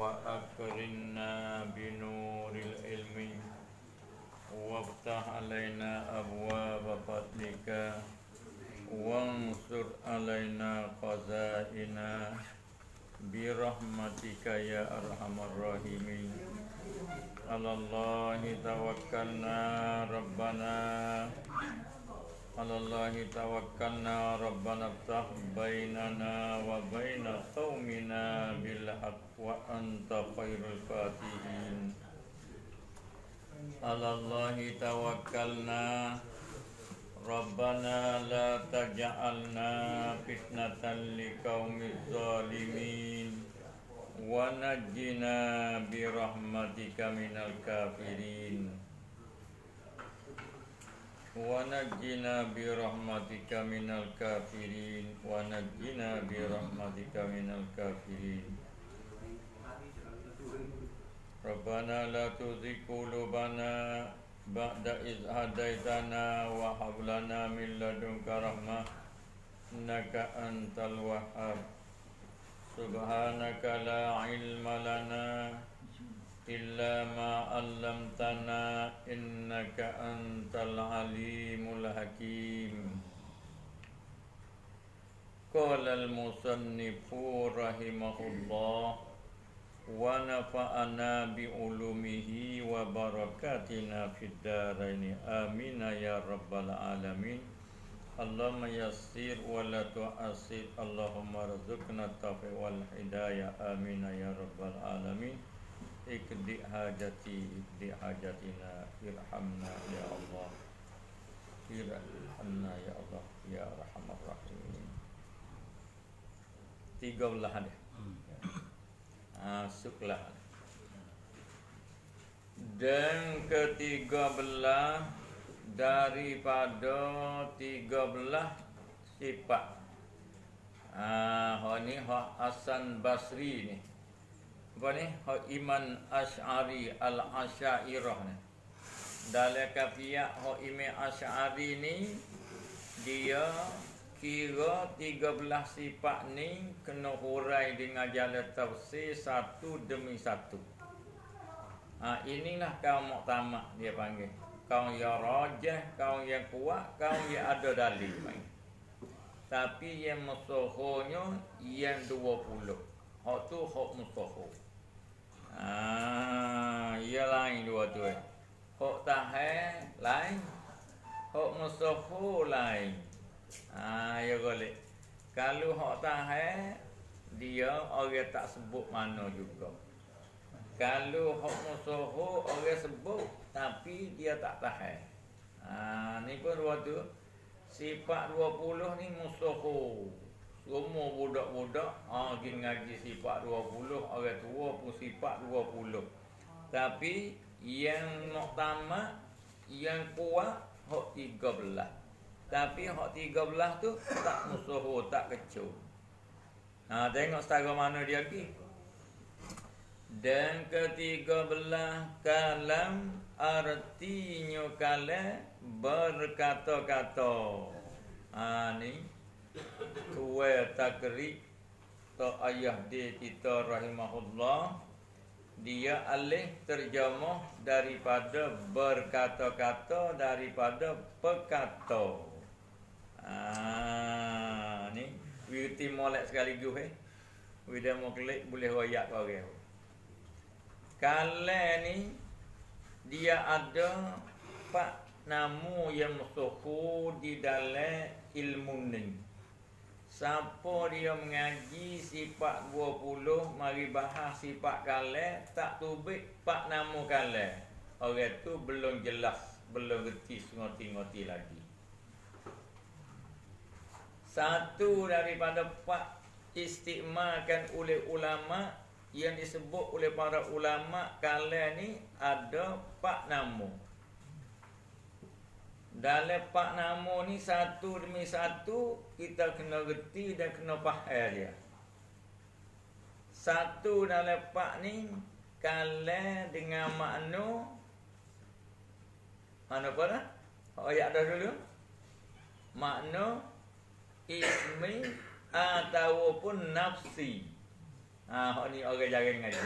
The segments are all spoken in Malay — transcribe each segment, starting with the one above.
وأكرمنا بنور العلم وافتح علينا أبواب فضلك وانصر علينا خزائن برحمتك يا أرحم الراحمين. على الله توكلنا ربنا على الله توكلنا ربنا افتح بيننا وبين قومنا بالحق وأنت خير الفاتحين. على الله توكلنا ربنا لا تجعلنا فتنة لقوم الظالمين ونجنا برحمتك من الكافرين. ونجنا برحمتك من الكافرين ونجنا برحمتك من الكافرين. ربنا لا تزغ قلوبنا بعد إذ هديتنا وهب لنا من لدنك رحمة إنك أنت الوهاب. سبحانك لا علم لنا إلا ما علمتنا إنك أنت العليم الحكيم. قال المصنف رحمه الله ونفعنا بعلومه وبركاتنا في الدارين آمين يا رب العالمين. اللهم يسر ولا تعسر اللهم ارزقنا التوفيق والهداية آمين يا رب العالمين. اقضي حاجتي اقضي حاجتنا ارحمنا يا الله irhamna ya Allah ya arhamar rahimin. 13 hadis. Masuklah. Dan ke-13 daripada 13 sifat. Ni hak Hasan Basri ni. Apa ni? Hak Iman Asy'ari Al-Asy'ariyah ni. Dalam kafiyah hak Imam Asy'ari ni dia kira 13 sifat ni kena hurai dengan jalan tafsir satu demi satu. Inilah kaum muktamad dia panggil. Kaum yang rajah, kaum yang kuat, kaum yang ada dalil panggil. Tapi yang mustahonya yang 20. Hak tu hak mustaho. Ia lain dua tu. Hak tahan lain, hak mustaho lain. Ya boleh. Kalau hak tahan dia orang tak sebut mana juga. Kalau hak musuh orang sebut tapi dia tak tahan. Ni pun dua tu. Sifat 20 ni musuh. Semua budak-budak pergi ngaji sifat 20, orang tua pun sifat 20. Tapi yang muktamad, yang kuat hak 13. Tapi hak 13 tu tak musuh, tak kecoh. Tengok setara mana dia pergi. Dan ke-13 kalam artinya kalam berkata-kata. Ni Tuai Takrib Tok Ayah dia kita rahimahullah. Dia alih terjemah daripada berkata-kata daripada pekata. Ni Witi molek sekaligus Wida mau klik boleh royak ke orang. Kalam ni dia ada 4 nama yang musuh di dalam ilmu ni. Siapa dia mengaji sifat 20 mari bahas sifat kalam tak tubik 4 nama kalam. Orang tu belum jelas, belum reti ngoti-ngoti lagi. Satu daripada 4 istimalkan oleh ulama yang disebut oleh para ulama kalam ni ada 4 nama. Dalam 4 nama ni satu demi satu kita kena reti dan kena faham dia. Satu dalam 4 ni kalam dengan makna apa dah? Ayat dah dulu. Makna ismi ataupun nafsi. Hak ni orang jarang ngaji.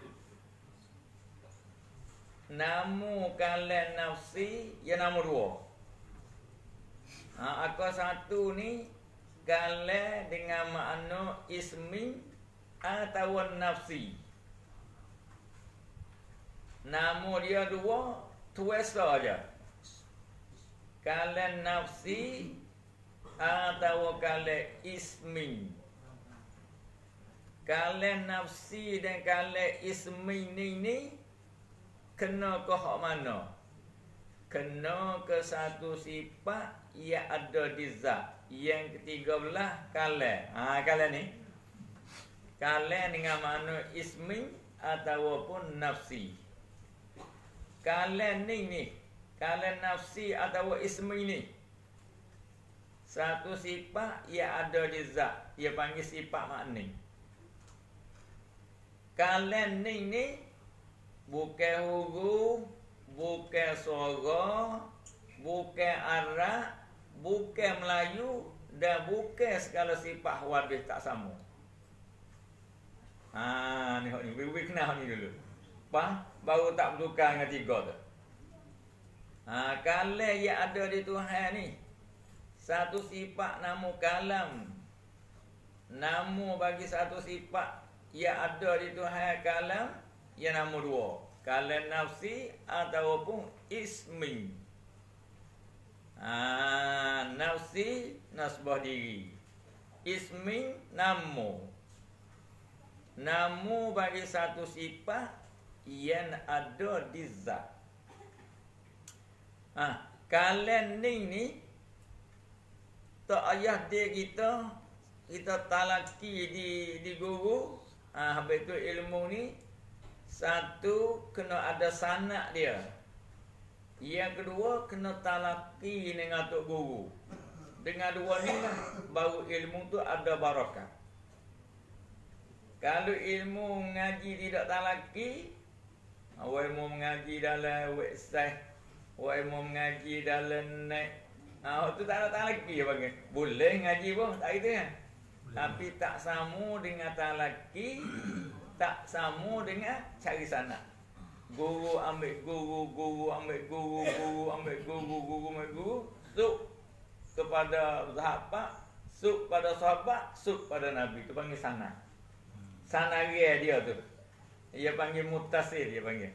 Namu kalian nafsi ya namu dua. Aku satu ni kalian dengan makna ismi atau nafsi. Namu dia dua tuesa aja. Kalian nafsi atau kalian ismi. Kalian nafsi dan kalian ismi ni kena ke hak mana? Kena ke satu sifat yang ada di zat. Yang ketiga belah kalian. Kalian ni. Kalian dengan makna ismi ataupun nafsi. Kalian ni. Kalian nafsi atau ismi ni. Satu sifat yang ada di zat. Dia panggil sifat makni. Kalian ni. Bukan huruf, bukan suara, bukan arah, bukan Melayu dan bukan segala sifat wadih tak sama. Ni hak ni, beri kenal ni dulu. Baru tak bertukar dengan tiga tu. Kalau yang ada di Tuhan ni, satu sifat nama kalam. Nama bagi satu sifat yang ada di Tuhan kalam. Yang nama dua. Kalian nafsi ataupun ismi. Nafsi nasbah diri. Ismi nama. Nama bagi satu sifat yang ada di zat. Kalian ni tak ayah dia kita talaki di guru. Habis tu ilmu ni satu, kena ada sanak dia. Yang kedua, kena talaki dengan tok guru. Dengan dua ni lah, baru ilmu tu ada barakah. Kalau ilmu mengaji tidak talaki, ilmu mengaji dalam website, ilmu mengaji dalam net, tu tak ada talaki ya bang. Boleh ngaji pun, tak gitu kan? Tapi tak sama dengan talaki. Tak sama dengan cari sana. Guru ambil guru, guru ambil guru, guru ambil guru, guru ambil guru. Suk kepada sahabat, suk pada sahabat, suk pada Nabi. Itu panggil sana. Sana dia tu. Dia panggil mutasir, dia panggil.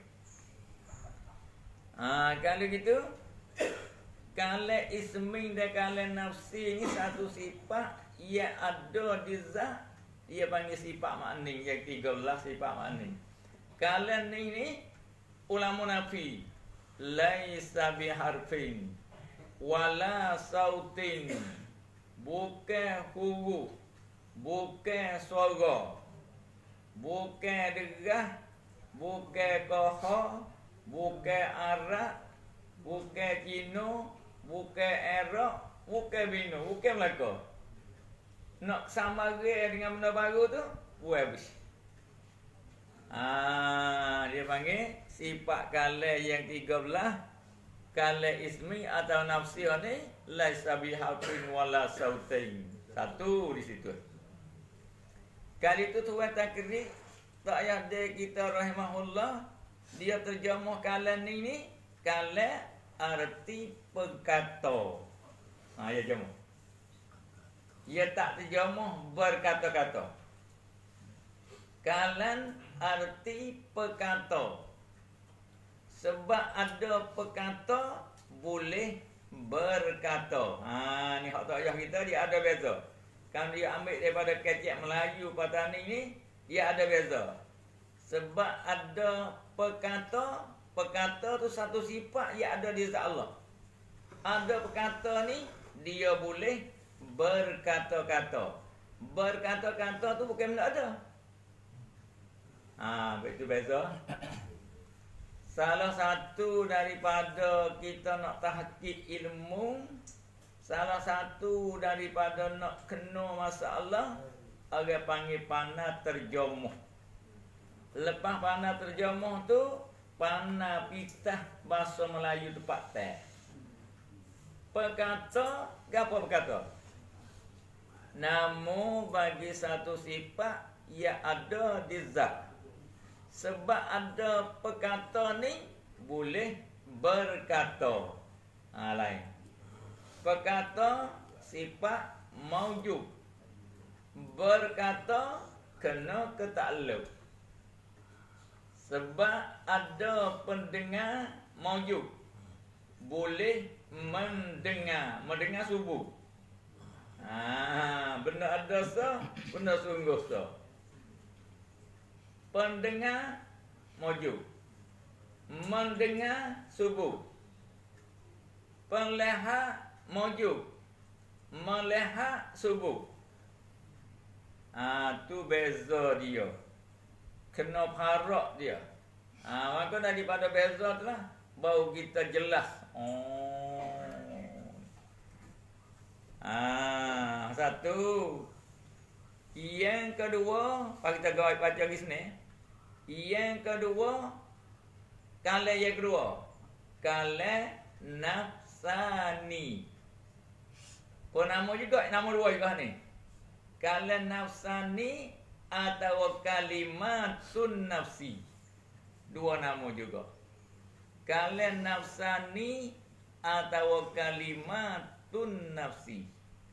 Kalau gitu, kalau ismi dan kalau nafsi ni satu sifat yang ada di zat. Dia panggil sifat makni. Yang 13 sifat makni. Kalian ni ulama nafi. Laisa biharfin. Wala sautin. Bukan huruf. Bukan suara. Bukan derah. Bukan koha. Bukan arak. Bukan cino. Bukan erak. Bukan bino. Bukan Melaka. Nak sama dengan benda baru tu, buat habis. Dia panggil sifat kala yang 13, kala ismi atau nafsi ni laisa biharfin wala sautain. Satu di situ. Kali itu tuan takrir tak payah dia kita rahimahullah, dia terjemah kala ni kala arti perkata. Ya jemah. Ia tak terjemah berkata-kata. Kalan arti perkata. Sebab ada perkata boleh berkata. Ni hak tak payah kita dia ada beza. Kalau dia ambil daripada kecek Melayu Patani ni, dia ada beza. Sebab ada perkata, perkata tu satu sifat yang ada di zat Allah. Ada perkata ni dia boleh berkata-kata. Berkata-kata tu bukan benda ada. Betul beza. Salah satu daripada kita nak tahqiq ilmu, salah satu daripada nak kena masalah, orang panggil panah terjemuh. Lepas panah terjemuh tu, panah pitah bahasa Melayu tepat teh. Perkata, apa berkata? Namun bagi satu sifat ia ada di zat. Sebab ada perkata ni boleh berkata. Lain. Perkata sifat maujud. Berkata kena ketakluk. Sebab ada pendengar maujud. Boleh mendengar. Mendengar subuh. Benda ada sah, benda sungguh sah. Pendengar maujud. Mendengar subuh. Penlihat maujud. Melihat subuh. Tu beza dia. Kena parak dia. Maka daripada beza tu lah baru kita jelas. Satu. Yang kedua, kita baca lagi sini. Yang kedua, kala yang kedua, kala nafsani. Nama juga, nama dua juga ni. Kala nafsani atau kalimatun nafsi. Dua nama juga. Kala nafsani atau kalimatun nafsi.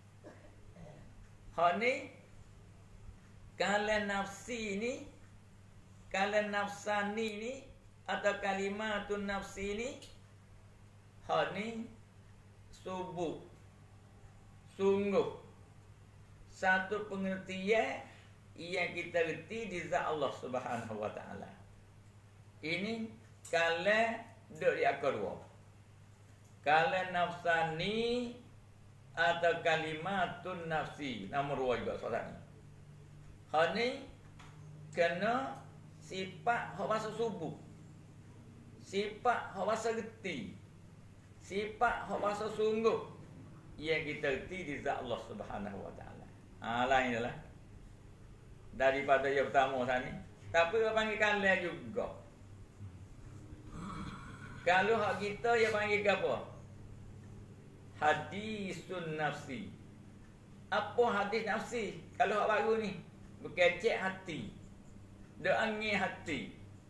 Hak ni kala nafsi ni, kala nafsani ni atau kalimatun nafsi ni, hak ni subuh, sungguh satu pengertian yang kita reti di zat Allah Subhanahu wa taala. Ini kala duk di akar dua. Kala nafsani atau kalimatun nafsi. Nama dua juga soalan ni. Hal ni kena sifat hak bahasa subuh. Sifat hak bahasa reti. Sifat hak bahasa sungguh yang kita reti di zat Allah Subhanahu wa taala. Lain adalah daripada yang pertama tadi. Tapi dia panggil kala juga. Kalau hak kita dia panggil apa? Hadisun nafsi. Apa hadis nafsi? Kalau hak baru ni berkecek hati. Dia angin hati.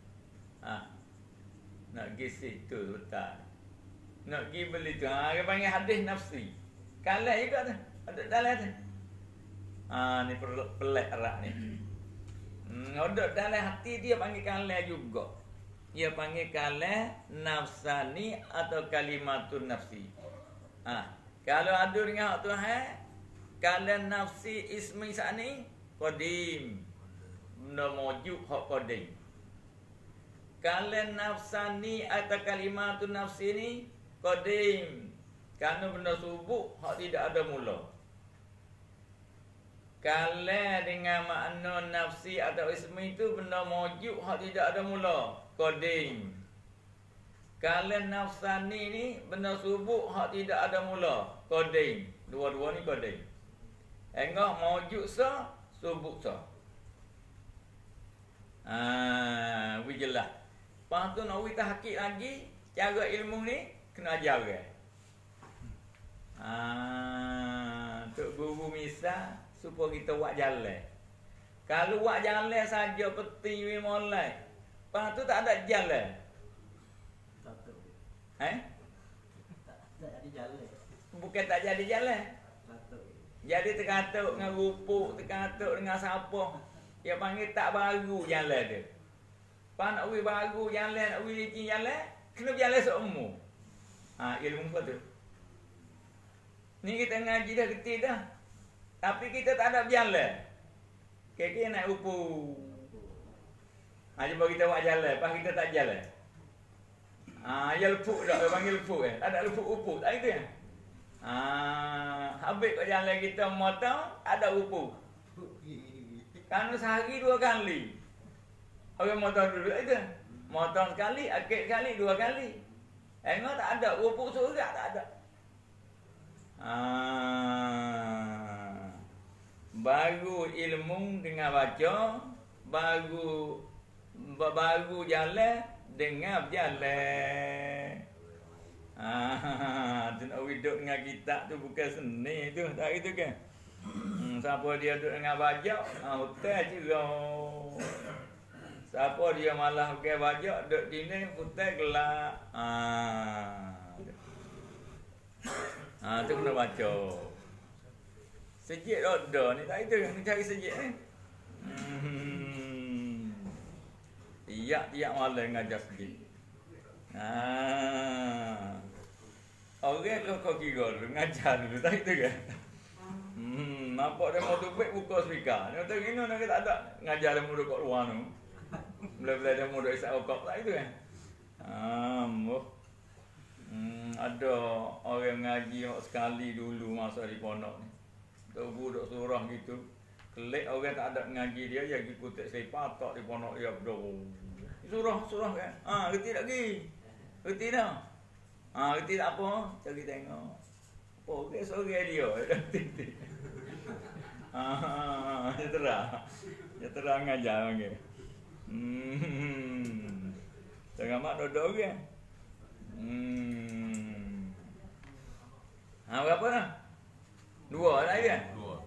Nak pergi situ betul. Nak pergi beli tu. Dia panggil hadis nafsi. Kalah juga tu. Ada dalam tu. Ni pelik erat ni. Ada dalam hati dia panggil kalah juga. Dia panggil kalah nafsani atau kalimatun nafsi. Kalau ada dengan hak Tuhan, kalah nafsi ismi sa'ni qadim. Benda mawjud hak qadim. Kalah nafsani atau kalimatun nafsi ni qadim. Kerana benda subuh hak tidak ada mula. Kalah dengan makna nafsi atau ismi itu benda mawjud hak tidak ada mula. Qadim. Kalau nafsani ni benda subuh hak tidak ada mula. Qadim. Dua-dua ni qadim. Engah mawjud sah, subuh sah. Wi jelas. Lepas tu nak wi tahqiq lagi, cara ilmu ni kena ajar orang. Tok guru misal supaya kita buat jalan. Kalau buat jalan saja peti wi molek. Lepas tu tak ada jalan. Tak jadi jalan. Bukan tak jadi jalan. Jadi terkatuk dengan rupuk, terkatuk dengan siapa. Dia panggil tak baru jalan dia. Lepas nak pergi baru jalan, nak pergi licin jalan, kena jalan seumur. Ilmu apa tu? Ni kita ngaji dah ketik dah. Tapi kita tak ada jalan. Kira-kira nak rupuk. Cuba kita buat jalan, lepas kita tak jalan. Ya lepuk dah, dia panggil lepuk Tak ada lepuk-upuk, tak itu ya? Habis kat jalan kita motong, ada upuk. Kerana sehari 2 kali. Orang motong dulu itu. Motong sekali, akik sekali, 2 kali. Engah tak ada, upuk surat tak ada. Baru ilmu dengan baca, baru jalan dengar berjalan. Tu nak hidup dengan kitab tu bukan seni tu. Tak gitu kan? Siapa dia duduk dengan bajak, hotel cerau. Siapa dia malah pakai bajak, duduk dinding, hotel gelap. Tu kena baca. Sejik roda ni tak itu yang cari sejik ni. Tiap-tiap malam ngajar sejik. Orang kau kira dulu, ngajar dulu, tak itu kan? Nampak dia mau tubik buka speaker. Dia kata gini nak tak ada ngajar dia muda kat luar tu. Bila-bila dia muda isap okok, tak itu kan? Ada orang ngaji sekali dulu masa di pondok ni. Tubuh duk surah gitu. Kelik orang tak ada ngaji dia, dia pergi kutik selipar tok di pondok dia berdoa. Surah kan? Reti tak pergi? Reti dah? Reti tak apa? Cari tengok. Okey, sore dia. Dia terang ngajar okey. Jangan mak dodok kan? Berapa dah? 2 dah kan?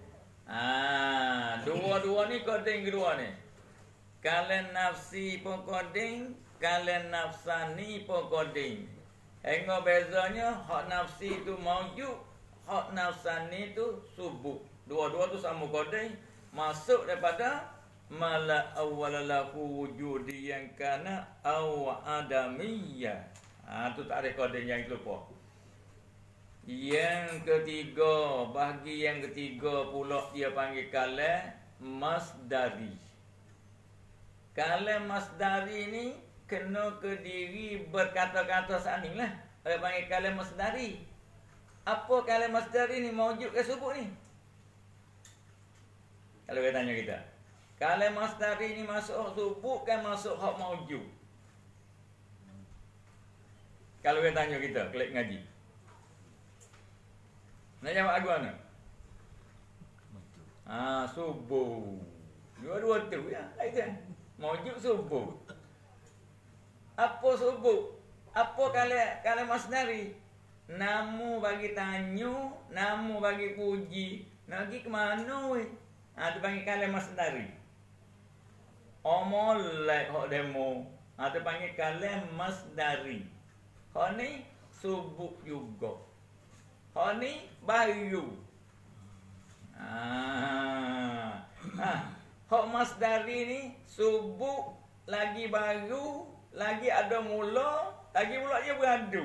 2. Dua ni koding kedua ni. Kalian nafsi pun koding, kalian nafsani pun koding. Hingga bezanya hak nafsi tu maujud, hak nafsani tu subuk. Dua-dua tu sama koding, masuk daripada mala awwalalahu wujudi yang kana aw adamiyah. Tu tak ada koding yang lupa. Yang ketiga, bahagi yang ketiga pula dia panggil kalam masdari. Kalam masdari ni kena ke diri berkata-kata saning lah. Orang panggil kalam masdari. Apa kalam masdari ni maujud ke subuk ni? Kalau dia tanya kita, kalam masdari ni masuk subuk kan masuk hak maujud? Kalau dia tanya kita, klik ngaji. Nak jawab aku mana? Subuh. Dua-dua tu ya, itu kan. Maujud subuh. Apa subuh? Apa kalau masdari? Namu bagi tanyu, namu bagi puji. Nak pergi ke mana weh? Tu panggil kalam masdari. Omolek hok demo. Tu panggil kalam masdari. Hok ni subuh juga. Hak ni baru. Hak masdari ni subuk lagi baru, lagi ada mula, lagi pula dia beradu.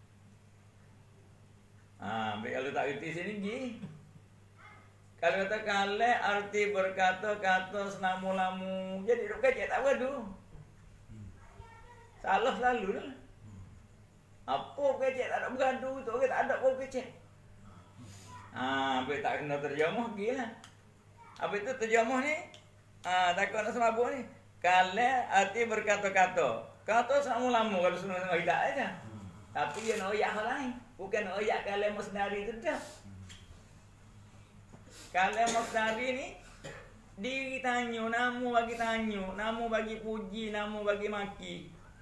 Baik kalau tak erti sini gi. Kalau kata kale arti berkata-kata senamu-lamu, jadi duk kecek tak beradu. Salah selalu dah. Apa kecek tak ada bergaduh tu, orang tak ada pun kecek. Habis tak kena terjemah lagi lah. Habis tu terjemah ni, takut nak semabuk ni. Kalau arti berkata-kata, kata sama-lama kalau semua-semua hidak aja. Tapi dia nak oyak hal lain. Bukan nak oyak kalam masdari tu dah. Kalam masdari ni, diri tanyu, namu bagi tanyu, namu bagi puji, namu bagi maki.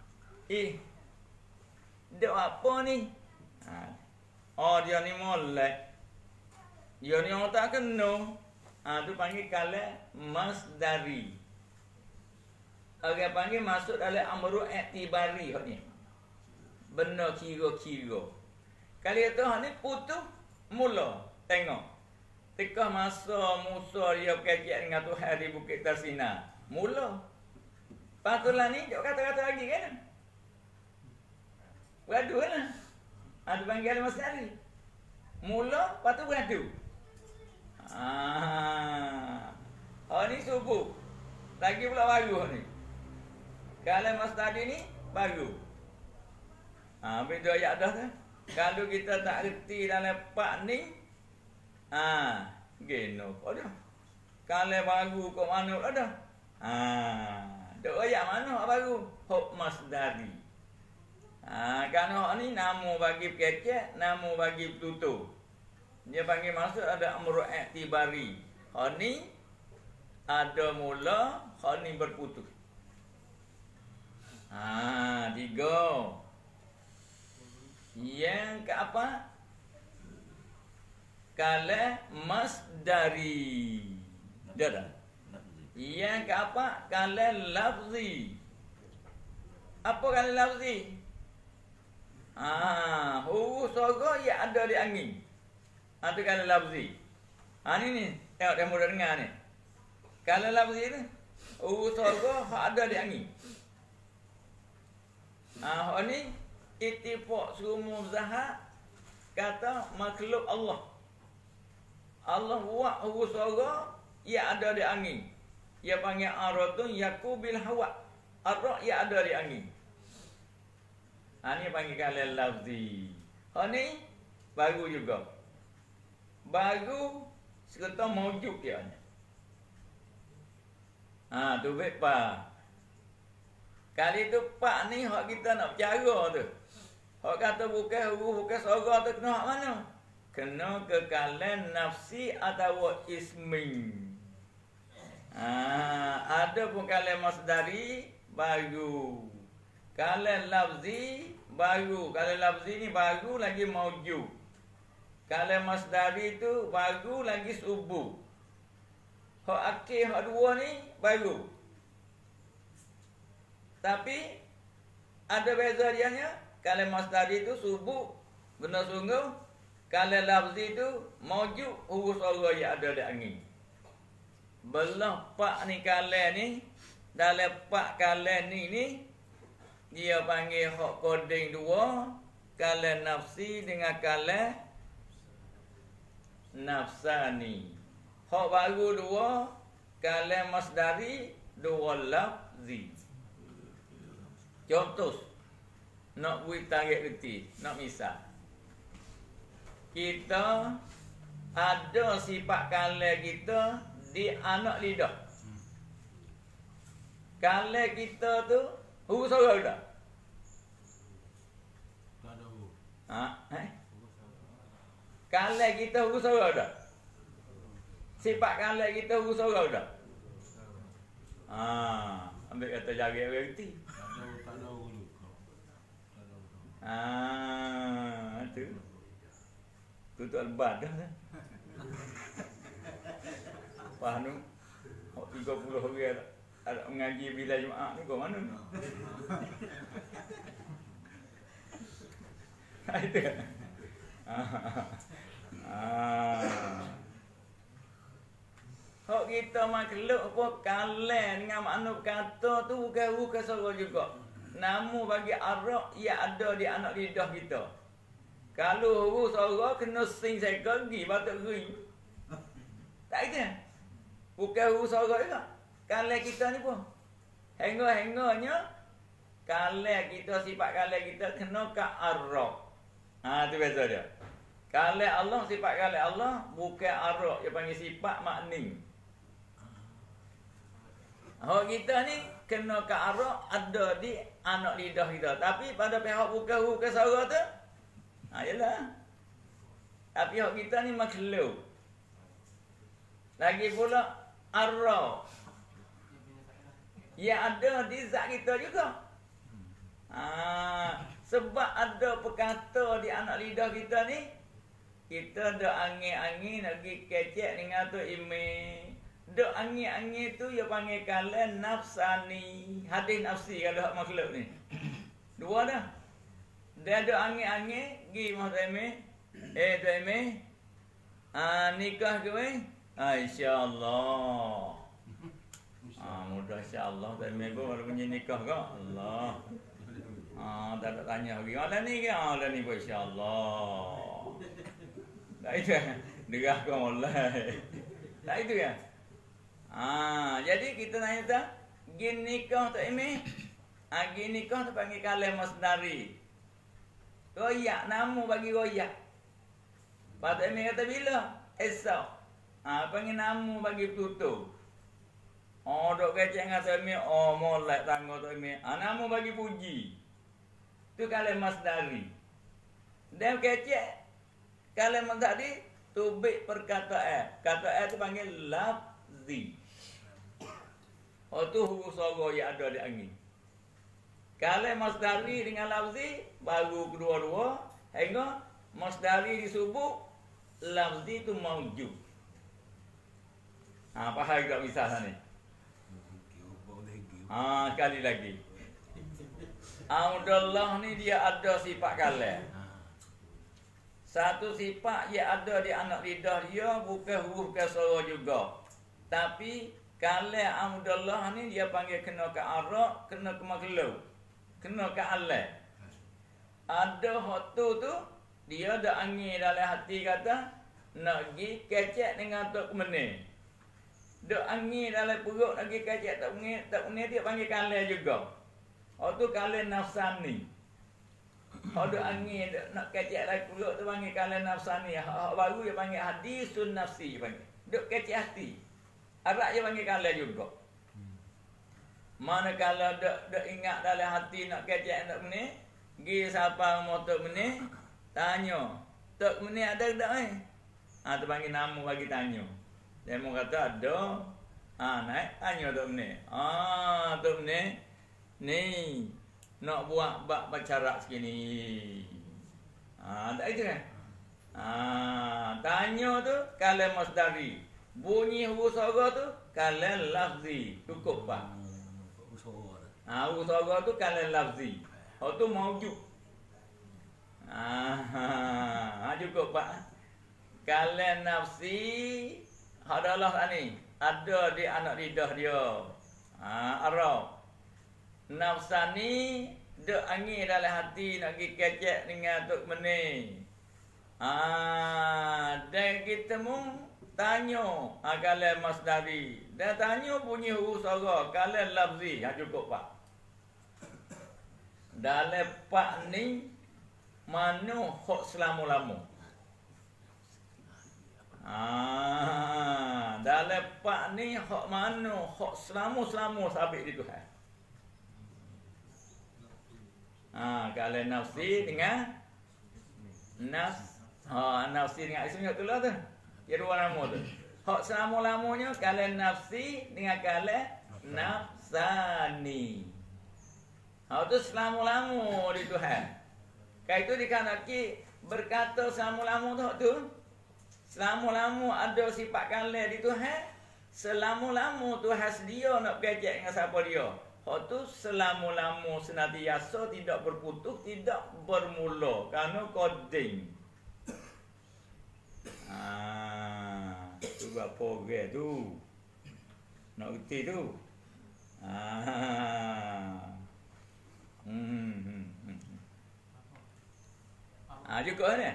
Dek apa ni? Dia ni molek. Dia ni orang tak kena. Tu panggil kalam masdari. Orang panggil masuk dalam amru i'tibari hak ni. Benar kira-kira. Kali tu hak ni putus mula. Tengok. Tika masa Musa dia berkecek dengan Tuhan di Bukit Tarsina. Mula. Patulah ni jok kata-kata lagi kan? Beradu kan? Tu panggil kalam masdari. Mula, lepas tu beradu. Ni subuh. Lagi pula baru ni. Kalam masdari ni baru. Habis tu ayat dah kan? Kalau kita tak reti dalam pak ni, geno. Kalam baru kok mana pula dah? Duk ayat mana baru? Hok masdari. Kerana hak ni namu bagi kecek, namu bagi tutup. Dia panggil masuk ada amru i'tibari. Hak ni ada mula, hak ni berputus. 3. Yang ke apa? Kala masdari. Dia dah. Yang ke apa? Kala lafzi. Apa kala lafzi? Huruf suara yang ada di angin. Itu kala lafzi. Ni tengok yang mudah dengar ni. Kala lafzi ni huruf suara yang ada di angin. Ni ittifaq semua zahab kata makhluk Allah. Allah buat huruf suara yang ada di angin. Ia panggil aradun yakubil hawa. Arad yang ada di angin. Ni panggil kala lafzi. Ni baru juga. Baru serta maujud dia. Tu baik pa. Kali tu pak ni hak kita nak bercara tu. Hak kata bukan suara tu kena hak mana? Kena ke kala nafsi atau ismi. Ada pun kala masdari baru. Kala lafzi baru. Kala lafzi ni baru lagi maujud. Kala masdari tu baru lagi subuh. Hak akhir hak dua ni baru. Tapi ada beza dianya. Kala masdari tu subuh benar sungguh. Kala lafzi tu maujud huruf suara yang ada di angin. Belah pak ni kala ni, dalam pak kala ni dia panggil hak koding dua, kala nafsi dengan kala nafsani. Hak baru dua, kala masdari dua lafzi. Contoh, nak buat tarik reti, nak misal. Kita ada sifat kala kita di anak lidah. Kala kita tu huruf suara tak? Tak ada huruf. Kala kita huruf suara tak? Sifat kala kita huruf suara tak? Ambil kata jari reti. Tak ada huruf. Tu albat dah. Faham tu? 30 hari ada mengaji bila Jumaat ni kau mana? Itu. Hak kita makhluk apa kalah dengan makna kata tu bukan suara juga. Namu bagi arak yang ada di anak lidah kita. Kalau huruf suara kena sing sekali pergi batuk ring. Tak ada. Bukan huruf suara juga. Kalah kita ni pun. Hengah-hengahnya kalah kita, sifat kalah kita kena ke arak. Tu biasa dia. Kalah Allah, sifat kalah Allah bukan arak, dia panggil sifat makni. Hak kita ni kena ke arak ada di anak lidah kita. Tapi pada pihak bukan suara tu, yelah. Tapi hak kita ni makhluk. Lagi pula arah yang ada di zat kita juga. Sebab ada perkata di anak lidah kita ni, kita ada angin-angin lagi kecek dengan tu ime. Dok angin-angin tu dia panggil kala nafsani. Hadis nafsi kalau hak makhluk ni. Dua dah. Dia ada angin-angin gi mah tu ime. Tu ime. Nikah ke weh? InsyaAllah. Mudah insyaAllah. Tak minggu kalau punya nikah ke? Allah. Tak ada tanya lagi. Ada ni ke? Ada ni pun insyaAllah. Tak itu kan? Derah ke mulai. Tak itu kan? Jadi kita tanya tak? Gin nikah tak ini? Gin nikah tu panggil kalam masdari. Royak. Nama bagi royak. Patut ini kata bila? Esok. Panggil nama bagi tutup. Dok kecek dengan tu ini. Molek tangga tu ini. Nama bagi puji. Tu kalam masdari. Dan kecek kalam masdari tubik perkataan. Kataan tu panggil lafzi. Tu huruf suara yang ada di angin. Kalam masdari dengan lafzi baru kedua-dua hingga masdari disebut lafzi itu maujud. Faham tak misal ni? Sekali lagi. Audallah ni dia ada sifat kalam. Satu sifat yang ada di anak lidah dia bukan huruf ke suara juga. Tapi kalam audallah ni dia panggil kena ke arak, kena ke makhluk, kena ke alam. Ada hotu tu dia ada angin dalam hati kata nak pergi kecek dengan tok meneh. Dok angin dalam perut nak pergi kecek tok meneh dia panggil kalam juga. Hotu kalam nafsani. Hak dok angin nak kecek dalam perut tu panggil kalam nafsani. Hak baru dia panggil hadisun nafsi dia panggil. Dok kecek hati. Arak dia panggil kalam juga. Manakala dok ingat dalam hati nak kecek tok meneh, pergi siapa mau tok meneh, tanya, tok meneh ada tak tu panggil nama bagi tanya. Dia mau kata ada. Naik tanya tok meneh. Tok meneh ni nak buat bak bercarak segini. Tak itu kan? Tanya tu kalam masdari. Bunyi huruf suara tu kalam lafzi. Cukup pak. Huruf suara tu kalam lafzi. Hak tu maujud. Cukup pak. Kalam nafsi adalah ni ada di anak lidah dia. Arab. Nafsani dek angin dalam hati nak pergi kecek dengan tok meneh. Dan kita mu tanya kalam masdari. Dan tanya bunyi huruf suara kalam lafzi. Cukup pak. Dalam pak ni mana hak selama-lama? Dalam pak ni hak mana hak selama-lama sabit di Tuhan. Kalau nafsi dengan nafsi dengan ismnya tu lah tu. Dia dua nama tu. Hak selama-lamanya kalau nafsi dengan kalau nafsani. Hak tu selama-lama di Tuhan. Kayak itu dikanaki berkata selama-lama tu. Selama-lama ada sifat kalah di Tuhan. Selama-lama Tuhan sedia nak kecek dengan siapa dia. Hak tu selama-lama senantiasa tidak berputus, tidak bermula. Kerana koding. Tu berapa orang tu. Nak reti tu. Cukup ni.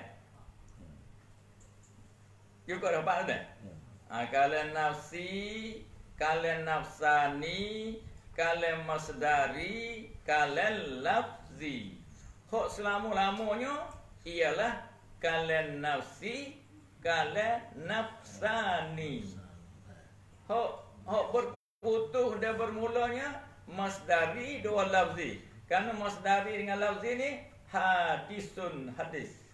Cukup dapat tak? Kalau nafsi, kalau nafsani, kalau masdari, kalau lafzi. Hak selama-lamanya ialah kalau nafsi, kalau nafsani. Hak berputus dan bermulanya masdari dua lafzi. Karena masdari dengan lafzi ni hadisun hadis.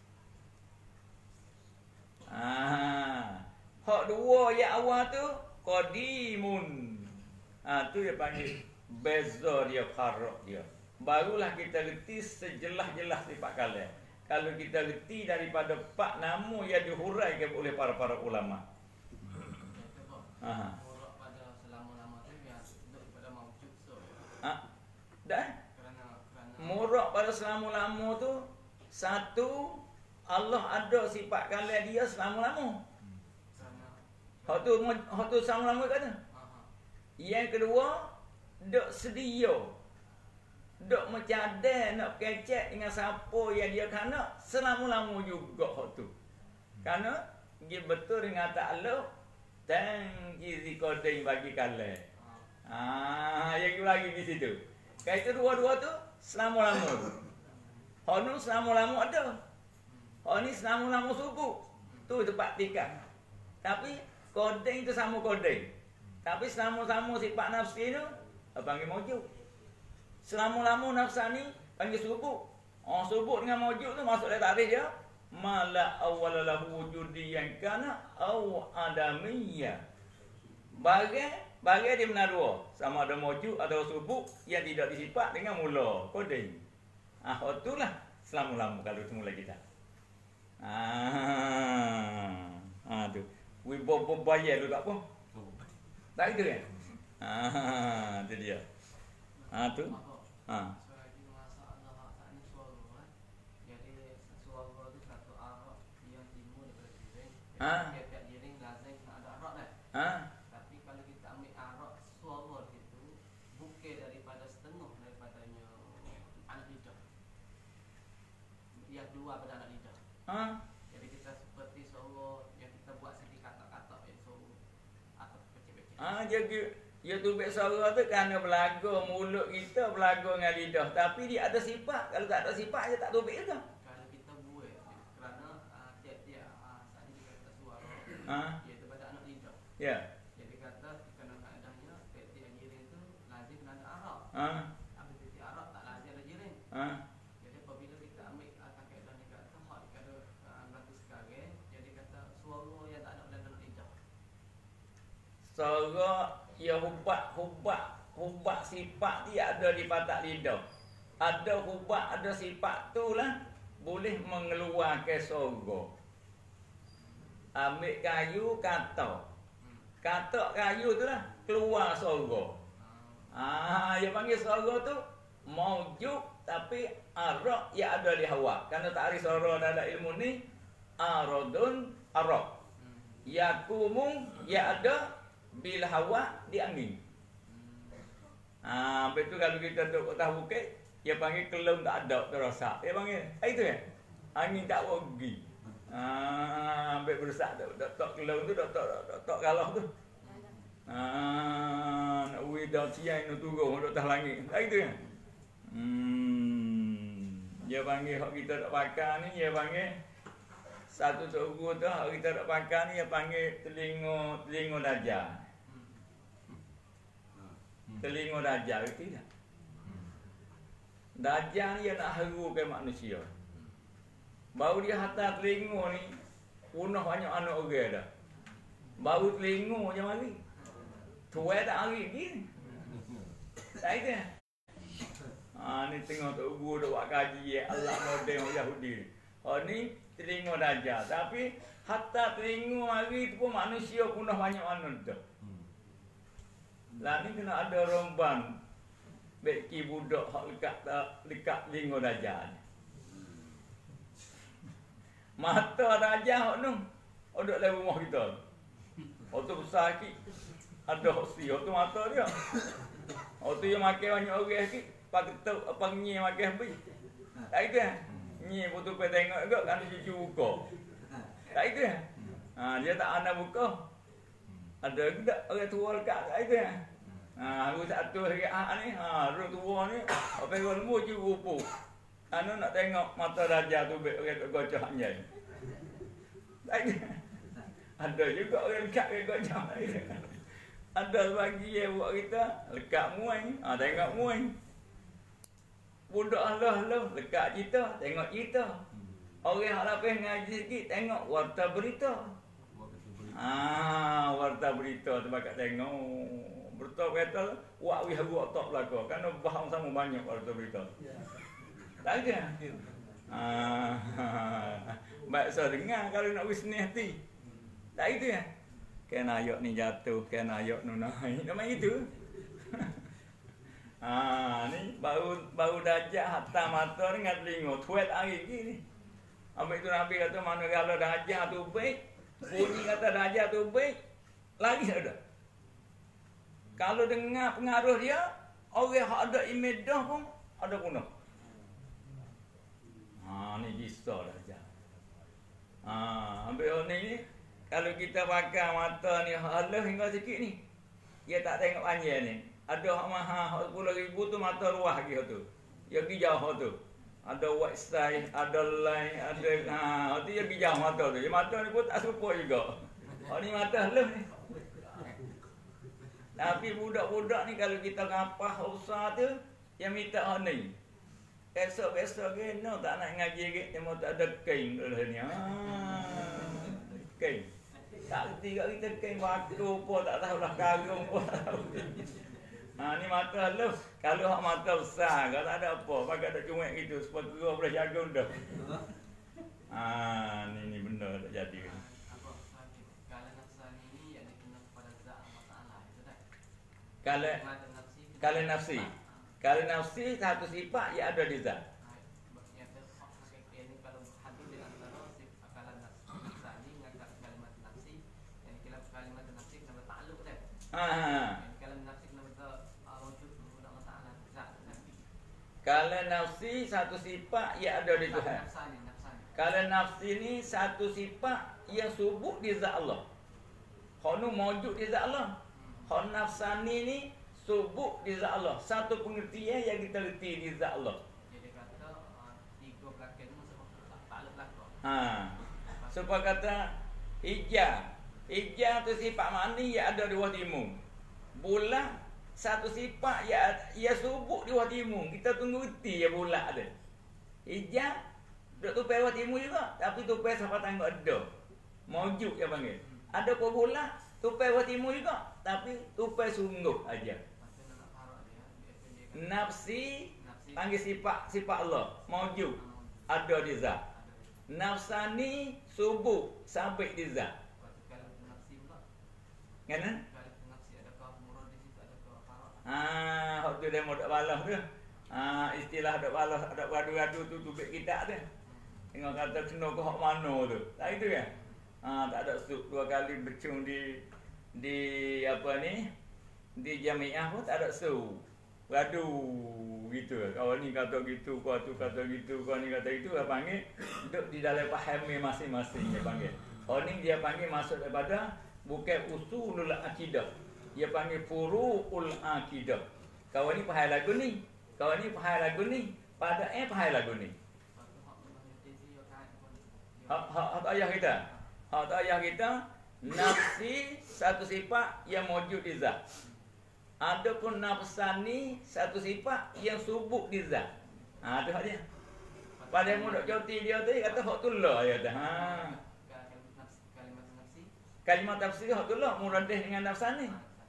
Hak dua yang awal tu qadimun. Tu dia panggil beza dia, farq dia. Barulah kita reti sejelas-jelas sifat kalam. Kalau kita reti daripada 4 nama yang dihuraikan oleh para ulama. Murak pada selama-lama tu yang duduk pada maujud so. Dah? Kerana Murak pada selama-lama tu satu, Allah ada sifat kalam dia selama-lama. Hak tu selama-lama kata. Yang kedua, dok sedia. Dok mencadang nak kecek dengan siapa yang dia kena selama-lama juga hak tu. Kerana dia betul dengan ta'alluq dan gizi koding bagi kalam. Yang lagi di situ. Kait itu dua-dua tu selama-lama. Hak tu selama-lama ada. Hak ni selama-lama subuh. Tu tempat tikar. Tapi koding itu sama koding. Tapi selama-lama sifat nafsi tu panggil maujud. Selama-lama nafsani panggil subuk. Subuk dengan maujud tu masuk dalam takrif dia. Mala awwalalahu wujudiyan kana aw adamiyya. Bagai dia benar dua. Sama ada maujud atau subuk yang tidak disifat dengan mula koding. Itulah selama-lama kalau semula kita. Tu. Wibo bayar tu tak apa. Tak itu kan? Tu dia. Tu. Selagi masa Allah tak ni suara kan. Jadi suara tu satu arah yang timur daripada jiring. Tiap-tiap jiring lazim ada arah dah. Tapi kalau kita ambil arah suara itu bukan daripada setengah daripadanya anak lidah. Yang keluar pada anak lidah. Jadi kita seperti suara yang kita buat sendiri kata-kata yang suara atau kecil-kecil. Jadi dia tu suara tu kerana belaga mulut kita belaga dengan lidah. Tapi dia ada sifat. Kalau tak ada sifat dia tak tubik ke? Kalau kita buat kerana tiap-tiap saat ini kita suara iaitu pada anak lidah. Ya. Jadi kata kerana keadaannya tiap-tiap jiring tu lazim ada arah. Apabila tiap arah tak lazim ada jiring. Jadi apabila kita ambil kaedah ni kata hak kada berlaku sekarang, jadi kata suara yang tak ada pada anak lidah. Suara ia hubat sifat dia ada di patak lidah. Ada hubat, ada sifat tu lah boleh mengeluarkan suara. Ambil kayu katak. Katak kayu tu lah keluar suara. Dia panggil suara tu maujud tapi arak yang ada di hawa. Kerana ta'rif suara dalam ilmu ni aradun arak. Yakumu ya ada bil hawa di angin. Betul kalau kita duduk atas bukit, dia panggil kelum tak ada terasa. Dia panggil, itu ya. Angin tak pergi. Ambil berusak tok kelum tu tok kalah tu. Nak widah siang nak turun duduk atas langit. Itu ya. Dia panggil hak kita tak pakai ni, dia panggil satu suku tu hak kita tak pakai ni dia panggil telinga dajjal. Telinga dajjal itu tidak. Dajjal dia nak harukan manusia. Baru dia hantar telinga ni punah banyak anak orang dah. Baru telinga je mari. Tuai tak hari ni. Tak itu. Ni tengok tok guru dok buat kaji Allah model Yahudi. Ni telinga dajjal. Tapi hatta telinga hari tu pun manusia punah banyak anak tu. Lah ni kena ada romban beki budak hak lekat telinga dajjal. Mata dajjal hak nu duduk dalam rumah kita. Waktu besar sikit ada hoksi, waktu mata dia. Waktu dia makan banyak orang sikit, pakai tok apa nyi makan habis. Tak itu kan? Nyi putu pe tengok juga kan cucu buka. Tak itu kan? Dia tak ana buka. Ada juga orang tua lekat kat itu kan? Aku satu rakaat ni, orang tua ni, apa yang lembu cukup. Anu nak tengok mata dajjal tu orang kat gocah anjay. Tak itu. Ada juga orang lekat kat gocah. Ada bagi yang buat kita lekat muai, tengok muai. Budak Allah lekat kita, tengok kita. Orang hak lapis ngaji sikit tengok warta berita. Warta berita tu bakal tengok. Berita kata wak wi haru otak belaka. Kerana faham sama banyak warta berita. Tak ada. Baik saya dengar kalau nak wisni hati. Tak itu ya. Kena ayat ni jatuh, kena ayat nu naik. Nama itu. Ni baru dajjal hatta mata ni dengan telinga. Tuat hari ni. Ambil tu Nabi kata mana kalau dajjal tu baik, bunyi kata dajjal tu baik, lagi ada. Kalau dengar pengaruh dia, orang yang ada imedah pun ada guna. Ni kisah dajjal. Ambil ni kalau kita pakai mata ni halus hingga sikit ni, dia tak tengok panjang ni. Ada hak mahal 10,000 tu mata luah lagi tu. Dia pergi jauh tu. Ada website, ada line, ada tu dia pergi jauh mata tu. Dia mata ni pun tak serupa juga. Ni mata halus ni. Tapi budak-budak ni kalau kita ngapah usah tu, dia minta ni. Esok-esok ke no tak nak ngaji ke, dia mau tak ada kain dulu ni. Kain. Tak kerti kat kita kain batu pun tak tahu lah karung pun tak tahu. Ni mata halus. Kalau hak mata besar, kalau tak ada apa, pakai tak cuek gitu, supaya kau boleh jaga dah. Ni benar tak jadi. Apa lagi? Kalau nafsani ini yang dikenal kepada zat Allah Taala itu dah. Kalau nafsi. Kalau nafsi satu sifat yang ada di zat. Yang terpakai ini kalau hadir di antara akalan nafsani dengan kalimat nafsi, yang kira kalimat nafsi nama takluk dah. Kalau nafsi nama wujud Allah Taala zat. Kalau nafsi satu sifat yang ada di Tuhan. Kalau nafsi ni satu sifat yang subuk di zat Allah. Khanu mawjud di zat Allah. Khanu nafsani ni subuk di zat Allah. Satu pengertian yang kita reti di zat Allah. Jadi kata tiga belakang ni takluk belakang. Supaya kata hijab. Hijab tu sifat mani yang ada di bawah timur. Bulan satu sifat yang subuk di bawah timur. Kita tunggu reti ya bulan ada. Hijab duk tupai bawah timur juga, tapi tupai siapa tangguh ada. Mawjud dia panggil. Ada pun bulan tupai bawah timur juga, tapi tupai sungguh aja. Nafsi panggil sifat Allah, mawjud, ada di zat. Nafsani subuh sampai di zat. Kan? Hak tu demo dak balas tu. Istilah dak balas, dak gaduh-gaduh tu tubik kita tu. Tengok kata kena ke hak mana tu. Tak itu kan? Tak ada sub dua kali bercung di apa ni? Di jamiah pun tak ada sub. Gaduh gitu. Kawan ni kata gitu, kau tu kata gitu, kau ni kata itu, dia panggil duduk di dalam pahami masing-masing dia panggil. Orang ni dia panggil masuk daripada bukan usulul akidah. Dia panggil furu'ul akidah. Kawan ni faham lagu ni. Kawan ni faham lagu ni. Pada faham lagu ni. Hak ayah kita. Hak ayah kita nafsi satu sifat yang wujud di zat. Adapun nafsani satu sifat yang subuk di zat. Tu hak dia. Pada mudah joti dia tu kata hak tu lah ya dah. Kalimat tafsir hak tu lah muradih dengan nafsani.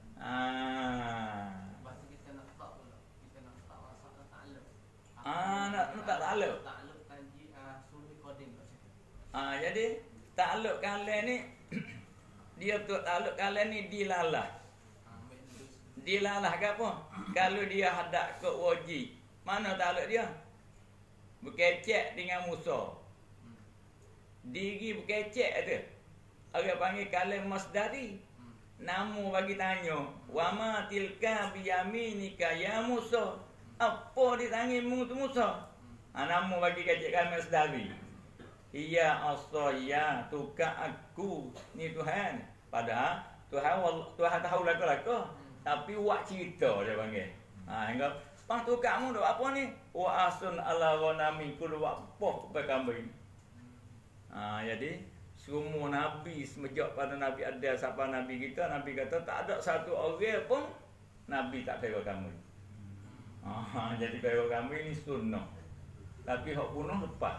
Bahasa kita nak tak pula. Kita nak tak masalah takluk. Nak tak takluk. Takluk tanji sulh qadim kat situ. Jadi takluk kalian ni dia tu takluk kalian ni dilalah. Dilalah ke apa? Kalau dia hadap ke wajib. Mana takluk dia? Berkecek dengan Musa. Diri berkecek tu. Orang panggil kalam masdari. Namu bagi tanya, wama tilka biyaminika ya Musa. Apa di tanganmu tu Musa? Namu bagi kecek kalam masdari. Iya asya tuka aku ni Tuhan. Padahal Tuhan tahu lagu-lagu. Tapi wak cerita dia panggil. Hingga pang tu kamu dak apa ni? Wa asun ala ghanami kul wa poh ke kambing. Jadi semua nabi semenjak pada Nabi ada siapa nabi kita, nabi kata tak ada satu orang pun nabi tak kira kambing. Jadi kira kambing ni sunnah. Tapi hak bunuh lepas.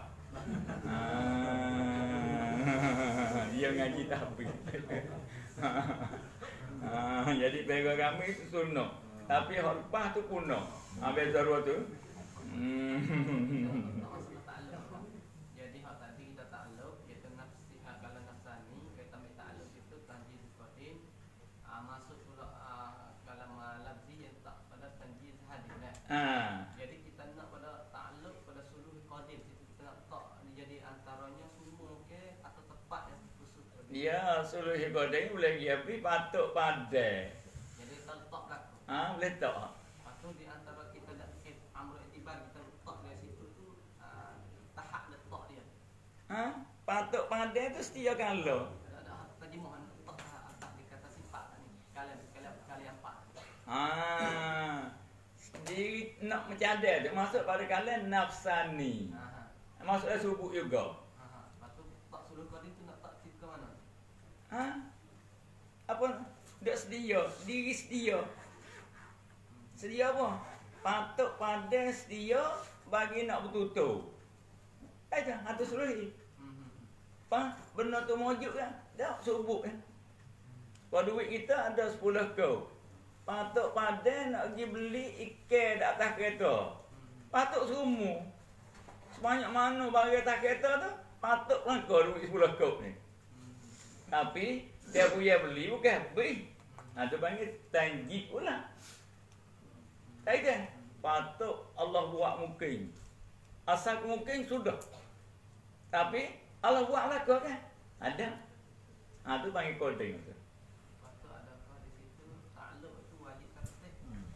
Dia ngaji tapi. Jadi bega kami itu sunnah. Tapi hak lepas tu punah. Beza dua tu. Jadi hak tadi kita takluk iaitu nafsi kalau nafsani kita ambil takluk itu tanjiz qadim masuk pula kalam lafzi yang tak pada tanjiz hadir. Jadi kita nak pada takluk pada suluh qadim itu kita nak tak jadi antaranya semua ke atau tepat yang khusus. Ya, suluh qadim boleh dia pi patuk padai. Jadi kita letak belakang. Boleh tak? Lepas tu di antara kita nak amrul itibar kita letak dari situ tu tahap letak dia. Patuk padai tu setia kalau. Ada terjemahan letak atas di kata sifat ni. Kalian empat. Diri nak mencadar tu masuk pada kalian nafsani. Maksudnya subuk juga. Lepas tu tak suluh qadim tu nak tak ke mana? Apa? Dek sedia, diri sedia. Sedia apa? Patuk pada sedia bagi nak bertutur. Aja, atau suluhi. Benda tu mojud kan? Dah subuk kan? Kalau duit kita ada 10 kau. Patuk pada nak pergi beli ikan di atas kereta. Patuk semua. Sebanyak mana bagi atas kereta tu, patut langkah duit 10 kop ni. Tapi dia punya beli bukan habis. Tu panggil tanjib pula. Tak kan? Patut Allah buat mungkin. Asal mungkin sudah. Tapi Allah buat langkah kan? Ada. Tu panggil koding tu. Patut ada apa di situ takluk tu wajib tertib.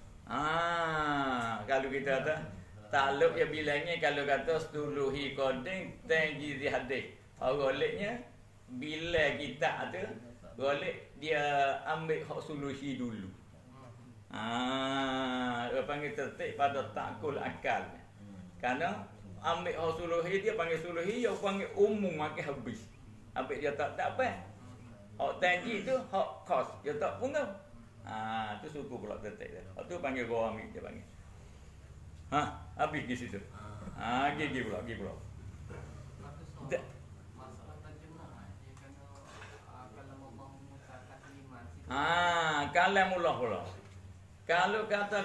Kalau kita kata takluk ya bilangnya kalau kata setuluhi koding tanjib hadis. Goleknya bila kita tu golek dia ambil hak suluhi dulu. Dia panggil tertib pada takul akal. Kerana ambil hak suluhi dia panggil suluhi, dia panggil umum makin habis. Ambil dia tak apa. Hak tanji tu hak kos, dia tak punggau. Tu suku pula tertib dia. Hak tu panggil gua ambil dia panggil. Habis di situ. Gigi pula. Masalah terjemah dia kena kalau mau mengucapkan kalimat situ. Kalamullah pula. Kalau kata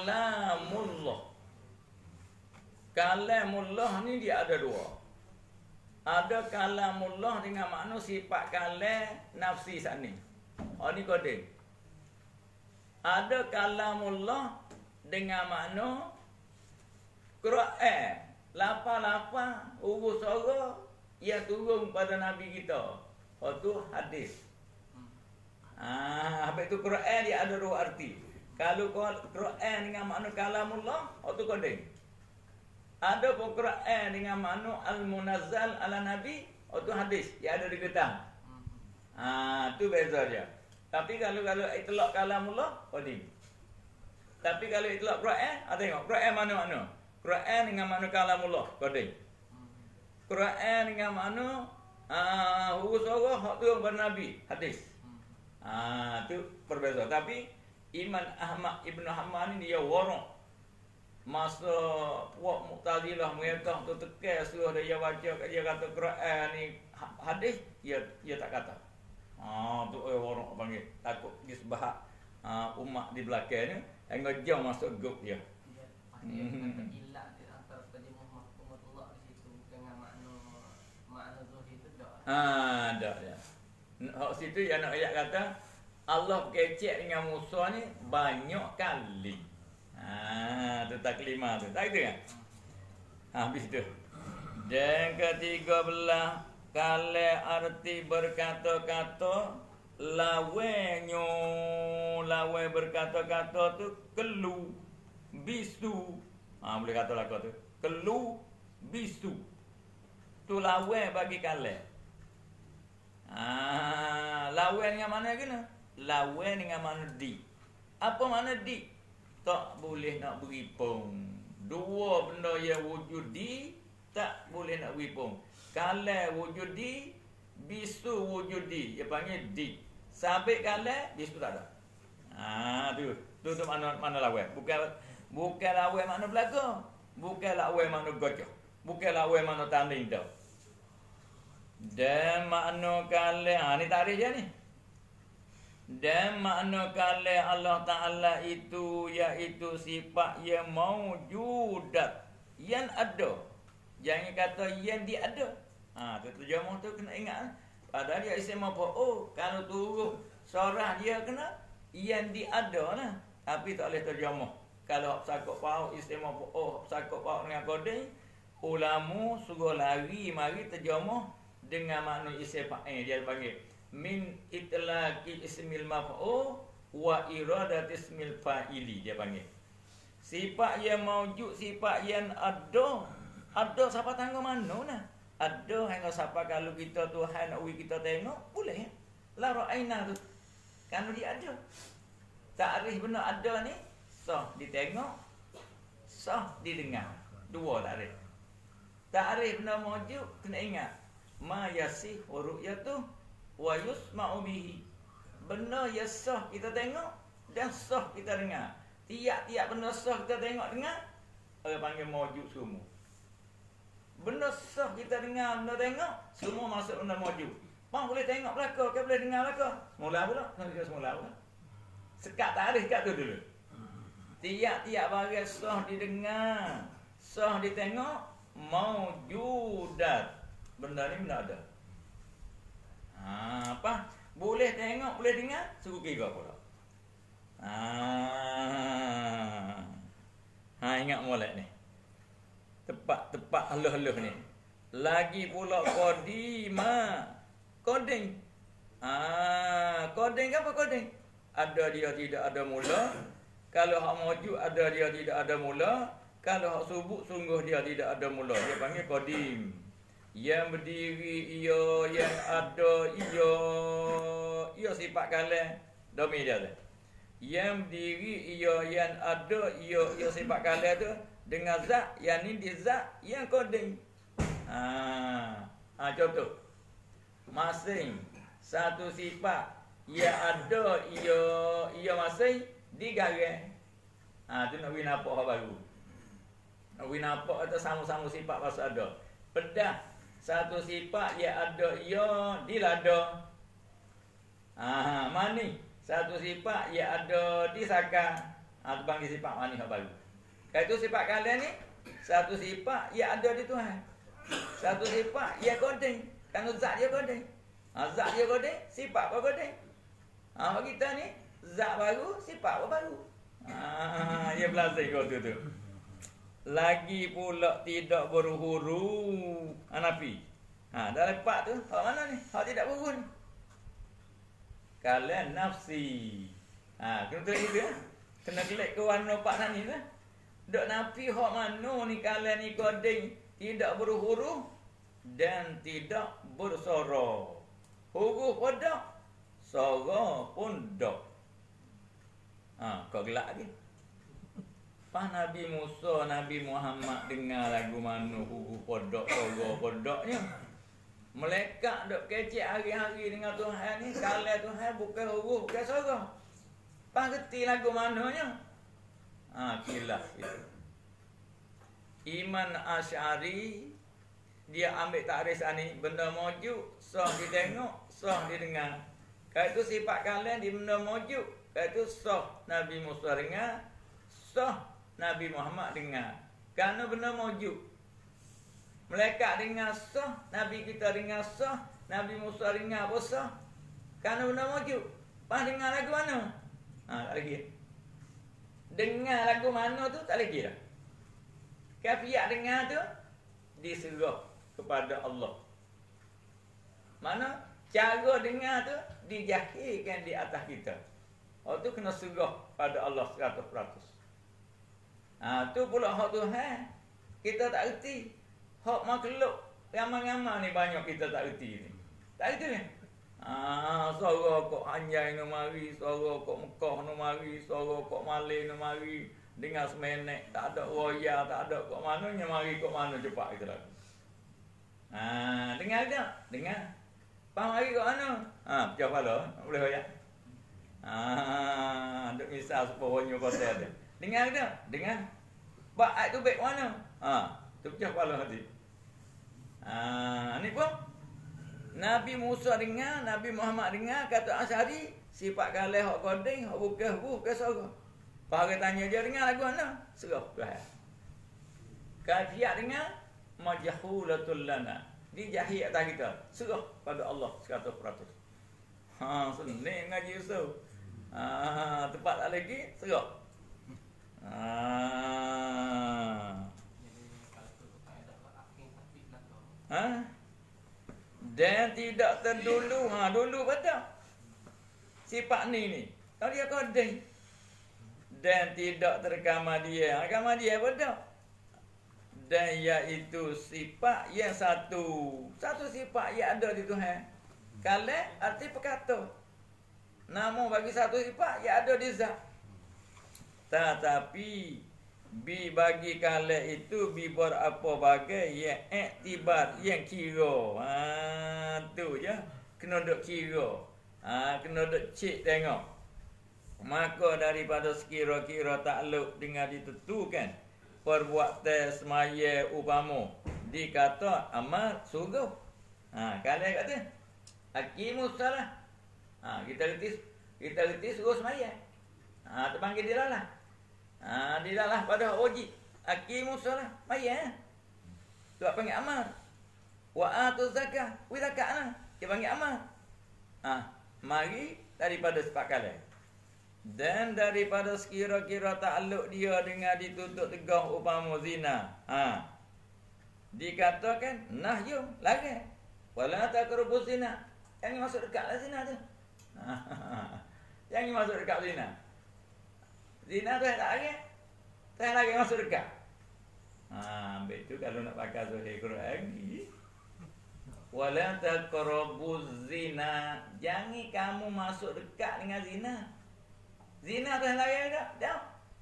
kalamullah ni dia ada dua. Ada kalamullah dengan makna sifat kalam nafsi sat ni. Ni koding. Ada kalamullah dengan makna Quran. Lapa-lapa urus suara ia turun pada Nabi kita. Tu hadis. Habis tu Quran dia ada dua arti. Kalau Quran dengan makna kalamullah, tu koding. Ada pun Quran dengan makna al-munazzal ala Nabi, tu hadis. Dia ada di getang. Tu beza dia. Tapi kalau itlaq kalamullah, koding. Tapi kalau itlaq Quran, tengok Quran mana-mana. Quran dengan makna kalamullah, koding. Quran dengan makna huruf suara hak turun pada Nabi, hadis. Tu perbezaan. Tapi Imam Ahmad Ibn Hanbal ni dia warok. Masa puak Mu'tazilah mereka tu tekan suruh dia baca, dia kata Quran ni hadis, dia tak kata. Tu warok panggil. Takut disebah umat di belakang ni, ngejam masuk grup dia. Ilah di antara terjemah mahfumatullah di situ dengan makna zuhid itu tak. Tak ya. Hak situ yang nak ayat kata Allah kecek dengan Musa ni banyak kali. Tu taklimah tu. Tak itu kan? Habis tu. Dan ke-13 kali arti berkata-kata lawenyo. Lawen berkata-kata tu kelu bisu. Boleh kata lah tu. Kelu bisu. Tu lawen bagi kali. Lawen dengan mana kena? Lawen dengan mana di. Apa mana di? Tak boleh nak beripung. Dua benda yang wujud di, tak boleh nak beripung. Kalau wujud di, bisu wujud di. Dia panggil di. Sabit kalau, bisu tak ada. Tu mana lawen. Bukan lawen makna belaka. Bukan lawen makna gajah. Bukan lawen makna tanding dah. Dan makna kala ni tarik je ni. Dan makna kala Allah Ta'ala itu iaitu sifat yang maujudat, yang ada. Jangan kata yang dia ada. Terjemah tu kena ingat. Padahal dia isim apa? Kalau turun sorah dia kena yang dia ada lah. Tapi tak boleh terjemah. Kalau sakut paut isim apa? Sakut paut dengan koding, ulama suruh lari mari terjemah dengan makna isim fa'il. Dia panggil min itlaqi ismil maf'ul wa iradati ismil fa'ili. Dia panggil sifat yang maujud, sifat yang ada. Ada siapa tanggung mana nah? Ada hang siapa kalau kita Tuhan nak kita tengok boleh. La ra'aina tu. Kalau dia ada. Takrif benar ada ni sah ditengok, sah didengar. Dua takrif. Takrif benar maujud kena ingat ma yasih ru'yatu wa yusma'u bihi. Benda yang sah kita tengok dan sah kita dengar. Tiap-tiap benda sah kita tengok dengar, orang panggil maujud semua. Benda sah kita dengar, benda tengok, semua masuk benda maujud. Bang boleh tengok belakang, kan boleh dengar belakang. Semula pula, semula pula. Sekat tarikh kat tu dulu. Tiap-tiap barang sah didengar, sah ditengok, maujudat. Benda ni benda ada. Apa? Boleh tengok, boleh dengar, suruh kira pula. Ingat molek ni. Tepat haluh-haluh ni. Lagi pula qadima. Koding. Koding apa koding? Ada dia tidak ada mula. Kalau hak mawjud ada dia tidak ada mula. Kalau hak subut sungguh dia tidak ada mula. Dia panggil qadim. Yang berdiri ia, yang ada ia. Ia sifat kalam domi dia tu. Yang berdiri ia, yang ada ia. Ia sifat kalam tu dengan zat, yang ni di zat yang qadim. Contoh. Masing satu sifat yang ada ia masing digarang. Tu nak win apa hak baru. Nak win apa atau sama-sama sifat pasal ada. Pedah satu sifat yang ada ia dilada. Mani satu sifat yang ada di saka. Tu panggil sifat mani hak baru. Itu sifat kalian ni satu sifat yang ada di Tuhan. Satu sifat yang koding. Kan zat dia koding. Zat dia koding, sifat pun koding. Bagi kita ni zat baru, sifat pun baru. Dia belajar kau tu. Lagi pula tidak berhuru. Nafi. Dah lepas tu, hak mana ni? Hak tidak berhuru ni. Kalian nafsi. Kena tulis itu ya. Kena klik ke warna pak tani tu. Dok nafi hak mana ni kalian ni koding. Tidak berhuru dan tidak bersara. Huruf pun dak, suara pun dak. Kau gelak lagi. Pas Nabi Musa, Nabi Muhammad dengar lagu mana huruf podok, suara podoknya. Melekat dok kecek hari-hari dengan Tuhan ni. Kalau Tuhan bukan huruf, bukan suara. Pas reti lagu mananya. Kilas itu. Iman Asy'ari dia ambil takrif ni, benda mawjud sah ditengok, sah didengar. Kalau itu sifat kalian di benda mawjud, kalau itu sah Nabi Musa dengar, sah Nabi Muhammad dengar. Kerana benda mawjud. Malaikat dengar sah, Nabi kita dengar sah, Nabi Musa dengar pun sah. Kerana benda mawjud. Pas dengar lagu mana? Tak lagi. Dengar lagu mana tu tak lagi dah. Kafiat dengar tu diserah kepada Allah. Mana cara dengar tu dijahirkan di atas kita. Tu kena serah pada Allah 100%. Tu pula hak Tuhan kita tak erti. Hak makhluk ramai-ramai ni banyak kita tak erti ni. Tak erti kan? Suara kok anjay no mari, suara kok Mekah no mari, suara kok Malay no mari. Dengar semenek, tak ada roya, tak ada kok mananya mari kok mana cepat kita lagu. Dengar tak? Dengar. Pak mari kok mana? Pecah kepala, tak boleh royak. Duk misal sepohonyo kota dia. Dengar tak? Dengar. Pak ayat tu baik mana? Tu pecah kepala hati. Ni pun Nabi Musa dengar, Nabi Muhammad dengar, kata Asy'ari, sifat kalah hak koding, hak bukan suara. Pak tanya dia dengar lagu mana? Serah Tuhan. Kafiat dengar majhulatul lana. Dijahir atas kita. Serah pada Allah 100%. Senang ngaji Yusuf. Tepat tak lagi? Serah. Dan tidak terdulu. Dulu betul. Sifat ni. Kalau dia koding. Dan tidak terkama dia. Kama dia betul. Dan iaitu sifat yang satu. Satu sifat yang ada di Tuhan. Kalau arti perkata. Namun bagi satu sifat yang ada di zat. Tetapi bi bagi kalau itu bi berapa bagai yang iktibar, yang kira. Tu je. Kena duk kira. Kena duk cek tengok. Maka daripada sekira-kira takluk dengan ditentukan perbuatan semaya upama dikata amal sungguh. Kalau kata hakimus salah. Kita reti suruh semaya. Terpanggil dilalah. Dilalah pada wajib. Hakimus salah. Maya. Tu panggil amal. Wa atu zakah, wi zakatlah. Dia panggil amal. Mari daripada sepakat. Dan daripada sekira-kira takluk dia dengan dituntut tegah upama zina. Dikatakan nahyu, larang. Wala taqrabuz zina. Jangan masuk dekatlah zina tu. Jangan masuk dekat zina. Zina tu tak larang. Tak larang masuk dekat. Ambil tu kalau nak pakai zahir Quran ni. Wala taqrabuz zina. Jangan kamu masuk dekat dengan zina. Zina tu larang tak? Tak.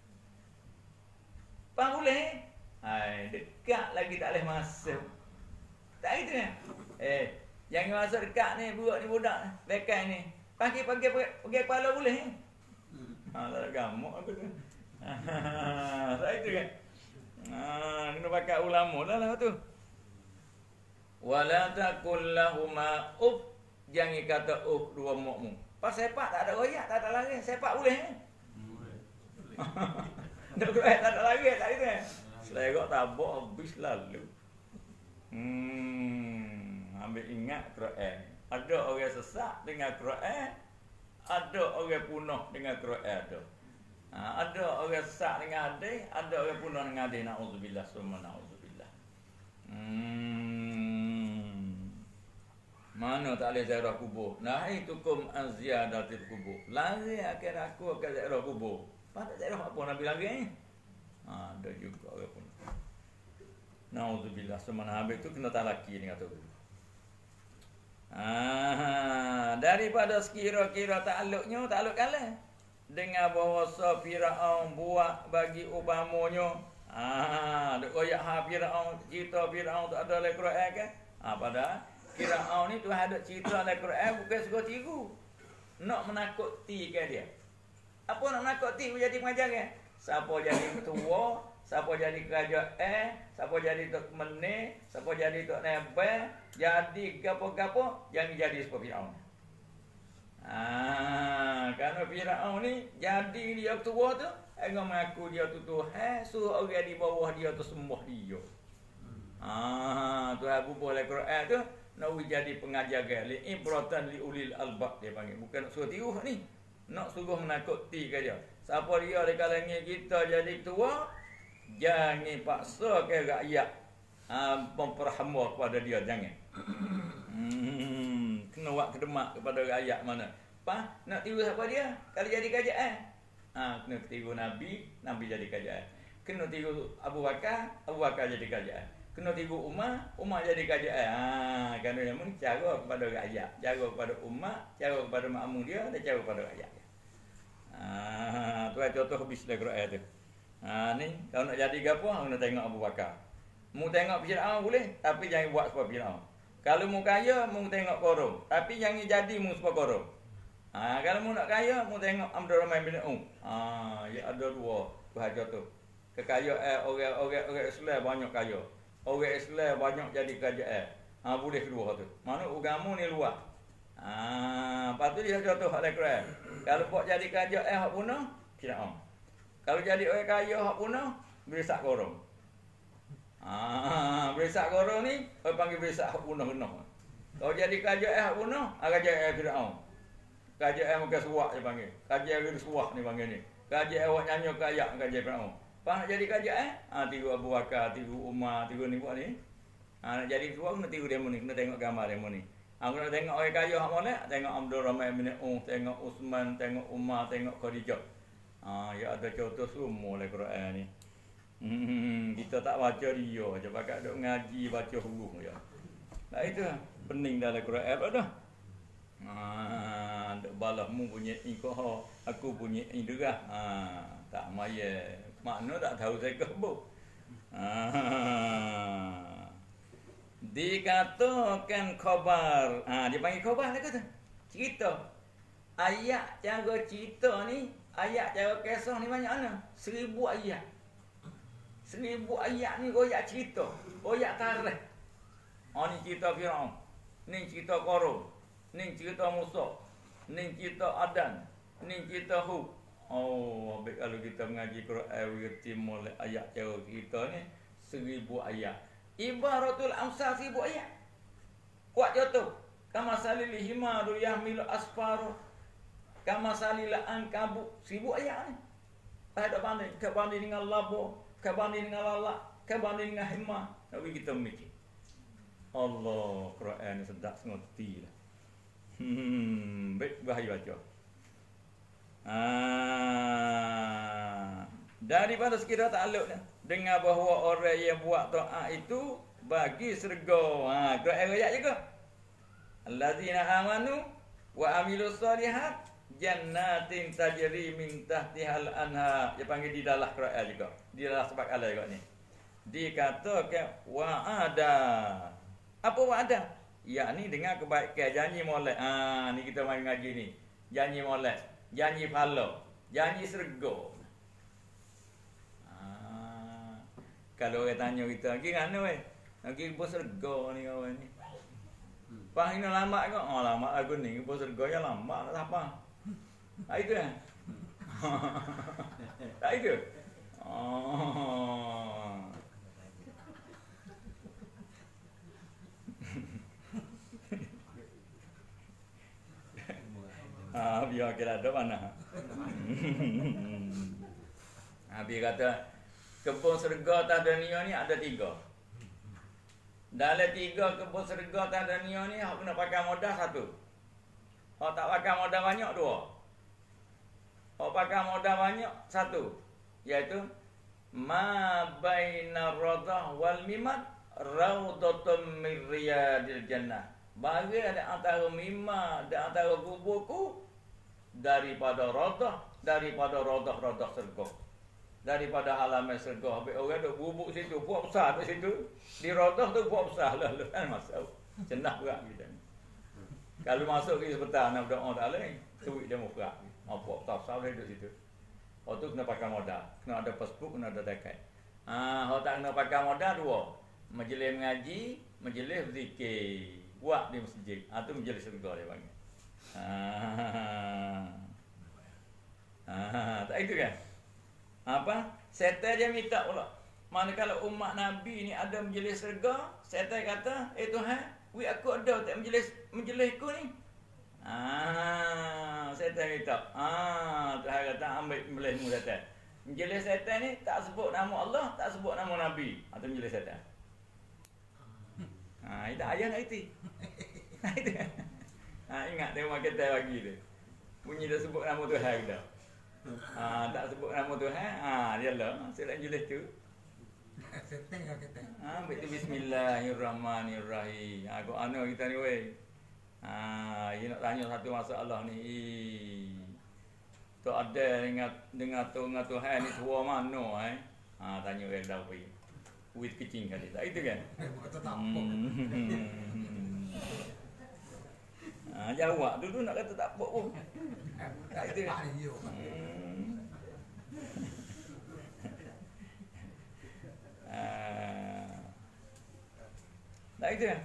Apa boleh? Dekat lagi tak boleh masuk. Tak gitu kan? Jangan masuk dekat ni budak ni. Bekai ni. Pakai kepala boleh. Tak ada gamuk aku tu. Tak itu kan? Kena pakai ulama lah tu. Wala taqul lahuma uf. Jangan kata uf dua mukmu. Pas sepak tak ada royak, tak ada lari. Sepak boleh. Tak boleh, tak ada lari, tak itu kan? Selegok tabuk habis lalu. Ambil ingat Quran. Ada orang sesak dengan Quran. Ada orang punah dengan Quran tu. Ada orang sesak dengan hadis, ada orang punah dengan hadis. Nauzubillah summa nauzubillah. Mana tak boleh ziarah kubur. Nahaitukum an ziyadatil kubur. Lari akan aku akan ziarah kubur. Patut ziarah apa Nabi lari ni? Ada juga orang punah. Nauzubillah summa habis tu kena talaki ni kata. Daripada sekira-kira takluknya takluk kalah dengan bahasa Firaun buat bagi upamanya. Duk royak Firaun, cerita Firaun tu ada dalam Quran kan? Padahal Firaun ni Tuhan ada cerita dalam Quran bukan suka tiru. Nak menakuti kan dia. Apa nak menakuti jadi pengajar kan? Siapa jadi ketua, siapa jadi kerajaan, siapa jadi tok meneh, siapa jadi tok nebel, jadi gapo-gapo, jangan jadi seperti Firaun. Kerana Firaun ni jadi dia ketua tu, engkau mengaku dia tu Tuhan, suruh orang di bawah dia tu sembah dia. Tuhan bubuh dalam Quran tu, nak jadi pengajar li ibratan li ulil albab dia panggil. Bukan nak suruh tiru ni, nak suruh menakuti ke dia. Siapa dia di kalangan kita jadi ketua, jangan paksa ke rakyat memperhamba kepada dia, jangan. Kena buat kedemak kepada rakyat mana. Nak tiru siapa dia? Kalau jadi kerajaan. Kena tiru Nabi, Nabi jadi kerajaan. Kena tiru Abu Bakar, Abu Bakar jadi kerajaan. Kena tiru Umar, Umar jadi kerajaan. Kerana yang ni cara kepada rakyat, cara kepada umat, cara kepada makmum dia dan cara kepada rakyat. Tu contoh habis dalam Quran tu. Ni kalau nak jadi gapo kena tengok Abu Bakar. Mu tengok Firaun boleh, tapi jangan buat seperti Firaun. Kalau mu kaya, mu tengok Qarun, tapi jangan jadi mu seperti Qarun. Kalau mu nak kaya, mu tengok Abdul Rahman bin Auf. Ya ada dua Tuhan contoh. Kekayaan orang Islam banyak kaya. Orang Islam banyak jadi kerajaan. Boleh kedua tu. Mana agama ni luar. Lepas tu dia contoh dalam Quran. Kalau buat jadi kerajaan hak punah, Firaun. Kalau jadi orang kaya hak punah, Besak Qarun. Besak Qarun ni orang panggil besak hak punah-punah. Kalau jadi kerajaan hak punah, kerajaan Firaun. Kerajaan muka suak dia panggil. Kerajaan suak ni panggil ni. Kerajaan awak nyanyi kayak kerajaan Firaun. Nak jadi kerajaan, tiru Abu Bakar, tiru Umar, tiru ni buat ni. Nak jadi suak kena tiru demo ni, kena tengok gambar demo ni. Aku nak tengok orang kaya hak mana? Tengok Abdul Rahman bin Auf, tengok Uthman, tengok Umar, tengok Khadijah. Ya ada contoh semua dalam Quran ni. Kita tak baca dia je, pakai duk ngaji baca huruf je. Nah itu pening dalam Quran apa dah. Duk balas mu punya ikoh, aku punya derah. Tak maya. Makna tak tahu saya kebuk. Dikatakan khabar. Dia panggil khabar lah kata. Cerita. Ayat cara cerita ni, ayat cara kisah ni banyak mana? 1000 ayat. 1000 ayat ni royak cerita, royak tarikh. Ni cerita Firaun, ni cerita Qarun, ni cerita Musa, ni cerita Adan, ni cerita Hud. Baik kalau kita mengaji Quran kita mulai ayat cara cerita ni 1000 ayat. Ibaratul amsal 1000 ayat. Kuat jatuh. Kama salil himaru yahmilu asfaru. Kama salil ankabu. 1000 ayat ni. Tak ada banding. Kebanding dengan labo. Kebanding dengan lalak. Kebanding dengan himah. Tapi kita mikir. Allah, Quran ni sedap sengerti lah. Baik, bahaya baca. Daripada sekira takluk dengan bahawa orang yang buat taat itu bagi syurga. Quran ayat juga. Allazina amanu wa amilus solihat jannatin tajri min tahtihal anhar. Dia panggil di dalam Quran juga. Di dalam sebab Allah juga ni. Dikatakan wa'ada. Apa wa'ada? Yakni dengan kebaikan, janji molek. Ni kita main ngaji ni. Janji molek, janji pahala, janji syurga. Kalau orang tanya kita, "Pergi mana weh?" "Pergi ke syurga ni kawan ni." Pang ini lama ke? Lama aku ni ke syurga ya lama tak apa. Tak itu kan? Tak itu. Biar kita ada mana. Biar kata kebun syurga atas dunia ni ada 3. Dalam 3 kebun syurga atas dunia ni hak kena pakai modal 1. Hak tak pakai modal banyak 2. Hak pakai modal banyak 1. Iaitu ma baina radah wal mimad raudatun min riyadil jannah. Bagi ada antara mimad dan antara kuburku daripada radah syurga. Daripada halaman syurga. Habis orang duk bubuk situ, buat besar kat situ. Di radah tu buat besar lah. Kan masuk. Cenah berat kita ni. Kalau masuk ke sebentar nak berdoa tak boleh. Suit dia muka. Buat besar dia duduk situ. Hak tu kena pakai modal. Kena ada passbook, kena ada dekat. Hak tak kena pakai modal 2. Majlis mengaji, majlis zikir. Buat di masjid. Tu majlis syurga dia panggil. Tak itu kan? Apa? Setan dia minta pula. Manakala umat Nabi ni ada majlis syurga, setan kata, Tuhan, aku ada tak majlisku ni? Setan minta. Tuhan kata, ambil majlismu setan. Majlis setan ni tak sebut nama Allah, tak sebut nama Nabi. Itu majlis setan. Itu ayah nak itu. Ingat dia makan teh bagi dia. Bunyi dia sebut nama Tuhan kita. Tak sebut nama Tuhan, dia lah. Saya nak julis tu. Setting ke kata. Betul bismillahirrahmanirrahim. Aku ana kita ni weh. Dia nak tanya satu masalah ni. Tu ada dengan Tuhan ni tua mana tanya orang dah pergi. Wit kecing kali. Tak itu kan? Kata tak apa. Jawab dulu nak kata tak apa pun. Tak itu kan? Tak itu kan?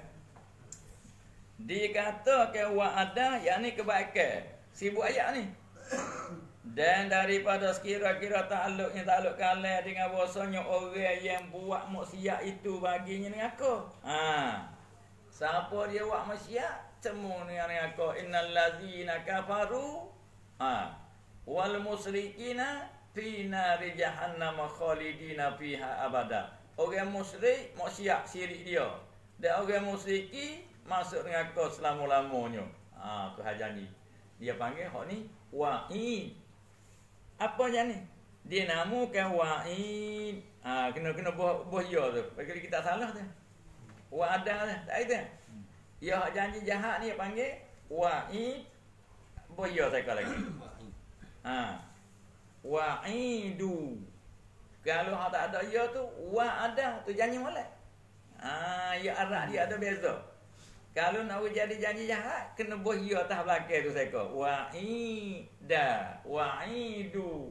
Dikatakan wa'ada yakni kebaikan. 1000 ayat ni. Dan daripada sekira-kira takluk kalah dengan bahasanya orang yang buat maksiat itu baginya dengan aku. Siapa dia buat maksiat? Semua dengan aku. Innal ladzina kafaru wal musyrikina fi nari jahannam khalidina fiha abada. Orang musyrik maksiat syirik dia. Dan orang musyriki masuk dengan aku selama-lamanya. Tuhan janji. Dia panggil hak ni wa'id. Apa yang ni? Dia namakan wa'id. Kena buah ya tu. Bagi kita salah tu. Wa'ada tu. Tak itu. Ya hak janji jahat ni dia panggil wa'id. Buah ya saya lagi. Wa'idu. Kalau hak tak ada ya tu wa'ada tu janji molek. Ya Arab dia ada beza. Kalau nak jadi janji jahat, kena buah ya atas belakang tu saya kata. Wa'ida. Wa'idu.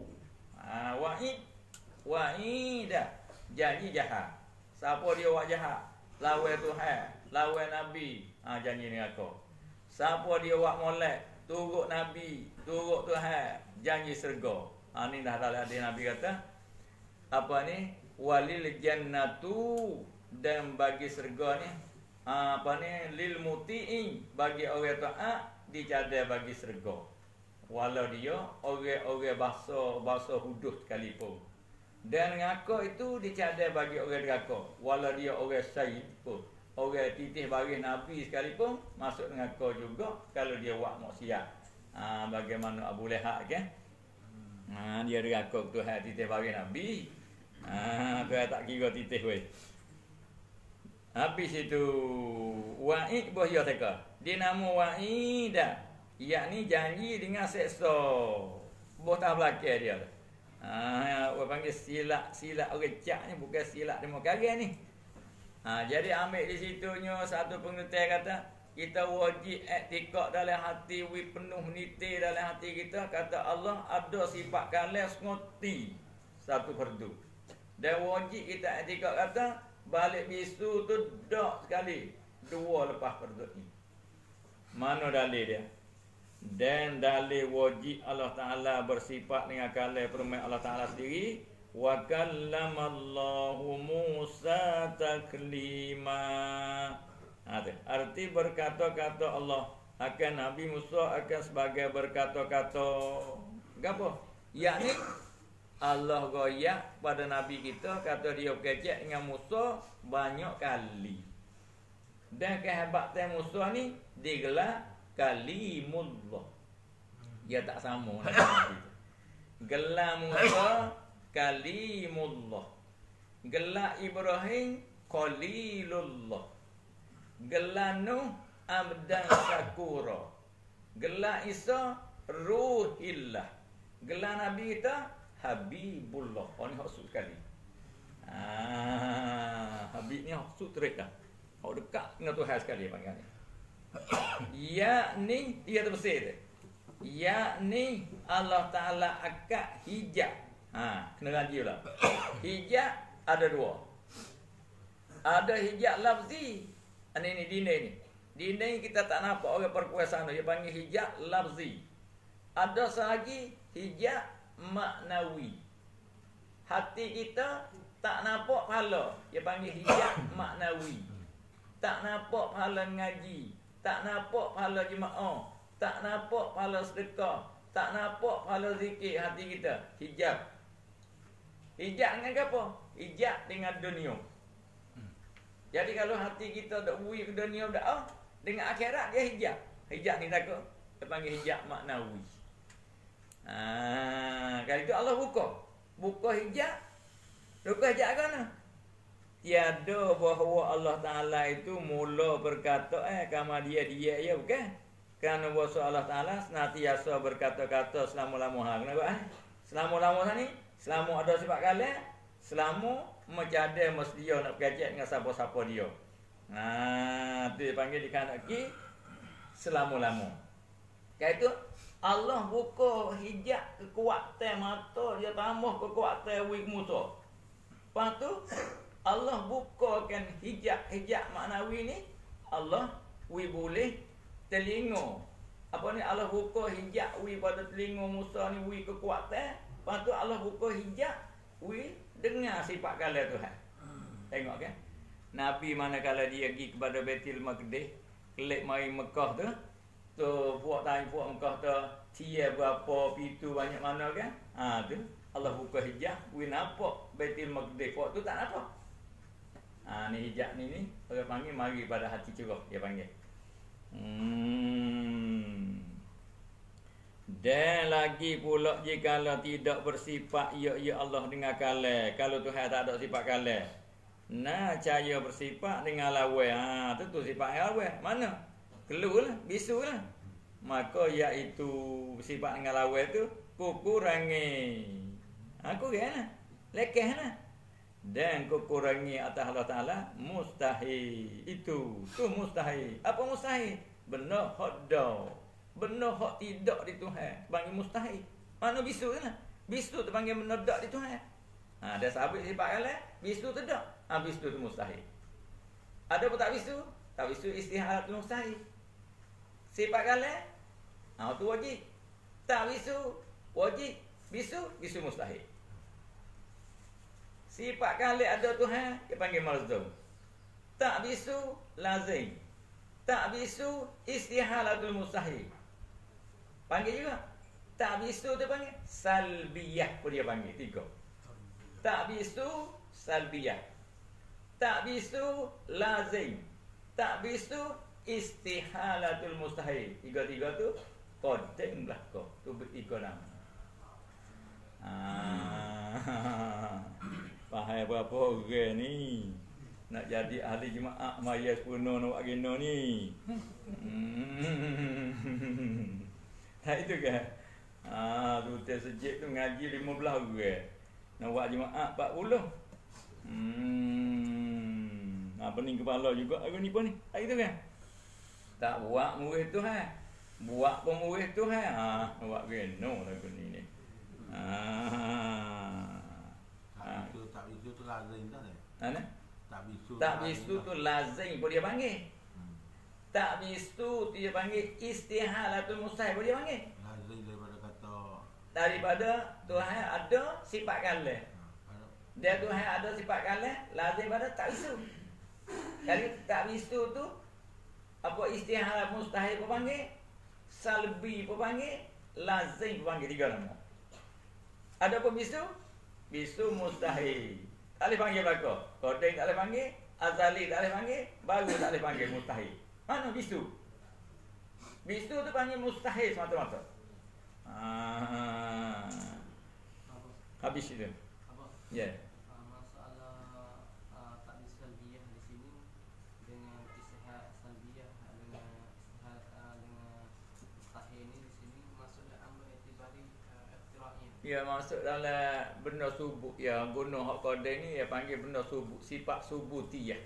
Wa'ida. Janji jahat. Siapa dia buat jahat? Lawan Tuhan, lawan Nabi. Janji ni aku. Siapa dia buat molek? Turut Nabi, turut Tuhan. Janji syurga. Ni dah ada Nabi kata. Apa ni? Walil jannatu. Dan bagi syurga ni apa ni lil muti'in bagi orang taat dicadai bagi syurga. Walau dia orang-orang bahasa hudud sekalipun. Dan neraka itu dicadai bagi orang neraka. Walau dia orang syahid pun. Orang titih baris Nabi sekalipun masuk neraka juga kalau dia buat maksiat. Bagaimana Abu Lahab kan? Dia neraka Tuhan titih baris Nabi. Tuhan tak kira titih weh. Habis itu wa'id bahaya teka. Dia nama wa'id dah. Yakni janji dengan seksa. Boh tak belakang dia. Orang panggil silap orang cak ni bukan silap demokrasi ni. Jadi ambil di situnya satu pengertian kata kita wajib iktikad dalam hati, penuh niti dalam hati kita kata Allah ada sifat kalam ngoti satu fardu. Dan wajib kita iktikad kata balik bisu tu dak sekali dua lepas fardu ni. Mana dalil dia? Dan dalil wajib Allah Ta'ala bersifat dengan kalam firman Allah Ta'ala sendiri wa kallamallahu Musa taklima. Arti berkata-kata Allah akan Nabi Musa akan sebagai berkata-kata gapo? Yakni Allah goyak pada Nabi kita kata dia kecek dengan Musa banyak kali. Dan kehebatan Musa ni digelar Kalimullah. Dia tak sama dengan gelar Musa Kalimullah. Gelar Ibrahim Khalilullah. Gelar Nuh Abdan Syakura. Gelar Isa Ruhillah. Gelar Nabi kita Habibullah. Oh ni maksud sekali. Habib ni maksud terik dah. Kau dekat dengan Tuhan sekali panggil ni. Yakni dia terbersih. Yakni Allah Ta'ala akad hijab. Kena raji lah. Hijab ada dua. Ada hijab lafzi. Ini dinding ni. Dinding kita tak nampak orang perkuasaan dia panggil hijab lafzi. Ada lagi hijab maknawi. Hati kita tak nampak pahala. Dia panggil hijab maknawi. Tak nampak pahala ngaji. Tak nampak pahala jemaah, tak nampak pahala sedekah, tak nampak pahala zikir hati kita. Hijab. Hijab dengan apa? Hijab dengan dunia. Jadi kalau hati kita dak bui ke dunia dak dengan akhirat dia hijab. Hijab ni tak apa? Dia panggil hijab maknawi. Kalau itu Allah buka hijab. Buka hijab kan? Tiada bahawa Allah Ta'ala itu mula berkata kama dia ya bukan? Kerana bahawa Allah Ta'ala senantiasa berkata-kata selama-lama. Kenapa? Selama-lama ni, selama ada sifat kalam, selama mencadai mesti dia nak berkajak dengan siapa-siapa dia. Itu dipanggil di kanaki selama-lama. Kaya itu Allah buka hijab kekuatan mata, dia tambah kekuatan wik Musa. Lepas tu Allah bukakan hijab maknawi ni Allah boleh telinga. Apa ni Allah buka hijab pada telinga Musa ni kekuatan. Lepas tu Allah buka hijab dengar sifat kalam Tuhan. Tengok kan? Nabi manakala dia pergi kepada Baitul Maqdis, kelip mari Mekah tu puak Mekah tu tia berapa pintu banyak mana kan? Tu Allah buka hijab, nampak Baitul Maqdis. Waktu tak nampak. Ni hijab ni orang panggil mari pada hati cerah dia panggil. Dan lagi pula jika tidak bersifat ya Allah dengan kalam. Kalau Tuhan tak ada sifat kalam. Cahaya bersifat dengan lawan. Tentu sifat lawan. Mana? Keluarlah, bisulah. Maka iaitu sifat dengan lawan tu kukurangi. Kuranglah. Lekehlah. Dan kukurangi atas Allah Ta'ala mustahil. Itu mustahil. Apa mustahil? Benda hak dah. Benda hak tidak di Tuhan panggil mustahil. Mana bisu lah. Bisu tu panggil benda tak di Tuhan. Ada sahabat sifat kalam, bisu tu tak. Bisu tu mustahil. Ada pun tak bisu? Tak bisu istihad tu mustahil. Sifat kalam, tu wajib. Tak bisu, wajib. Bisu mustahil. Sifat kalam ada Tuhan, dia panggil malzum. Tak bisu lazim. Tak bisu istihalatul mustahil. Panggil juga. Tak bisu tu panggil salbiyah pun dia panggil. 3. Tak bisu salbiyah. Tak bisu lazim. Tak bisu istihalatul mustahil. 3 tu kodeng lah kau. Tu bertiga nama. Faham berapa orang ni nak jadi ahli jemaah maya sempurna nak buat geno ni. Tak itu ke? Tu sejik tu ngaji 15 orang. Nak buat jemaah 40. Pening kepala juga aku ni pun ni. Tak itu kan? Tak buat murid tu buat pun murid tu buat geno lagu ni. Tak bisu tu lazim dah ni. Mana? Tak bisu tu lazim pun dia panggil. Tak bisu dia panggil istihalatul mustahil pun dia panggil. lazim Daripada Tuhan ada sifat kalah. Dia Tuhan ada sifat kalah, lazim pada tak bisu. Jadi tak bisu tu apa istihalat mustahil pun panggil, salbi pun panggil, lazim pun panggil, 3 nama. Ada pun bisu? Bisu mustahil. Tak boleh panggil belaka. Kodeng tak boleh panggil, azali tak boleh panggil, baru tak boleh panggil mustahil. Mana bisu? Bisu tu panggil mustahil semata-mata. Habis itu. Ya. Masalah takbir salbiyah di sini dengan istihad salbiyah dengan istihad dengan mustahil ni di sini masuk dalam berikutibari iktira'iyah. Ya, masuk dalam benda subut. Ya, guna hak kodeng ni dia panggil benda subut, sifat subutiyah.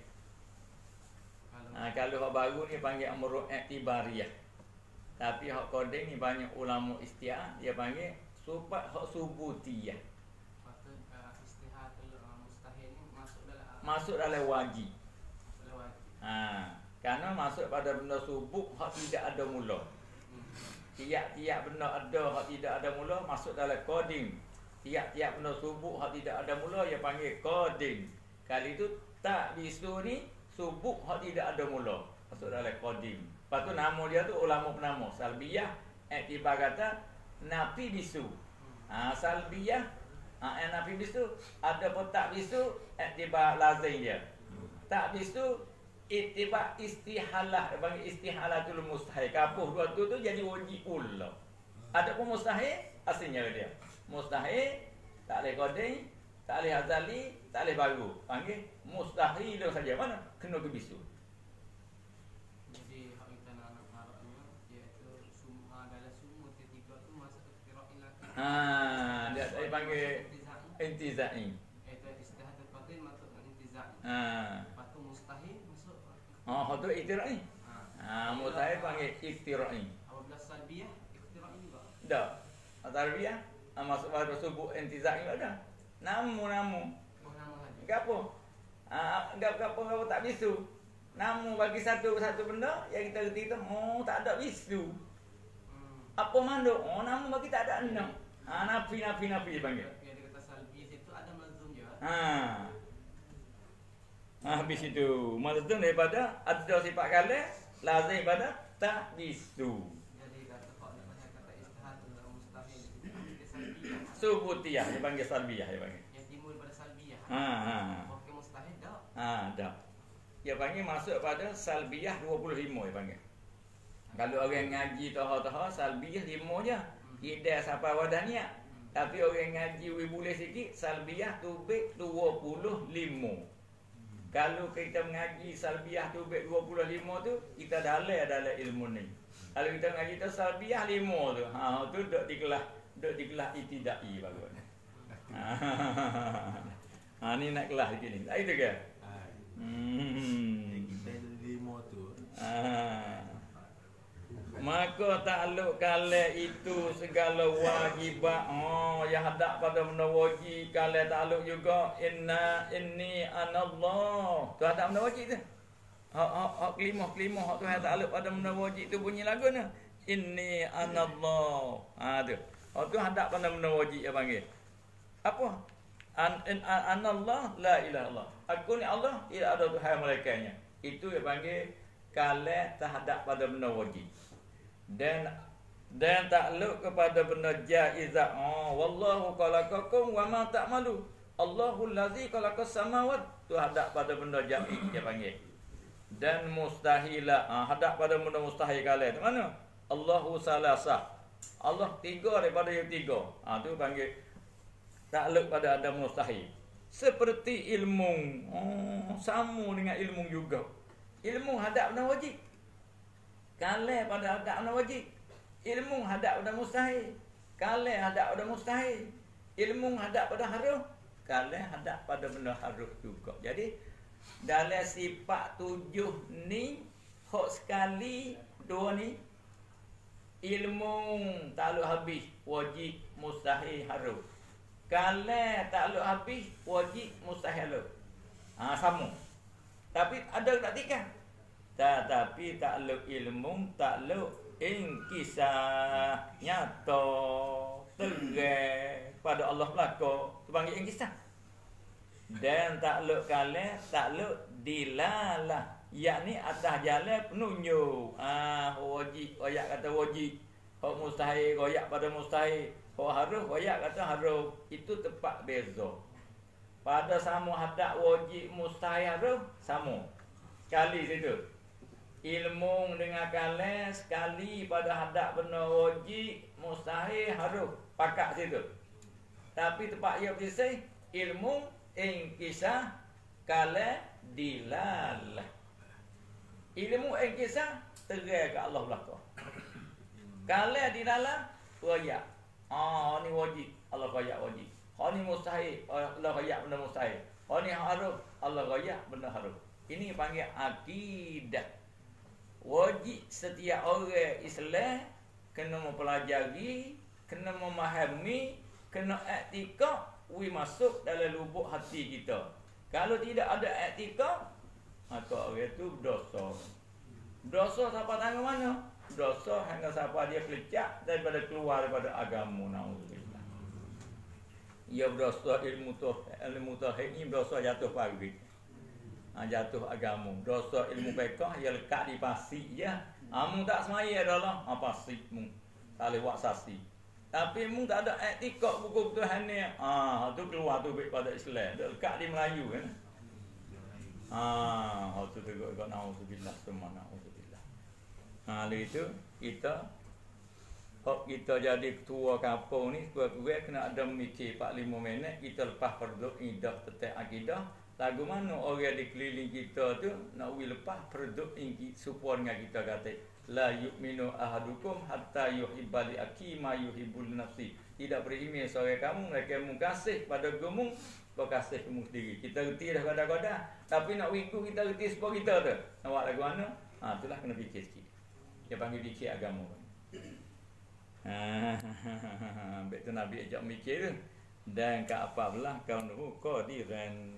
Kalau hak baru ni panggil amrul iktibariyah. Tapi hak kodeng ni banyak ulama istiah dia panggil sifat hak subutiyah. Patut istihad mustahil ni masuk dalam wajib. Wajib. Kerana masuk pada benda subut hak tidak ada mula. Tiap-tiap benda ada hak tidak ada mula masuk dalam koding. Tiap-tiap benda subut hak tidak ada mula dia panggil koding. Kali itu tak bisu ni subut hak tidak ada mula masuk dalam koding. Lepas tu nama dia tu ulama penama salbiyah, iktibar kata nafi bisu. Salbiyah nafi bisu, ada pun tak bisu iktibar lazim dia. Tak bisu iktibar istihalah, dia panggil istihalatul mustahil. Kapuh dua tu jadi wajib pula. Ada pun mustahil aslinya dia. Mustahil tak boleh koding, tak boleh azali, tak boleh baru. Panggil mustahil saja. Mana kena ke bisu. Jadi hak kita nak harapnya iaitu dalam semua ketiga tu masuk iktira'iyah. Dia panggil intizai. Itu istihad al-qatil masuk intizai. Lepas tu mustahil masuk. Tu iktira'iyah. Mustahil panggil iktira'iyah. Apabila salbiyah iktira'iyah juga. Dah. Salbiyah masuk pada subuh intizai ada. Namu. Oh, nama saja. Gapo? Gapo tak bisu. Namu bagi satu benda yang kita reti tu tak ada bisu. Apa manduk? Namu bagi tak ada enam. Nafi dia panggil. Dia kata salbiyah situ ada mazum juga. Habis itu mazum daripada ada sifat kalah lazim pada tak bisu. Jadi kata istihad mustahil itu salbiyah. Subutiyah dia panggil salbiyah dia panggil. Yang timbul pada salbiyah. Okey mustahil dak. Dah. Dia panggil masuk pada salbiyah 25 dia panggil. Kalau orang ngaji taha-taha salbiyah 5 je. Tidak sampai wadaniyah. Tapi orang ngaji boleh sikit salbiyah tubik 25. Kalau kita mengaji salbiyah tubik 25 tu kita dalam ilmu ni. Kalau kita mengaji tu salbiyah 5 tu. Tu duduk di kelas itidai bagus. Ni nak kelas sikit ni. Tak itu ke? Kita ada 5 tu. Maka takluk kala itu segala wajibat yang hadap pada benda wajib. Kala takluk juga inni anallah. Tu hadap benda wajib tu. Hak kelimah hak tu takluk pada benda wajib tu bunyi lagu ni. Inni anallah. Tu. Hak tu hadap pada benda wajib dia panggil. Apa? Anallah la ilaha illallah. Aku ni Allah, tidak ada Tuhan melainkannya. Itu yang panggil kalam terhadap pada benda wajib. Dan takluk kepada benda jaizah. Wallahu khalaqakum wa ma ta'malu. Allahul ladzi khalaqas samawat. Tu hadap pada benda jaiz dia panggil. Dan mustahilah. Hadap pada benda mustahil kalam. Tu mana? Allahu salasa. Allah tiga daripada yang tiga. Tu panggil takluk pada ada mustahil. Seperti ilmu. Sama dengan ilmu juga. Ilmu hadap benda wajib. Kalam pada hadap benda wajib. Ilmu hadap pada mustahil. Kalam hadap pada mustahil. Ilmu hadap pada harus. Kalam hadap pada benda harus juga. Jadi dalam sifat 7 ni, hok sekali dua ni, ilmu takluk habis, wajib, mustahil, harus. Kalam takluk habis, wajib, mustahil, harus. Sama. Tapi ada tak tiga? Tetapi takluk ilmu, takluk inkisah nyata terang pada Allah belaka, tu panggil inkisah. Dan takluk kalam, takluk dilalah, yakni atas jalan penunjuk. Wajib, royak kata wajib. Hak mustahil, royak pada mustahil. Hak harus, royak kata harus. Itu tepat beza. Pada sama hadap wajib, mustahil, harus, sama. Sekali situ. Ilmu dengan kalam sekali pada hadap benda wajib, mustahil, harus. Pakat situ. Tapi tempat ia bersih, ilmu, inkisah, kalam, dilalah. Ilmu inkisah, terang ke Allah belaka. Kalam dilalah, royak. Ni wajib, Allah royak wajib. Ni mustahil, Allah royak benda mustahil. Ni harus, Allah royak benda harus. Ini panggil akidah. Wajib setiap orang Islam kena mempelajari, kena memahami, kena i'tikad, masuk dalam lubuk hati kita. Kalau tidak ada i'tikad, maka orang itu berdosa. Dosa siapa tangan mana? Dosa hanya siapa dia kelecak daripada keluar daripada agama. Nauzubillah. Ia berdosa ilmu tauhid ini berdosa jatuh pagi. Jatuh agama. Dosa ilmu fiqh ia lekat di pasik je. Mu tak semaya adalah pasik mu. Tak boleh buat saksi. Tapi mu tak ada i'tikad buku Tuhan ni. Tu keluar tu pada Islam. Dia lekat di Melayu kan. Tu tegak nauzubillah semua nauzubillah. Lalu itu kita jadi ketua kampung ni kurang-kurang kena ada mikir 4-5 minit kita lepas perdu idah tentang akidah. Lagu mana orang di keliling kita tu nak lepas produk ini supaya dengan kita kata la yu'minu ahadukum hatta yuhibba li akhi ma yuhibbul nafsi. Tidak beriman seorang kamu kamu kasih pada kamu berkasih kamu sendiri. Kita reti dah kada-kada tapi nak wiku kita reti supaya kita tu. Nak buat lagu mana? Itulah kena fikir sikit. Dia panggil fikir agama. Betul Nabi ajak mikir tu. Dan ke apa belah kau nuhu qadiran.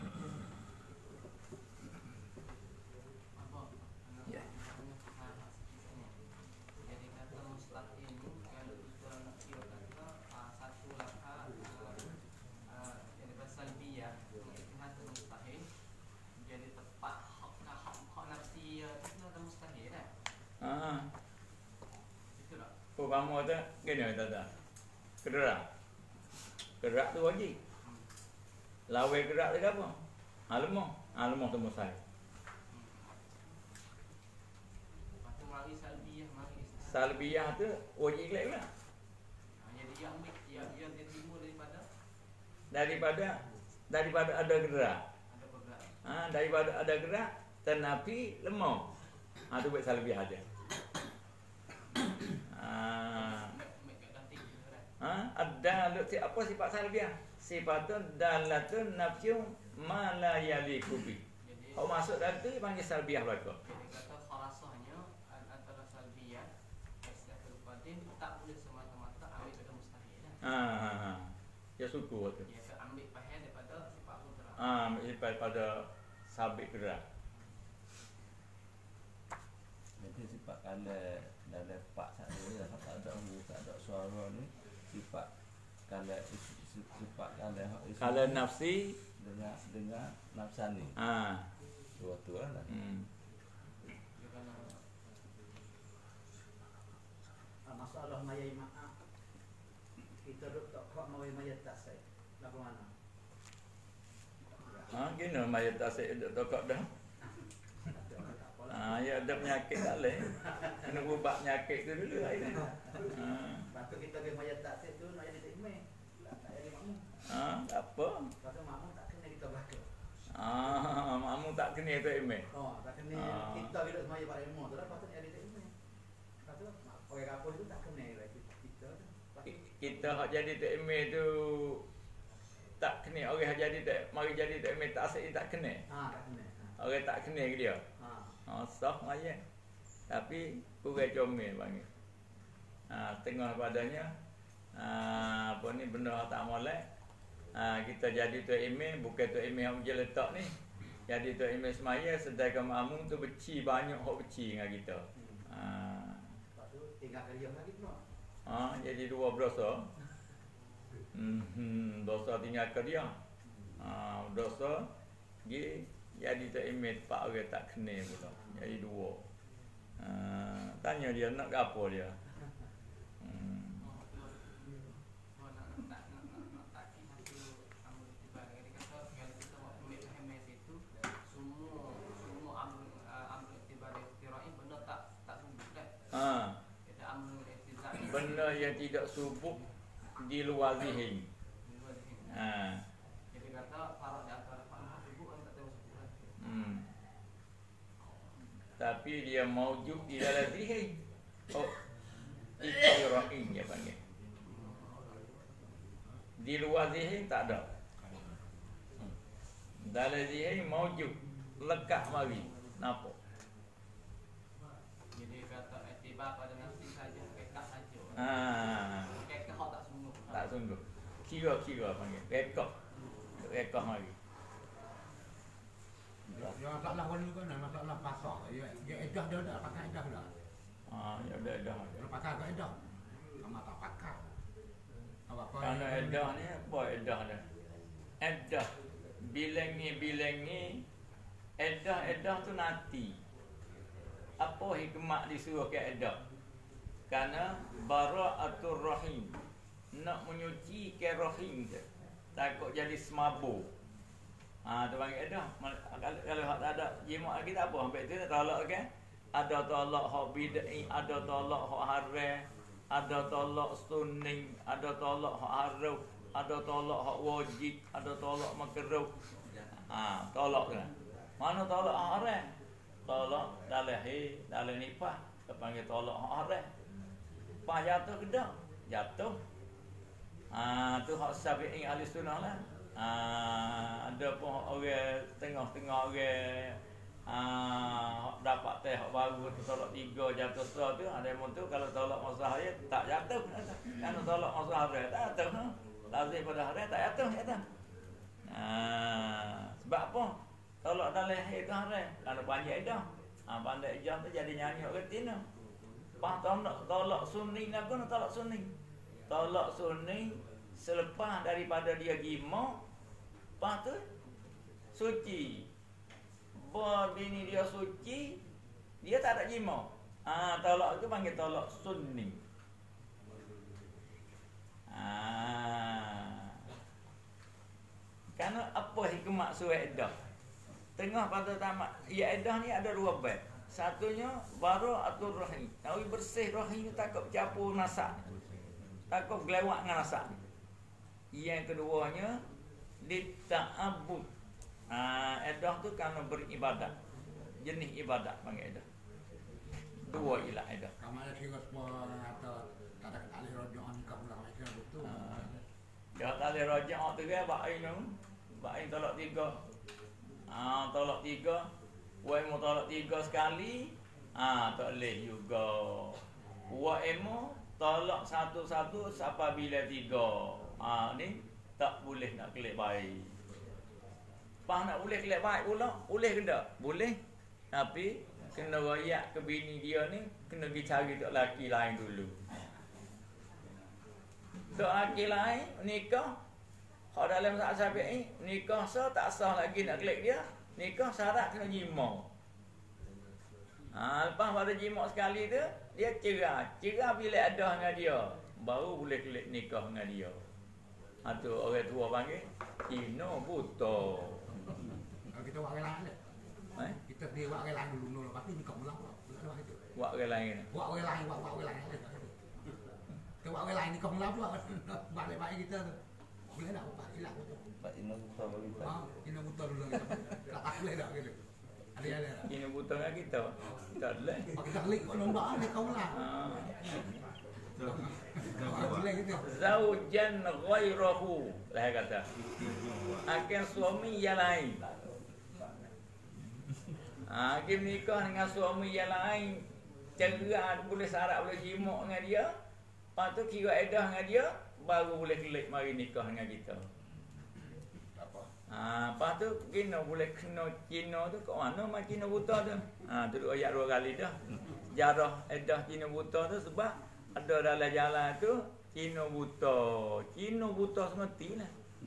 Kamu tu gini kata. Gerak tu wajib. Lawan gerak tu apa? Lemah. Lemah tu mustahil. Salbiyah tu wajib gelap lah. Jadi yang dia timbul daripada ada gerak. Ada bergerak. Daripada ada gerak tetapi lemah. Tu buat salbiyah aja. Ada apa sifat salbiah? Sifatun dalatun nafsu ma la yaliqu bi. Kau masuk dalam tu panggil salbiah belaka. Jadi kata khalasahnya antara salbiah istiqlal batin tak boleh semata-mata ambil pada mustahil. Ya suku tu. Dia ambil bahagian daripada sifat udra. Daripada sabit gerak. Jadi sifat kalau pak saya tak ada suara ni sifat kalau sifat ada Kalau nafsi dengan nafsani. Dua tu lah. Masalah mayai maaf. Kita duk tak kok mayai tak sai. Lagu mana? Gini mayat tasik duk tokok dah. Ya ada penyakit tak leh. Kena ubah penyakit tu dulu air. Waktu kita ke mayat tak sai tu nak jadi tekme. Tak jadi makmum. Tak apa. Waktu makmum tak kena kita belaka. Makmum tak kena tu email. Tak kena kita bila mayat pada ilmu tu dah patut jadi tekme. Kata orang kapal tu tak kena kita. Kita hak jadi tu email tu tak kena orang hak jadi tak mari jadi tak email tak asal tak kena. Tak kena. Orang tak kena ke dia. Sah mayat. Tapi kurang comel panggil. Tengah padanya apa ni benda tak molek. Kita jadi tu email bukan tu email yang je letak ni. Jadi tu email semaya sedangkan makmum tu beci banyak hak beci dengan kita. Lepas tu tinggal kerja lagi tu. Jadi dua berdosa. Dosa tinggal kerja. Dosa jadi tak email pak orang tak kena pula. Jadi dua. Tanya dia nak ke apa dia. Benda yang tidak subuh di luar zihin. Jadi kata farak di antara farak subuh kan tak tahu subuh. Tapi dia maujud di dalam zihin. Iqtira'in dia panggil. Di luar zihin tak ada. Dalam zihin maujud, lekat mari. Nampak? Jadi kata etibar pada nafsi saja, rekah saja. Rekah hak tak sungguh. Tak sungguh. Kira-kira panggil. Rekah mari. Ya masalah wali kan masalah pasal. Ya edah dah pakai edah dah. Ya dah. Kalau pakai ke edah. Sama tak pakai. Apa-apa. Kerana edah ni apa edah dia? Edah bilang ni edah tu nanti. Apa hikmat disuruh ke edah? Kerana bara'atur rahim. Nak menyuci ke rahim tu. Takut jadi semabuk. Tu panggil edah. Kalau hak tak ada jimat lagi tak apa. Sampai tu tolak kan? Ada tolak hak bid'ah, ada tolak hak haram, ada tolak sunni, ada tolak hak haram, ada tolak hak wajib, ada tolak makruh. Tolak kan. Mana tolak hak haram? Tolak dalam nipah. Kita panggil tolak hak haram. Pas jatuh ke dak? Jatuh. Tu hak sabi'in ahli sunnah lah. Ada pun orang tengah-tengah orang dapat teh hak baru tu tolak 3 jatuh sah tu ada yang tu kalau tolak masa hari tak jatuh. Kalau tolak masa hari tak jatuh. Lazim pada hari tak jatuh. Sebab apa? Tolak dalam hari tu hari kalau panjang dah. Pandai jam tu jadi nyanyi orang tina. Pas tolak sunni nak guna tolak sunni. Tolak sunni selepas daripada dia gima, lepas tu suci. Bini dia suci, dia tak ada gima. Tolak tu panggil tolak sunni. Kerana apa hikmat surah edah? Tengah pada tamat, edah ni ada 2 bab. Satunya bara'atur rahim. Tahu bersih rahim takut campur nasak. Takut gelawak dengan nasak. Yang keduanya dita'abbud. Edah tu kerana beribadat. Jenis ibadat panggil edah. 2 ilah edah. Kamu ada kira semua atau tak ada tali rojak ni kamu dah macam betul. Dia tali rojak tu ke baik tu. Baik tolak 3. Tolak 3. Wai mu tolak 3 sekali. Tak boleh juga. Wai mu tolak satu-satu apabila 3. Ni tak boleh nak kelip baik. Pas nak boleh kelip baik pula, boleh ke tak? Boleh. Tapi kena royak ke bini dia ni, kena pergi cari tok laki lain dulu. Tok laki lain nikah, Kalau dalam mazhab Syafi'i nikah sah tak sah lagi nak klik dia, nikah syarat kena jima'. Lepas pada jima' sekali tu dia cerai. Cerai bila ada dengan dia, baru boleh klik nikah dengan dia. Tu orang tua panggil Cina buta. Kita buat orang lain. Kita dia buat orang lain dulu, lepas tu nikah ulang. Buat orang lain. Buat orang lain, buat orang lain. Kita buat orang lain nikah ulang pula. Buat baik kita tu. Boleh tak buat hilang tu? Pak Ina buta bagi kita. Ina buta dulu kita. Tak boleh tak gitu. Ada. Cina buta dengan kita. Tak boleh. Kita klik kau nombak nikah ulang. Zaujan ghairahu lah kata. Akan suami yang lain. Hakim nikah dengan suami yang lain, cerai boleh syarat boleh jima' dengan dia. Lepas tu kira edah dengan dia, baru boleh klik mari nikah dengan kita. Lepas tu kena boleh kena Cina tu kat mana mak Cina buta tu. Tu duk ayat 2 kali dah. Sejarah edah Cina buta tu sebab ada dalam jalan tu Cina buta. Cina buta semestilah.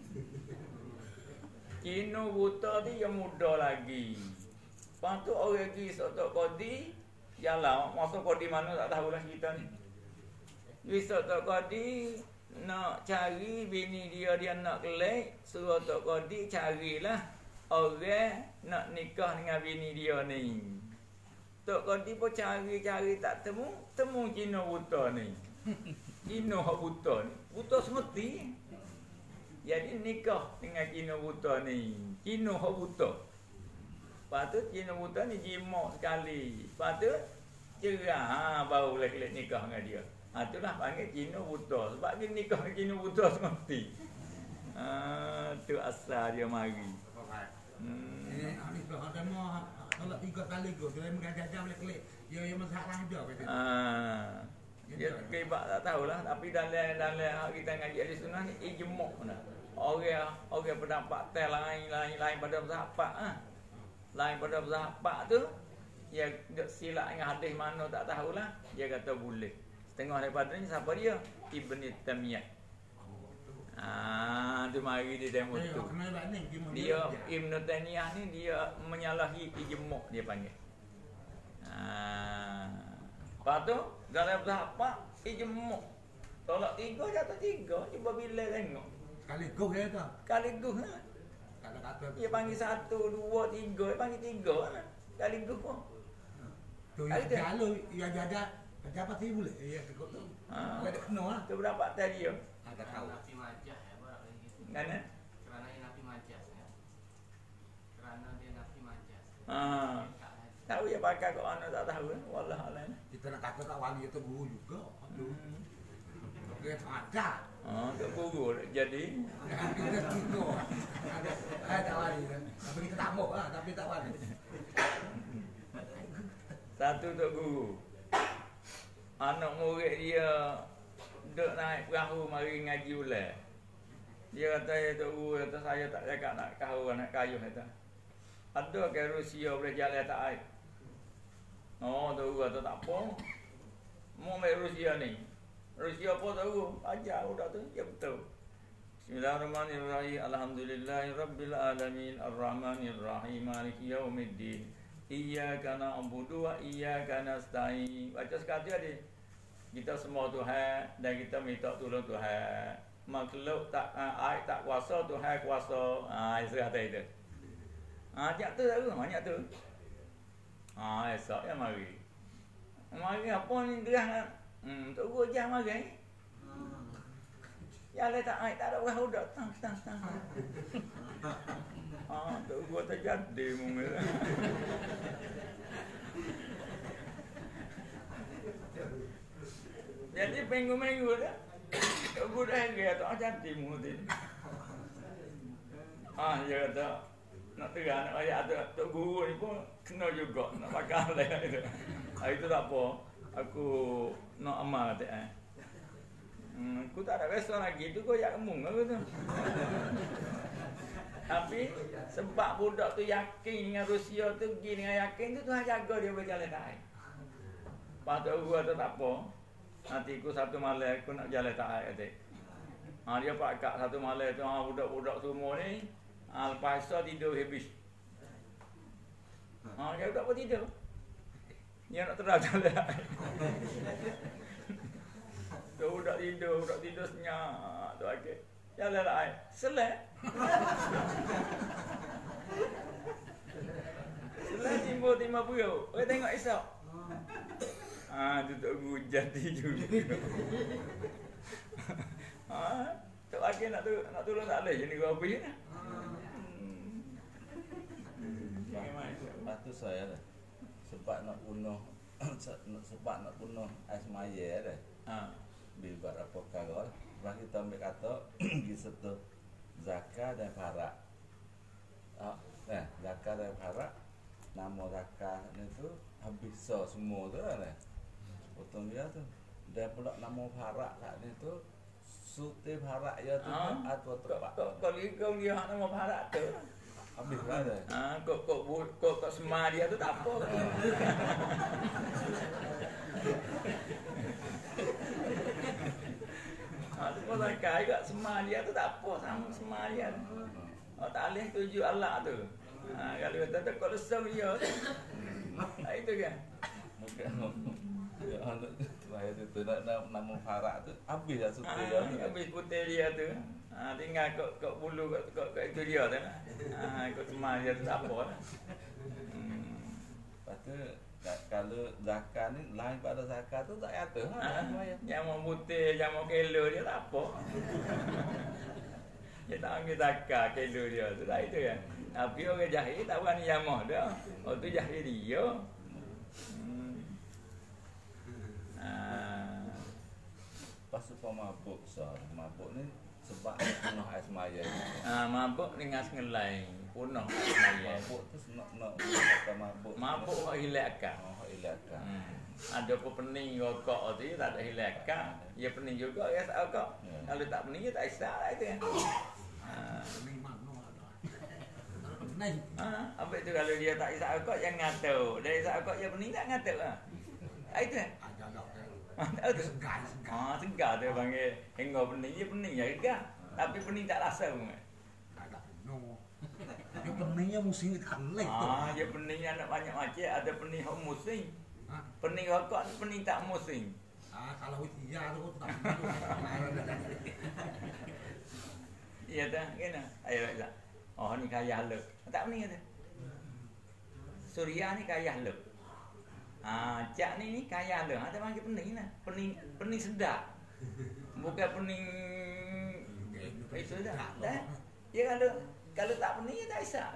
Cina buta tu yang muda lagi. Lepas tu orang pergi Tok Qadi jalan. Masa Qadi mana tak tahulah kita ni. Pergi Tok Qadi nak cari bini dia nak kelik. Suruh Tok Qadi carilah orang nak nikah dengan bini dia ni. Tok Qadi pun cari tak temu Cina buta ni. Cina hak buta ni. Buta semeti. Jadi nikah dengan Cina buta ni. Cina hak buta. Lepas tu Cina buta ni jima' sekali. Lepas tu cerai. Baru boleh klik nikah dengan dia. Itulah panggil Cina buta. Sebab dia nikah dengan Cina buta semeti. Tu asal dia mari. Ni dah ada mah. Kalau 3 kali go, dia mengajar boleh klik. Ya masalah ada kata. Dia kebak tak tahulah, tapi dalam kita ngaji ahli sunnah ni ijma' dah. Orang pendapat lain pada mazhab lain pada mazhab tu dia silap dengan hadis mana tak tahulah, dia kata boleh. Setengah daripada ni siapa dia? Ibn Taimiyah. Tu mari dia demo tu. Dia Ibn Taimiyah ni dia menyalahi ijma' dia panggil. Lepas tu dalam mazhab ijma'. Tolak 3 jatuh 3. Cuba bila tengok. Sekali go dia tu. Sekali go lah. Kata-kata dia panggil 1, 2, 3. Dia panggil 3 lah. Sekali go pun. Tu yang jalan yang jaga pejabat ni boleh. Ya kekot tu. Ada kena lah. Tu berapa tadi dia? Tak tahu. Nabi majah ya barak lagi gitu. Kan? Kerana dia nabi majas ya. Kerana dia nabi majas. Tahu ya pakai kok ana tak tahu kan. Wallah alam. Kita nak kata tak wali itu guru juga. Aduh. Dia ada. Tak guru jadi. Kita tengok. Ada wali. Tapi kita tak mau lah, tapi tak wali. Satu tok guru. Anak murid dia duk naik perahu mari ngaji ulang. Dia kata ya tok guru, kata saya tak cakap nak kahwin anak kayuh kata. Ada ke Rusia boleh jalan tak air? Tok guru kata tak apa. Mau main Rusia ni. Rusia apa tok guru? Ajar budak tu, ya betul. Bismillahirrahmanirrahim. Alhamdulillahirabbil alamin arrahmanirrahim maliki yaumiddin. Iyyaka na'budu wa iyyaka nasta'in. Baca sekali adik. Kita semua Tuhan dan kita minta tolong Tuhan. Makhluk tak air tak kuasa, Tuhan kuasa. Itu kata itu. Ajak tu tak ke? Banyak tu. Esok ya mari. Mari apa ni gerah? Tok guru jah mari. Ya le tak air tak ada orang udak tang. Tok guru tak jadi mungkin. Jadi minggu-minggu dah. Tok guru dah dia tak jadi mungkin. Dia kata nak terang nak ayat tok guru ni pun kena juga nak pakai lah itu. Itu tak apa. Aku nak amal kata aku tak ada biasa lagi tu kau yak kemung aku tu. Tapi sebab budak tu yakin dengan Rusia tu pergi dengan yakin tu Tuhan jaga dia berjalan tak. Lepas tu guru kata tak apa. Nanti aku satu malam aku nak jalan tak kata. Dia pakak satu malam tu budak-budak semua ni lepas tu tidur habis. Dia budak pun tidur. Dia nak terang jalan. Tu budak tidur senyap tu akhir. Jalan lah selek. Selek timbul perut. Tengok esok. Tutup hujan tidur. Tak lagi nak tolong tak boleh je ni apa je lah. Lepas tu saya dah sebab nak bunuh ais maya dah. Bil buat apa kagak. Lepas kita ambil kata pergi setuh zakat dan farak. Zakat dan farak, nama zakat ni tu habis semua tu lah. Potong dia tu. Dan pula nama farak kat ni tu suti farak ya tu atau tepat. Kau dia nama farak tu. Habis lah dah. Kok semar dia tu tak apa. Tu pasal kai kat semar dia tu tak apa sama semar dia. Tak boleh tuju Allah tu. Kalau kata tu kau lesung dia tu. Itu kan. Ya anak saya tu nak nama farak tu habis dah suti dia. Habis putih dia tu. Tinggal kok bulu kok itu dia tu lah. Kok semar dia tu tak apa lah. Lepas tu kalau zakat ni lain pada zakat tu tak ada yang mau putih, yang mau kilo dia tak apa. Dia tak ambil zakat kilo dia tu tak itu kan. Tapi orang jahil tak berani jamah dah. Tu jahil dia. Pas supaya mabuk mabuk ni sebab penuh ais maya. Mabuk dengan sengelai penuh ais maya. Mabuk tu nak kata mabuk. Mabuk hak hilang akal. Hilang akal. Ada pun pening rokok tu tak ada hilang akal. Dia pening juga ya tak rokok. Kalau tak pening dia tak isap lah itu kan. Pening mana ada. Pening. Apa itu kalau dia tak isap rokok jangan ngatuk. Dia isap rokok dia pening tak ngatuk lah. Itu kan. Tahu tu? Segar dia panggil hingga pening. Dia pening je segar. Tapi pening tak rasa pun. Tak penuh. Dia peningnya musim kaleng tu. Dia pening anak banyak macam. Ada pening hok musim. Pening rokok ni pening tak musim. Kalau iya tu tak penuh. Iya tak? Kena. Ayo tak. Ni kaya halus. Tak pening kata. Suria ni kaya halus. Cak ni kaya dah. Ada panggil pening lah. Pening sedap. Bukan pening itu dah. Dia kalau tak pening dia tak isap.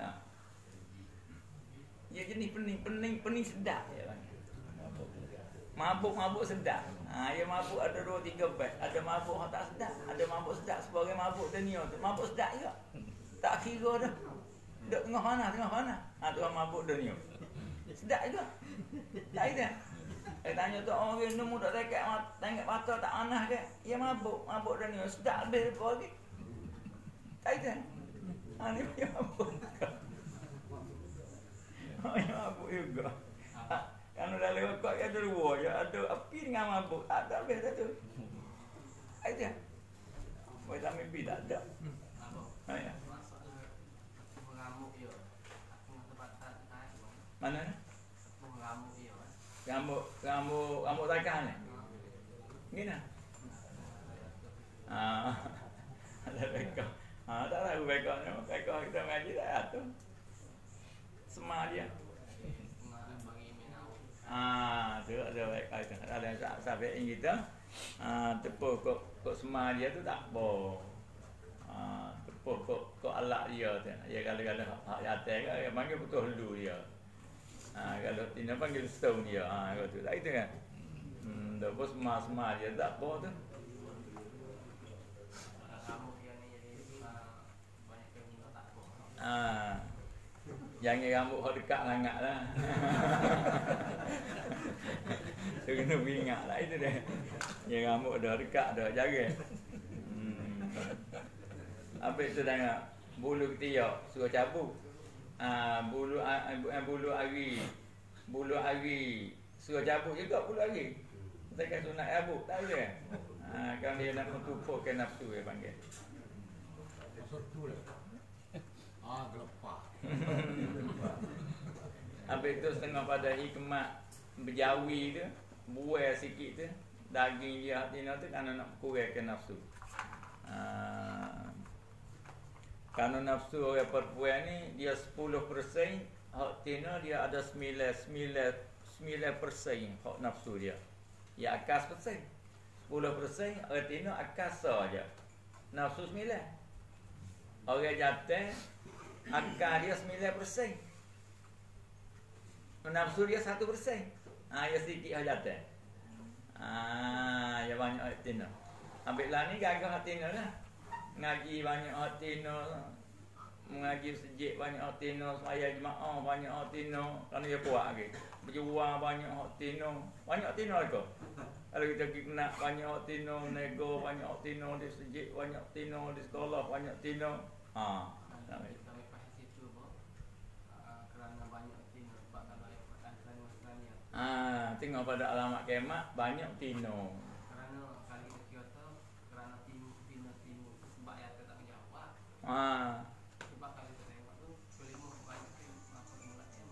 Dia jenis pening sedap dia panggil. Mabuk sedap. Dia mabuk ada 2-3 beg. Ada mabuk yang tak sedap. Ada mabuk sedap sebagai mabuk dunia tu. Mabuk sedap juga. Tak kira dah. Duduk tengah mana. Tu mabuk dunia. Sedap juga. Tak ada. Tanya tu orang minum tak tengok mata tak anah ke? Ya mabuk dah ni sedap lebih daripada lagi. Tak ada. Ni dia mabuk. Ya mabuk juga. Kalau dah lewat kau ada dua, ya ada api dengan mabuk. Tak ada lebih dah tu. Ada. Boleh tak mimpi tak ada. Ya. Mana ni? Rambut takkan ni? Gini lah. Ada bekok. Tak tahu bekok ni. Bekok kita mengaji tak ada. Semar dia. Tu ada bekok tu. Ada sampai ini kita. Tepuh kok semar dia tu tak apa. Tepuh kok alak dia tu. Dia kalau hak atas kan, dia panggil betul hulu dia. Kalau Tina panggil stone dia. Kalau tu tak itu kan. Dah bos semar dia tak apa tu. Jangan rambut hok dekat sangat lah. Tu kena ingat lah itu dia. Yang rambut dah dekat dah jaga. Apa itu tengok bulu ketiak suruh cabut. Bulu ari suruh cabut juga bulu ari. Tekan sunat cabut tak ada. Kan dia nak mentupukkan nafsu dia panggil. Sertu lah. Gelepah. Habis tu setengah pada hikmat berjawi tu, buai sikit tu, daging dia hati tu kerana nak kurangkan nafsu. Kerana nafsu orang perempuan ni dia 10%, hak tina dia ada 9% hak nafsu dia. Ya akas persen. 10% orang tina akas saja. Nafsu 9. Orang jantan akal dia 9%. Nafsu dia 1%. Ya sedikit hak jantan. Ya banyak hak tina. Ambil lah ni gagah hak tina lah. Ngaji banyak hak tina. Mengaji sejik banyak hak tina. Semaya jemaah banyak hak tina. Kerana dia kuat lagi. Berjuang banyak hak tina. Banyak hak tina ke? Kalau kita kena banyak hak tina, nego banyak hak tina, di sejik banyak hak tina, di sekolah banyak tina. Kami faham situ boh. Kerana banyak tina sebab kalau ayat Quran kerana tengok pada alamat kiamat banyak tina. Kerana kali kita kerana tina sebab ayat tak menjawab. Sebab kali kita tengok tu kelima banyak apa mulanya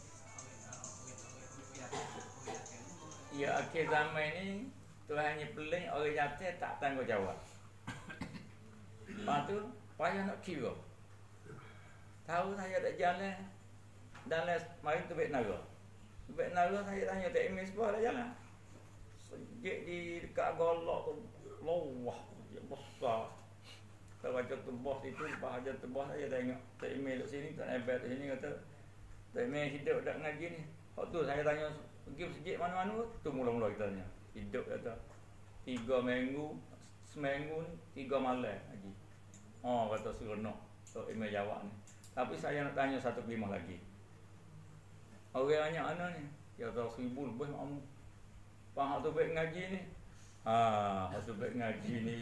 Ya akhir zaman ni Tuhan ni peling orang jatuh tak tanggungjawab. Lepas tu payah nak kira. Tahu saya tak jalan dalam mari tu baik nara. Baik nara saya tanya tak email sebuah dah jalan. Sejak di dekat golok tu lawah besar. Kalau baca tu bos itu bahagian tu bos saya tengok tak email kat sini tak nampak kat sini kata tak email hidup dak ngaji ni. Waktu tu saya tanya pergi sejak mana-mana tu mula-mula kita tanya. Hidup kata 3 minggu seminggu ni 3 malam lagi. Kata seronok tok email jawab ni. Tapi saya nak tanya satu kelimah lagi. Orang banyak mana ni? Ya tahu 1000 lebih makmu. Faham tu baik ngaji ni. Tu baik ngaji ni.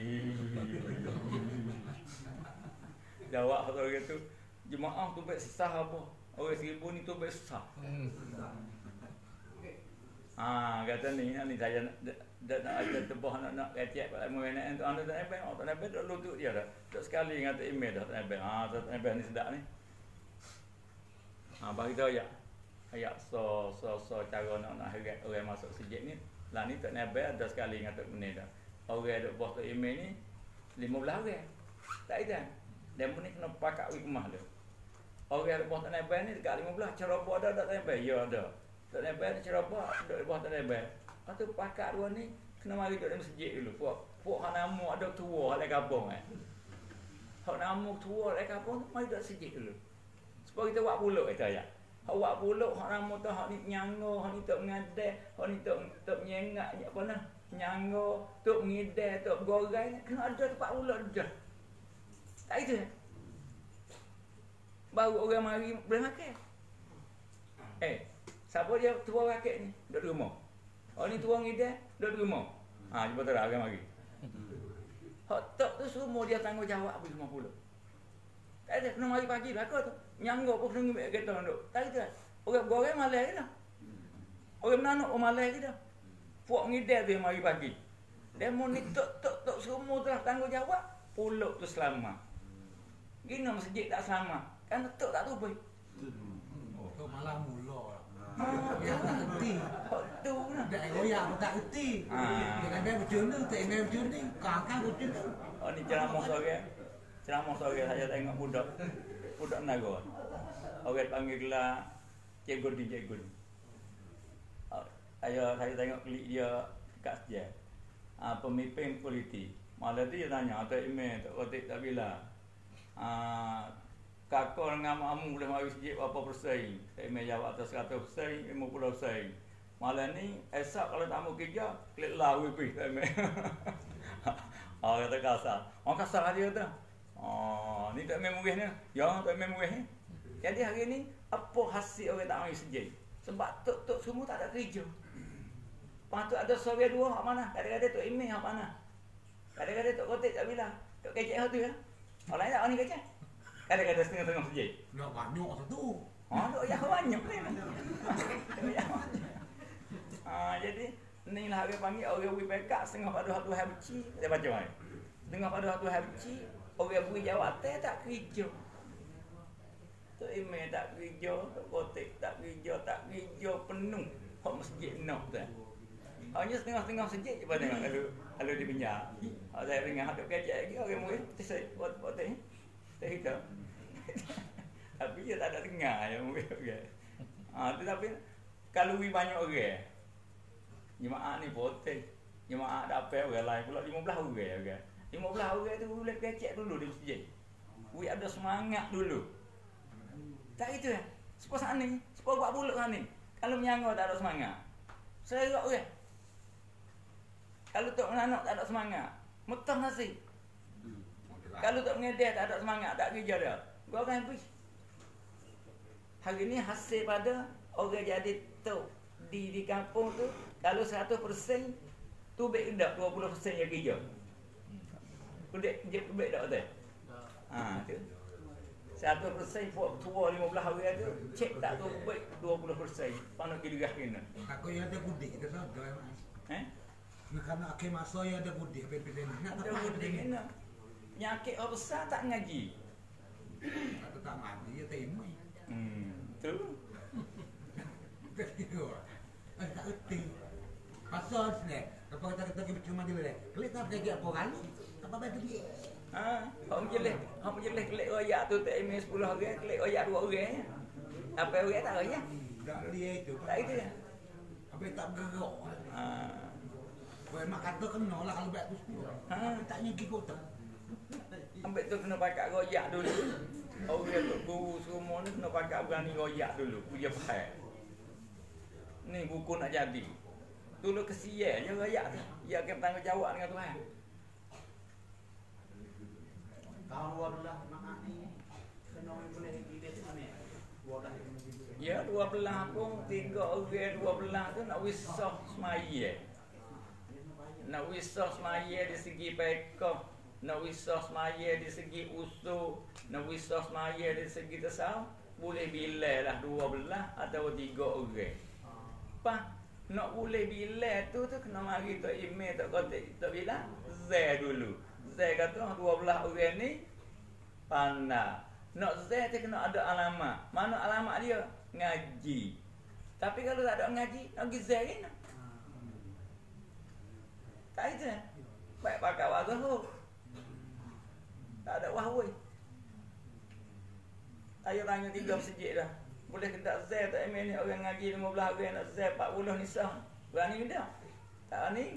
Jawab satu orang tu, jemaah tu baik sah apa? Orang 1000 ni tu baik sah. Kata ni saya nak ada tebah nak kecek pada mengenai tu anda tak nampak dah lutut dia dah. Tak sekali ngata email dah tak nampak. Tak nampak ni sedap ni. Bagi tahu ya. Ayat so cara nak heret orang masuk sejak ni. Lah ni tak nampak ada sekali ngata benda dah. Orang duk buat tu email ni 15 orang. Tak ada. Demo ni kena pakak wikmah dia. Orang duk buat tak nampak ni dekat 15 cara buat dah tak nampak. Ya ada. Tak nampak cara buat duk buat tak nampak. Lepas tu pakak dua ni kena mari duduk dalam masjid dulu. Puak hak nama ada tua hak kampung Hak nama tua hak kampung tu mari duduk masjid dulu. Supaya kita buat puluk kata ayat. Hak buat puluk hak nama tu hak ni nyango, hak ni tok ngadai, hak ni tok nyengak apa nah. Nyango, tok ngidai, tok goreng kena ada tempat puluk dah. Tak itu. Baru orang mari boleh makan. Siapa dia tua rakyat ni? Duduk rumah. Ni tua ngidai, duduk rumah. Cuba terang orang mari. Hak tok tu semua dia tanggungjawab habis 50. Tak ada kena mari pagi belaka tu. Nyanggo pun kena ngambil kereta duk. Tak ada. Orang goreng malas ke dah. Orang menanuk malas ke dah. Puak ngidai tu yang mari pagi. Demo ni tok semua telah tanggungjawab. Puluk tu selamat. Gina masjid tak selamat. Kan tok tak tu baik. Tu malah mula. Ya tak erti. Tu lah. Dak goyak pun tak erti. Dia memang macam ni, tak memang macam ni. Kakak macam tu. Ni ceramah sore saya tengok budak Naga. Orang panggil gelar Cikgu Din. Saya tengok klik dia kat sejarah. Pemimpin politik. Malah dia tanya atau email tak kotik tak bila. Kakak dengan makmu boleh mari sejik berapa persen? Tak email jawab atas 100%, 50%. Malam ni esok kalau tak mau kerja, klik lawi pergi tak email. Kata kasar. Kasar dia tu. Ni tak email murih ni. Ya, tak email murih ni. Jadi hari ni apa hasil orang tak mari sejik? Sebab tok semua tak ada kerja. Lepas tu ada sore dua hak mana? Kadang-kadang tok email hak mana? Kadang-kadang tok kotik tak bila. Tok kecek hak tu ya. Orang lain tak ni kecek. Kadang-kadang setengah-setengah sejik. Nak banyak satu. Duk yang banyak ni. Jadi Ni lah orang panggil orang bui pekak setengah pada satu hari beci. Dia baca mai. Setengah pada satu hari beci, orang bui jawab tak kerja. Tok email tak kerja, tok kotek tak kerja penuh. Hak masjid nak tu. Hanya setengah-setengah masjid je pada kalau dia pinjam. Hak saya dengar hak tok kecek lagi orang murid saya kotek. Tak hitam. Tapi dia tak ada dengar yang murid orang. Tetapi kalau banyak orang jemaah ni potek. Jemaah dapat orang lain pula 15 orang. 15 orang tu boleh kecek dulu di masjid. We ada semangat dulu. Tak itu ya. Sepuluh saat ni, 10-40 saat ni. Kalau menyangga tak ada semangat. Serok orang. Kalau tok menanak tak ada semangat. Metah nasi. Kalau tok mengedeh tak ada semangat, tak kerja dia. Gua akan habis. Hari ni hasil pada orang jadi tok di kampung tu, kalau 100% tu baik dak 20% yang kerja. Kudet je baik dak tu. Tu. 100% buat tua 15 hari tu cek tak tu baik 20%. Panak gilirah kena. Aku yang ada gudik kita saja Mas. Kerana akhir masa yang ada gudik PPN. Nak ada gudik kena. Penyakit orang besar tak ngaji. Atau tak ngaji ya terima. Tu. Tak erti. Pasal ni, kalau kita cuma dia boleh. Klik tak kerja apa kan? Apa betul dia? Hang menjelis klik royak tu tak email 10 orang, klik royak 2 orang. Apa orang tak royak? Tak dia itu. Tak itu ya. Apa tak bergerak. Kau mak kata kena lah kalau baik tu 10. Tapi tak nyegi kota. Ambil tu kena pakai royak dulu. Orang tu guru semua ni kena pakai berani royak dulu. Dia faham. Ni buku nak jadi. Dulu kesian je royak tu. Dia akan bertanggungjawab dengan Tuhan. Kalau 12 mak ni kena boleh kita tu ni. 12 ya 12 pun 3 orang 12 tu nak wisah semaya. Nak wisah semaya di segi pekah, nak wisah semaya di segi usul, nak wisah semaya di segi tasawuf, boleh bilai lah 12 atau 3 orang. Apa? Nak boleh bilai tu kena mari tok email tok kontak tok bilang Z dulu. Z kata 12 orang ni pandai. Nak Z tu kena ada alamat. Mana alamat dia? Ngaji. Tapi kalau tak ada ngaji, nak pergi Z ni. Tak itu. Baik pakai wazah. Tak ada wahwai. Ayo tanya 3 masjid dah. Boleh kita Z tak email ni orang ngaji 15 orang nak Z 40 ni sah. Berani ke tak? Tak berani.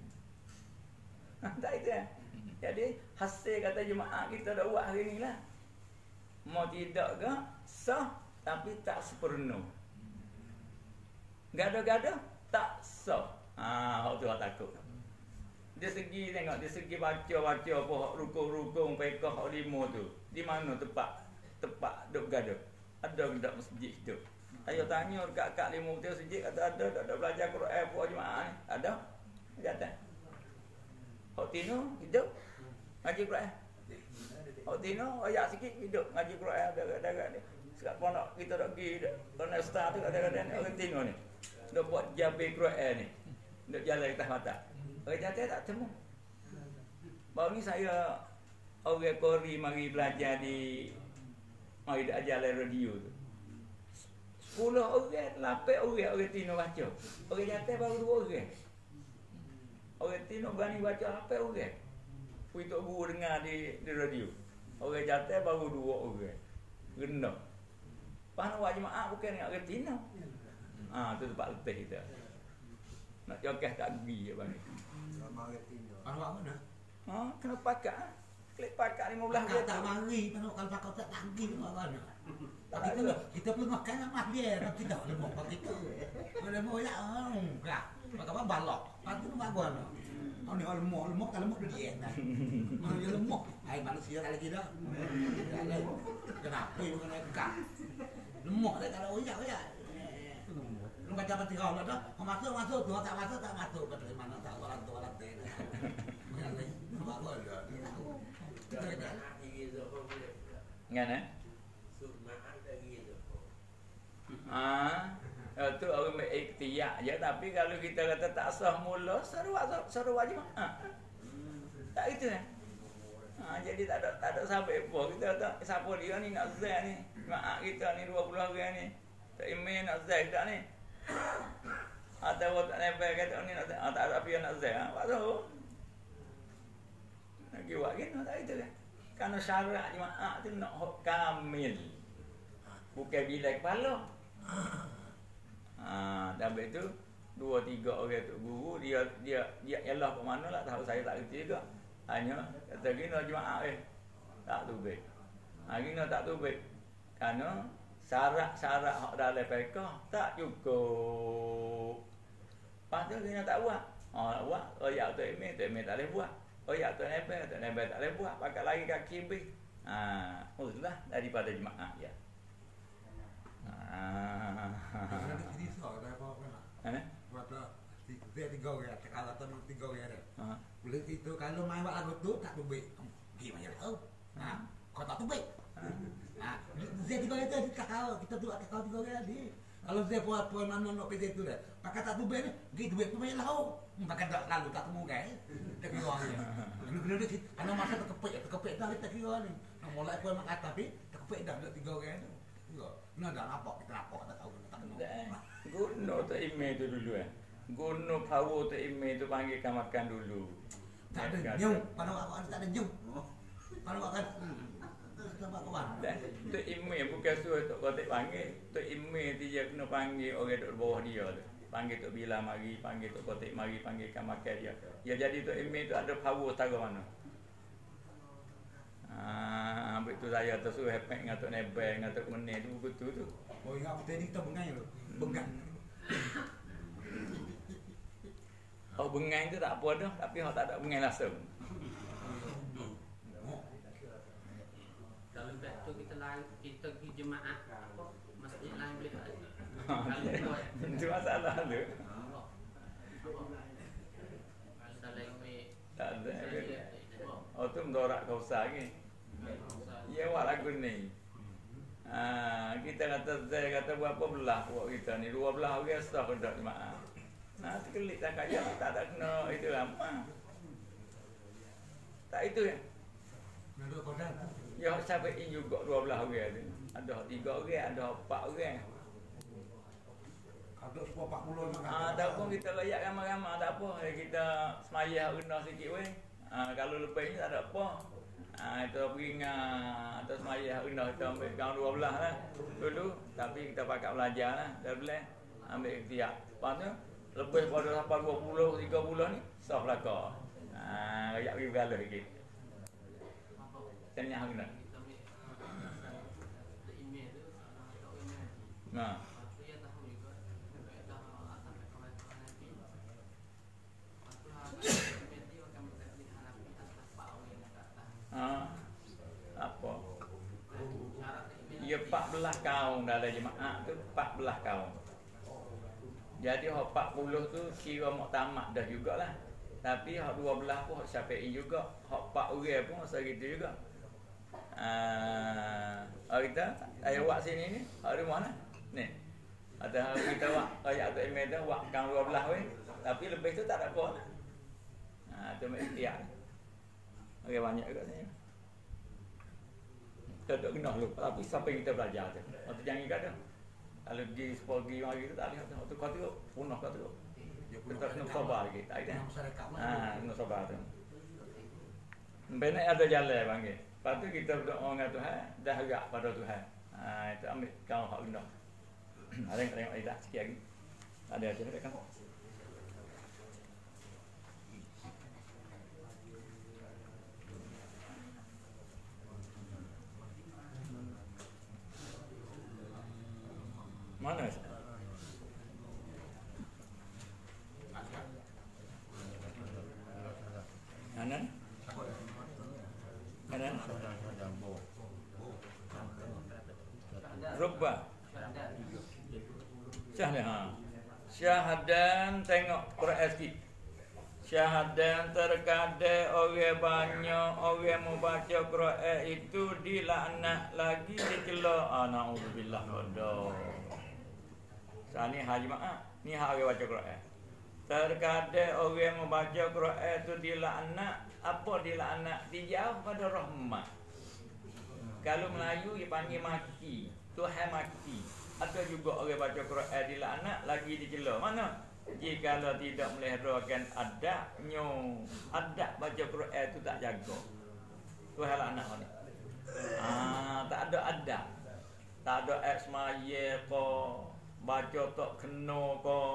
Tak itu. Jadi hasil kata jemaah kita dah buat hari ni lah. Mau tidak ke sah tapi tak sepenuh. Gada-gada tak sah. Hak tu hak takut. Dia segi tengok, dia segi baca-baca apa hak rukun-rukun fiqh hak 5 tu. Di mana tempat duk gada? Ada ke tak masjid tu? Ayo tanya dekat kak 5 betul masjid kata ada belajar Quran puak jemaah ni. Ada? Kata. Hak tino hidup ngaji Quran. Hak tino ayat sikit hidup ngaji Quran ada ni. Sekat pondok kita dak pergi kena start tu kadang-kadang orang tino ni. Dak buat jabe Quran ni. Dak jalan atas mata. Orang jatuh tak temu. Baru ni saya orang Kori mari belajar mari dak ajar radio tu. 10 orang, 8 orang tino baca. Orang jatuh baru 2 orang. Orang tino berani baca 8 orang. Untuk guru dengar di radio. Orang jatuh baru 2 orang. Kena. Pahala wajib jemaah bukan dengan orang tino. Tu tempat letih kita. Nak jokeh tak pergi ya bang. Arwah mana? Kena pakat. Klik pakat 15 dia tak mari, kalau pakat tak tanggi mana. Kita perlu makan sama dia, nanti dah lemah pagi tu. Lemah ya, enggak. Pakai balok. Pagi tu bagus. Ni lemah kalau lemah dia kan. Mana lemah? Hai manusia lagi dah. Kenapa you kena enggak? Lemah dah kalau oyak. Lu baca pati kau dah. Masuk tu, tak masuk ke mana tak orang teh. Ngana? Tu orang ikti riak je, tapi kalau kita kata tak sah mula, seru jemaah. Tak gitu kan? Jadi tak ada sampai apa. Kita kata siapa dia ni nak zai ni. Jemaah kita ni 20 orang ni. Tak email nak zai tak ni. Atau tak nampak kata ni nak zai. Tak ada apa nak zai. Pak tahu. Nak buat kan tak gitu kan? Karena syarat jemaah tu nak kamil. Bukan bila kepala. Dan itu 2-3 orang tu guru dia ialah ke mana lah tahu saya tak kerti juga. Hanya kata gini jemaah tak tubik. Gini tak tubik. Kerana syarat hak dalam fiqh tak cukup. Lepas tu gini tak buat. Buat ayat tu email tak boleh buat. Ayat tu nebel tak boleh buat. Pakai lagi kaki bi. Itulah daripada jemaah ya. Jadi so dah apa? Buat dia 3 orang, kalau tu 3 orang ada. Boleh itu kalau main buat lagu tu tak tubik. Gimana tahu? Kau tak tubik. Dia 3 orang tu kita tu kakak 3 orang tadi. Kalau dia buat mana nak pergi tu dah. Pakai tak tubik ni, pergi tubik tu main lau. Pakai tak lalu tak temu kan. Tak kira orang ni. Kena dia ana masa terkepek dah kita kira ni. Nak mulai puan mak kata tapi terkepek dah 3 orang tu. Nak dah nampak kita nampak tak tahu tak kena. Guna tu email tu dulu Guna power tu email tu panggilkan makan dulu. Tak ada nyung, pada awak tak ada nyung. Pada awak kan. Sebab kawan. Tu email bukan suruh tok kotek panggil. Tu email dia kena panggil orang duduk bawah dia tu. Panggil tok bila mari, panggil tok kotek mari, panggilkan makan dia. Ya jadi tu email tu ada power setara mana. Ambil tu saya tersuruh hepek dengan tok nebel dengan tok meneh tu betul tu. Oh ingat tadi kita bengai tu. Bengang. Oh bengai tu tak apa dah, tapi hak tak ada bengai langsung. Kalau tu kita lain kita pergi jemaah masjid lain boleh tak? Itu masalah tu. Tak ada. Oh tu mendorak kau usah lagi. Ya awak lagu ni. Kita kata saya kata berapa belah buat kita ni 12 orang staf dak jemaah. Terkelik tak kaya tak ada kena itu lama. Tak itu ya. Nak kodan. Ya sampai ini juga 12 orang tu. Ada 3 orang, ada 4 orang. Ada 40 orang. Tak pun kita layak ramai-ramai tak apa. Kita semayah rendah sikit weh. Kalau lepas ni tak ada apa. Kita pergi atas semayah rendah kita ambil kaum 12 lah dulu. Tapi kita pakai belajar lah. Dah boleh ambil ikhtiar. Lepas tu lebih pada sampai 20, 30 ni sah belakang. Rakyat pergi bergalah sikit. Tanya hang nak. Apa? Ia 14 kaum dalam jemaah tu 14 kaum. Jadi hak 40 tu kira muktamad dah jugalah. Tapi hak 12 pun hak Syafi'i juga. Hak 4 orang pun segitu juga. Kita ayat wak sini ni, hak di mana? Ni. Ada kita wak ayat tu emeda wak kang 12 weh. Tapi lebih tu tak ada apa lah. Tu ikhtiar. Okey banyak juga sini. Kita tak kena lupa tapi sampai kita belajar tu. Waktu jangan kata. Kalau pergi sepagi mari tu tak lihat tu. Waktu kau tu punah kau tu. Kita kena sabar lagi. Tak ada. Kena sabar tu. Benar ada jalan panggil. Lepas tu kita berdoa dengan Tuhan, dah harap pada Tuhan. Itu ambil kau hak guna. Ada yang tengok dah sikit lagi. Ada aja kan. Mana? Kanan? Kanan? Rubah. Syahadan tengok Quran sikit. Syahadan terkadang orang banyak orang membaca Quran itu dilaknat lagi dicela. Naudzubillah qada. Ni haji maaf. Ni hak orang baca Quran. Terkadang orang membaca Quran tu dilaknat. Apa dilaknat? Dijauh pada rahmat. Kalau Melayu dia panggil maki. Tuhan maki. Atau juga orang baca Quran dilaknat lagi dicela. Mana? Jikalau tidak meliharakan adabnya, adab baca Quran tu tak jaga. Tuhan laknat ni. Tak ada adab. Tak ada semaya ko, baca tak kena ko.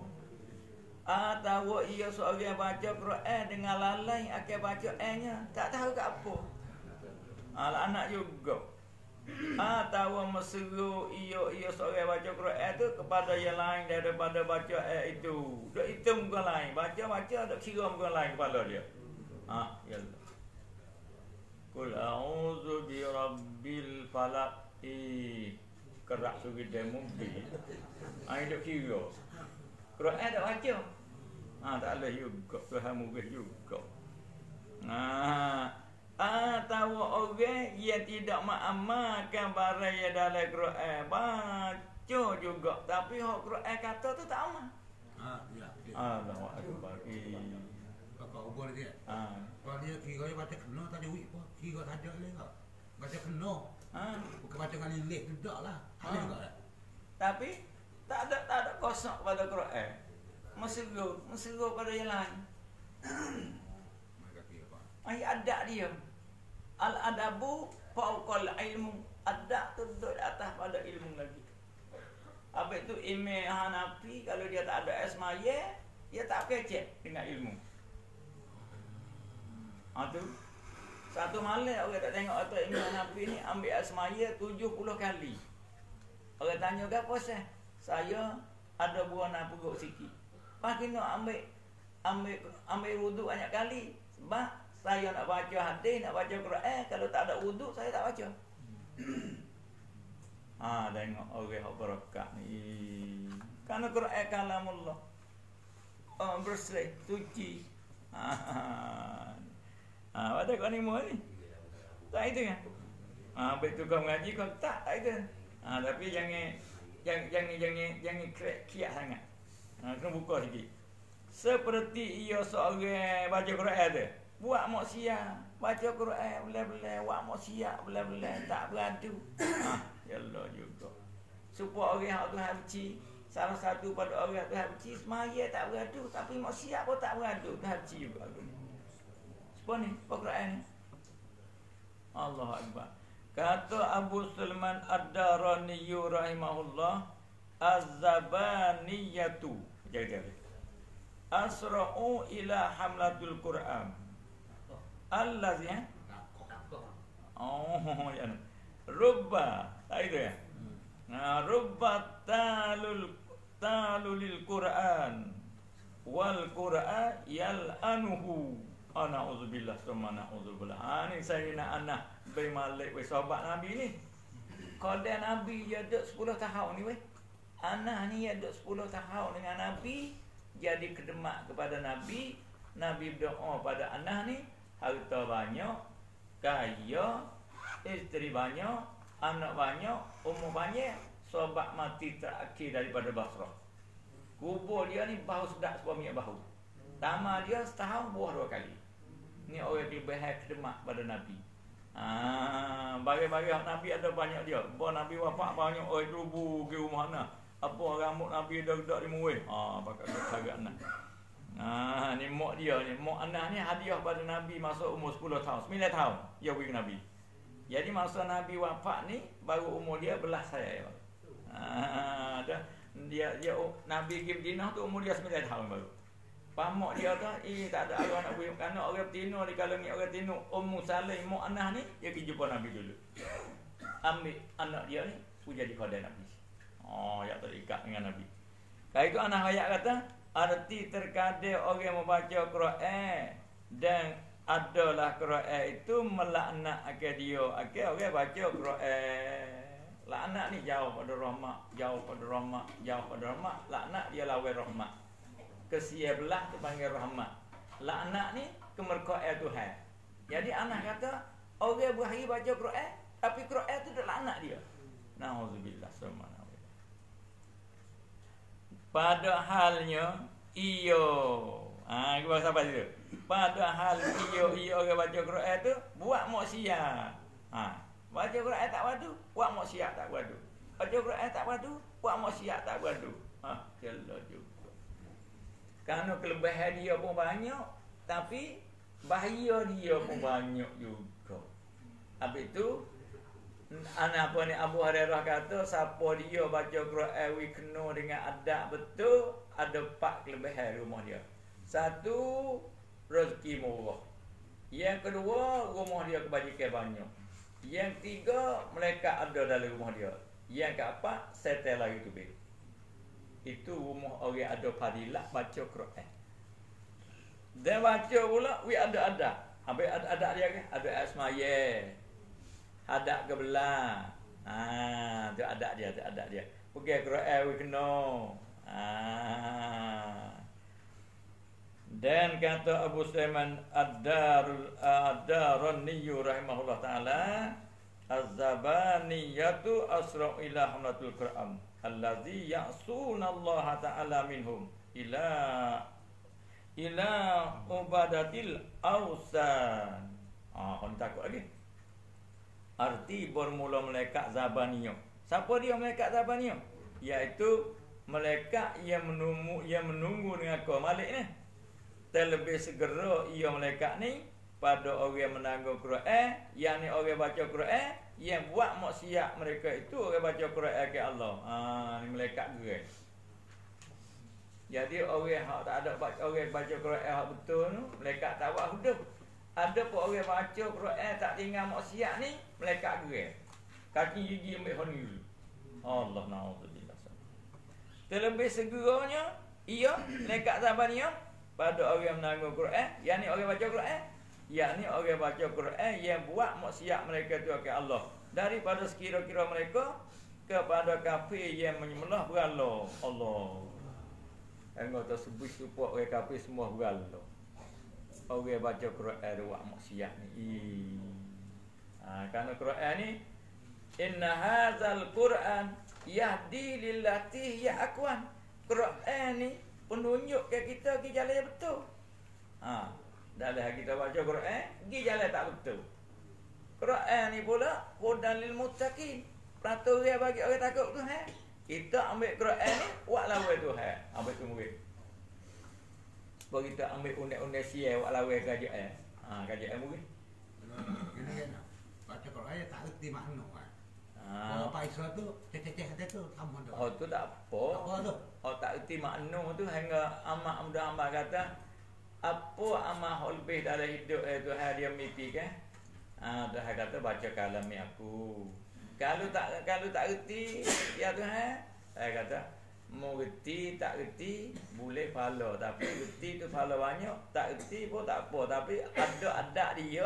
Tahu ia seorang baca Quran dengan lalai akan baca nya, tak tahu ke apa. Anak juga. Tahu mesra ia seorang baca Quran tu kepada yang lain daripada baca itu. Dak hitung muka lain, baca dak kira muka lain kepala dia. Ya Allah. Qul a'udzu bi rabbil falaq. Kerak suri demo bi. Dak kira. Quran tak baca. Tak boleh juga. Tuhan murah juga. Tahu orang yang tidak mengamalkan barang yang dalam Quran. Baca juga. Tapi hak Quran kata tu tak amal. Ya. Allahu Akbar. Kau ubah dia. Kalau dia kira dia baca kena tak ada wik pun. Kira tak ada lagi kau. Baca kena. Bukan baca dengan lilih tidak lah. Ada juga tak? Tapi tak ada kosong pada Quran. Mesra pada yang lain. Adab dia. Al-adabu fauqal ilmu. Adab tu duduk atas pada ilmu lagi. Habis tu Imam Hanafi kalau dia tak ada asmaya, dia tak kecek dengan ilmu. Tu satu malam orang tak tengok atau Imam Hanafi ni ambil asmaya 70 kali. Orang tanya ke apa sah? Saya ada buah nak perut sikit. Pak kena ambil wuduk banyak kali. Sebab saya nak baca hadis, nak baca Quran, kalau tak ada wuduk saya tak baca. Tengok orang hak berkah ni. Karena Quran kalamullah. Bersih, suci. Ada kau ni mu ni. Tak itu kan? Betul kau mengaji kau tak itu. Tapi jangan kiat sangat. Kena buka sikit. Seperti ia seorang baca Quran tu. Buat maksiat, baca Quran boleh-boleh, buat maksiat boleh-boleh, tak beradu. Ya Allah juga. Supaya orang hak Tuhan benci, salah satu pada orang Tuhan benci semaya tak beradu, tapi maksiat pun tak beradu, Tuhan benci juga. Sebab ni, Quran ni. Allah Akbar. Kata Abu Sulman Ad-Darani rahimahullah, Az-zabaniyatu. Jaga. Asra'u ila hamlatul Quran. Allazi ya. Ya. Rubba. Tak itu ya. Rubba talulil Quran wal Quran yal'anuhu. Na'udzubillah summa na'udzubillah. Ni saya nak anak bermalik weh sahabat Nabi ni. Qadar Nabi dia duduk 10 tahun ni weh. Anak ni dia duduk 10 tahun dengan Nabi, jadi kedemak kepada Nabi. Nabi berdoa pada anak ni, harta banyak, kaya, isteri banyak, anak banyak, umur banyak, sahabat mati terakhir daripada Basrah. Kubur dia ni bahu sedap sebuah minyak bahu. Tamat dia setahun buah 2 kali. Ni orang kelebihan kedemak pada Nabi. Bagi-bagi Nabi ada banyak dia. Bahawa Nabi wafat banyak orang rubu ke rumah mana. Apa rambut Nabi dah gedak di muih. Pakai kagak anak. Ni mak dia ni. Mak anak ni hadiah pada Nabi masa umur 10 tahun. 9 tahun dia beri Nabi. Jadi masa Nabi wafat ni baru umur dia belas saya. Dia Nabi pergi Madinah tu umur dia 9 tahun baru. Pamak dia tu tak ada orang nak beri. Kerana orang betina di kalangan orang betina Ummu Salim mak anak ni dia pergi jumpa Nabi dulu. Ambil anak dia ni pun jadi khadim Nabi. Yang terikat dengan Nabi. Kalau itu anak ayat kata, arti terkadang orang membaca Quran dan adalah Quran itu melaknat akan dia. Orang baca Quran. Laknat ni jauh pada rahmat, jauh pada rahmat, jauh pada rahmat. Laknat dia lawan rahmat. Kesia belah dipanggil rahmat. Laknat ni kemerkaan Tuhan. Jadi anak kata, orang berhari baca Quran, tapi Quran tu dah laknat dia. Na'udzubillah. Padahalnya iyo. Gua sampai situ. Padahal iyo orang baca Quran tu buat maksiat. Baca Quran tak padu, buat maksiat tak padu. Baca Quran tak padu, buat maksiat tak padu. Jelas juga. Kerana kelebihan dia pun banyak, tapi bahaya dia pun banyak juga. Habis tu apa ni Abu Hurairah kata siapa dia baca Quran kena dengan adab betul, ada 4 kelebihan rumah dia. Satu, rezeki murah. Yang kedua, rumah dia kebajikan banyak. Yang tiga, mereka ada dalam rumah dia. Yang keempat, setel lagi tu bil. Itu rumah orang ada fadilat baca Quran. Dan baca pula, ada. Habis ada dia kan? Ada asmaya. Hadap ke belah. Tu ada dia. Pergi Quran kena. Dan kata Abu Sulaiman Ad-Darani rahimahullah taala, az-zabaniyatu asra ila hamlatul Qur'an allazi ya'suna Allah taala minhum ila ubadatil awsan. Kau takut lagi. Arti bermula malaikat zabaniyah. Siapa dia malaikat zabaniyah? Iaitu malaikat yang menunggu dengan kau Malik ni. Terlebih segera ia malaikat ni pada orang yang menanggung Quran, yang ni orang baca Quran, yang buat maksiat mereka itu orang baca Quran ke Allah. Ni malaikat gerai. Jadi orang hak tak ada orang baca Quran hak betul tu, malaikat tak buat hidup. Ada pun orang baca Quran tak tinggal maksiat ni, malaikat gerai. Kaki gigi ambil honi. Allah naudzubillah. Terlebih segeranya ia malaikat zabaniyah pada orang yang menanggung Quran, yang ni orang baca Quran, yang ni orang baca Quran yang buat maksiat mereka tu ke Allah, daripada sekira-kira mereka kepada kafir yang menyembelih berhala Allah. Engkau tak sebut support orang kafir semua berhala. Orang baca Quran buat maksiat ni. Kerana Quran ni inna hadzal Quran yahdi lillati hiya aqwam. Quran ni penunjuk ke kita pergi jalan yang betul. Dalam kita baca Quran, pergi jalan tak betul. Quran ni pula hudan lil muttaqin. Peraturan bagi orang takut Tuhan. Kita ambil Quran ni buat lawan Tuhan. Ambil tu murid. Sebab kita ambil unek-unek sial buat lawan kerajaan. Kerajaan murid. Ini baca Quran tak reti makna. Kalau Paisal tu cek-cek kata tu sama dah. Tu tak apa. Apa tu? Tak erti makna tu hingga amak muda hamba kata apa amal hak lebih dalam hidup Tuhan dia mimpi kan? Tuhan kata baca kalam aku. Kalau tak erti ya Tuhan, saya kata mau erti tak erti boleh pahala, tapi erti tu pahala banyak, tak erti pun tak apa, tapi ada adat dia.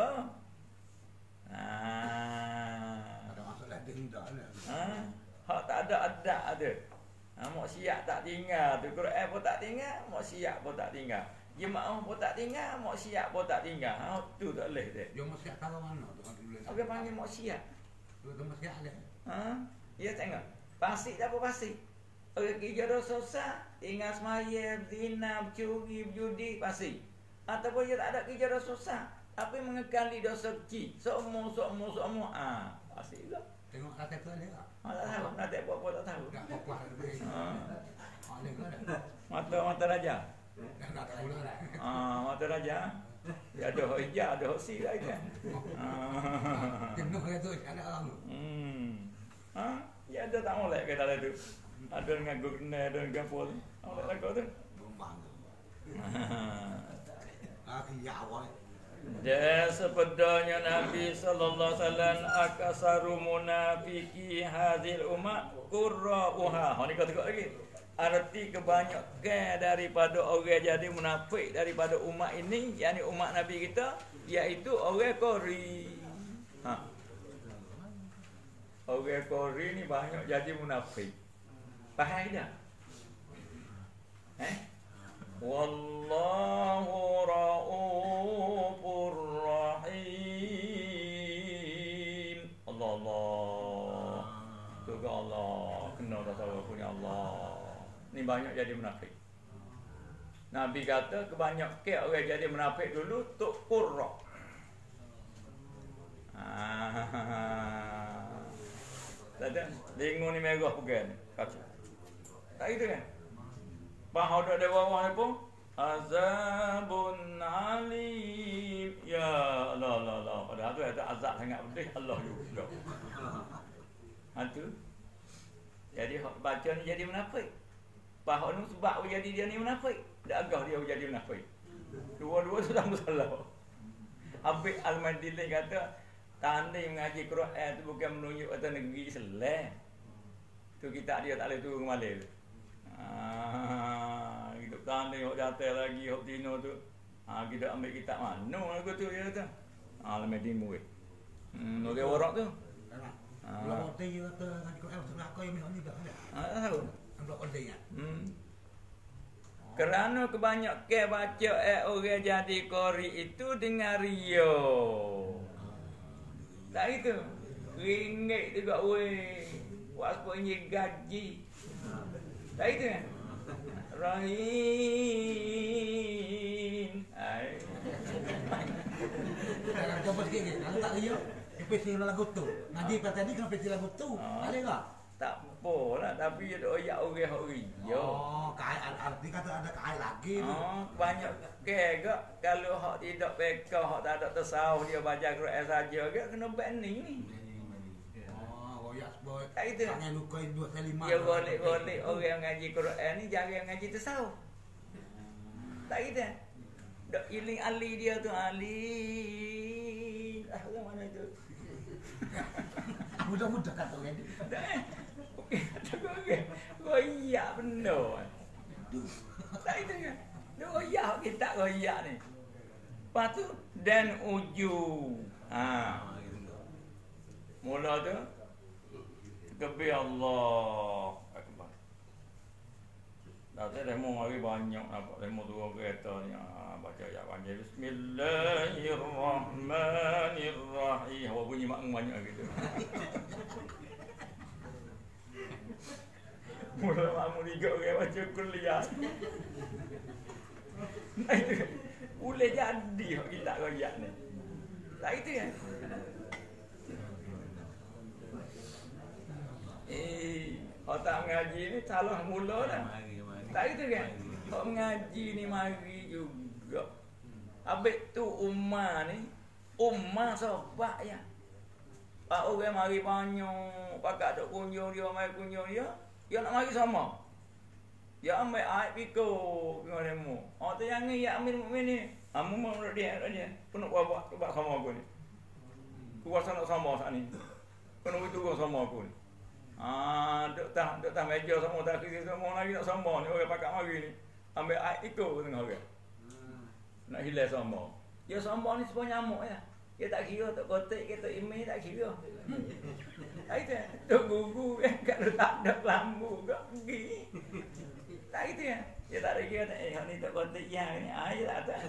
Hak tak ada adat ada. Maksiat tak tinggal, tu Quran pun tak tinggal, maksiat pun tak tinggal. Jemaah pun tak tinggal, maksiat pun tak tinggal. Tu tak boleh dia. Dia maksiat tahu mana tu kan dulu. Orang panggil maksiat. Tu maksiat ada. Ya tengok. Pasik tak apa pasik. Orang kerja dosa besar, tinggal semaya, zina, bercuri, berjudi, pasik. Ataupun dia tak ada kerja dosa besar, tapi mengekali dosa kecil. Semua. Pasik juga. Tengok kata tu ada tak? Tak tahu, nak tak buat apa tak tahu. Tak apa-apa lebih. Ada ke ada? Mata raja. Tak tahu lah. Mata raja. Dia ada hijau, ada hosi lah kan. Jenuh tu ada orang. Ya ada tak molek ke dalam tu. Ada dengan guna, ada dengan pol. Molek lah kau tu. Bumbang. Ya awal. Dan sepedanya Nabi sallallahu alaihi wasallam akasaru munafiki hadhil ummah qurra'uha. Ni kau tengok lagi. Arti kebanyakan daripada orang jadi munafik daripada umat ini, yakni umat Nabi kita, iaitu orang qori. Orang qori ni banyak jadi munafik. Faham tak? Wallahu ra'ufur rahim. Allah. Tu Allah. Kena dah tahu punya Allah. ni banyak jadi munafik. Nabi kata kebanyakan orang jadi munafik dulu tok qurra. Tak ada. Lingu ni merah bukan. Kacau. Tak itu kan? Paha duduk di bawah ni pun azabun alim. Ya Allah. Padahal tu ada azab sangat pedih Allah juga. Itu. Jadi baca ni jadi munafik. Paha ni sebab jadi dia ni munafik. Dak agak dia jadi munafik. Dua-dua tu sama salah. Habib Al-Madili kata tanding mengaji Quran tu bukan menunjuk atas negeri Selang. Tu kita dia tak boleh turun ke Malay. Hidup tanding hok jatuh lagi hok tino tu. Kita ambil kitab mana lagu tu dia kata. Al-Madili murid. Dia orang tu. Kalau dia kata ngaji Quran sebelah kau yang ni dah ada. Tahu. Blok ordenya. Kerana kebanyakan baca orang jadi qari itu dengan ria. Tak itu. Ringgit juga weh. Waktunya gaji. Tak itu kan? Rahim. Kalau coba sikit ni, kalau tak ria, pesi lagu tu. Ngaji pada ni kena pesi lagu tu. Ada tak? Tak apalah, tapi ada oyak orang hok ria. Kai arti kata ada kai lagi tu. Banyak kegak kalau hok tidak peka, hok tak ada tasawuf dia baca Quran saja ke kena banning ni. Royak sebab. Tak itu. Jangan lukai 2 kali 5. Dia golek-golek orang ngaji Quran ni jarang ngaji tasawuf. Tak gitu. Dok iling ali dia tu ali. Mana tu? Mudah-mudah kata orang ni. Royak benar. Tak itu kan? Dia royak kita royak ni. Lepas tu dan uju. Mula tu Kebi Allah Akbar. Dah tu demo mari banyak apa demo 2 kereta ni baca ayat panjang Bismillahirrahmanirrahim. Awak bunyi mak banyak gitu. Mula makmu 3 orang baca kuliah. Nah itu boleh jadi kita royak ni. Tak itu kan? Orang tak mengaji ni salah mula dah. Tak itu kan? Orang mengaji ni mari juga. Habis tu ummah ni, ummah sopak ya. Pak orang mari banyak, pakak duk kunjung dia, mari kunjung dia, dia nak mari sama. Dia ambil air pikul dengan demo. Tu jangan ya ambil mukmin ni. Amu mau dia. Penuh buat sama aku ni. Kuasa nak sama saat ni. Penuh itu kau sama aku ni. Duk tak meja sama tak kiri sama lagi nak sama ni orang pakak mari ni. Ambil air ikut tengah orang. Nak hilang sama. Dia sama ni sebab nyamuk ya. Dia tak kira tok kotek ke tok email tak kira. Tak itu. Tok gugu kalau tak ada lambu kau pergi. Tak itu ya. Dia tak ada kira tak ni tok kotek yang ni. Dia tak ada.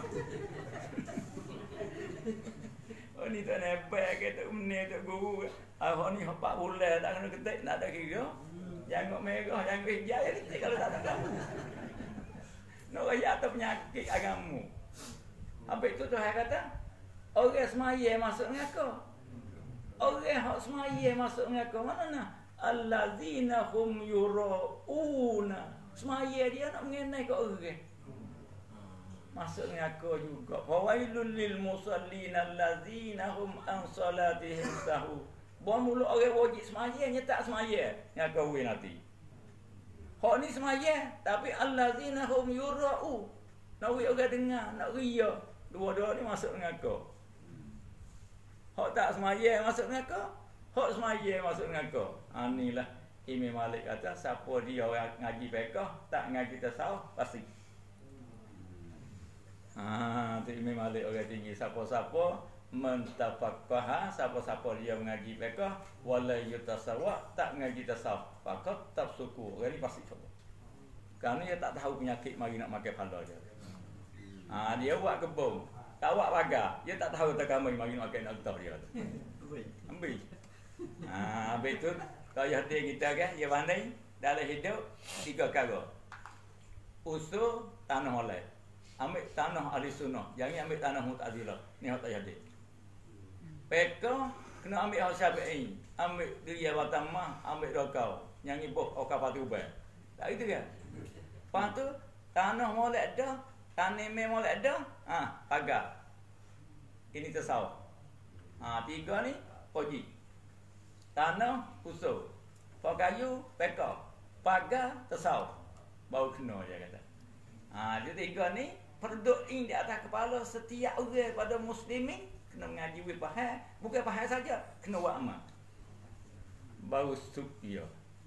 Oh ni tak nebak ke tok menir tok guru. Ni 4 bulan tak kena ketik tak ada kira. Janggut merah, janggut hijau ya ketik kalau tak ada lambu. Nak raya atas penyakit agamamu. Habis tu Tuhan kata, orang semaya masuk neraka. Orang hak semaya masuk neraka mana nak? Allazina hum yurauna. Semaya dia nak mengenai ke orang. Masuk neraka juga. Fawailul lil musallin allazina hum an salatihim sahun. Buat mulut orang wajib semaya nyetak semaya neraka win nanti. Hak ni semaya tapi allazina hum yurau. Nak orang dengar, nak ria. Dua-dua ni masuk neraka. Hak tak semaya masuk neraka, hak semaya masuk neraka. Inilah Imam Malik kata siapa dia orang ngaji fiqh tak ngaji tasawuf pasti. Tu Imam Malik orang tinggi siapa-siapa mentafaqaha, siapa-siapa dia mengaji fiqh wala yutasawwa tak mengaji tasawuf faqat tafsuku. Orang ni pasti coba. Kerana dia tak tahu penyakit mari nak makan pala dia. Dia buat kebun, tak buat pagar. Dia tak tahu tak kami mari nak makan nak dia tu. Ambil. Habis tu kalau hati kita kan dia pandai dalam hidup 3 perkara. Usul tanah oleh. Ambil tanah ahli sunnah, jangan ambil tanah Mu'tazilah. Ni hak tak jadi. Peka kena ambil hak Syafi'i, ambil dia batamah, ambil dokau. Yang ibuh okah patubai. Tak gitu kan? Lepas tu tanah molek dah, tanah molek dah, pagar. Ini tasawuf. 3 ni koji. Tanah usul. Pak kayu peka. Pagar tasawuf. Baru kena dia kata. Jadi 3 ni perdoing di atas kepala setiap orang pada muslimin kena mengaji wih faham, bukan faham saja, kena buat amal. Baru sukia.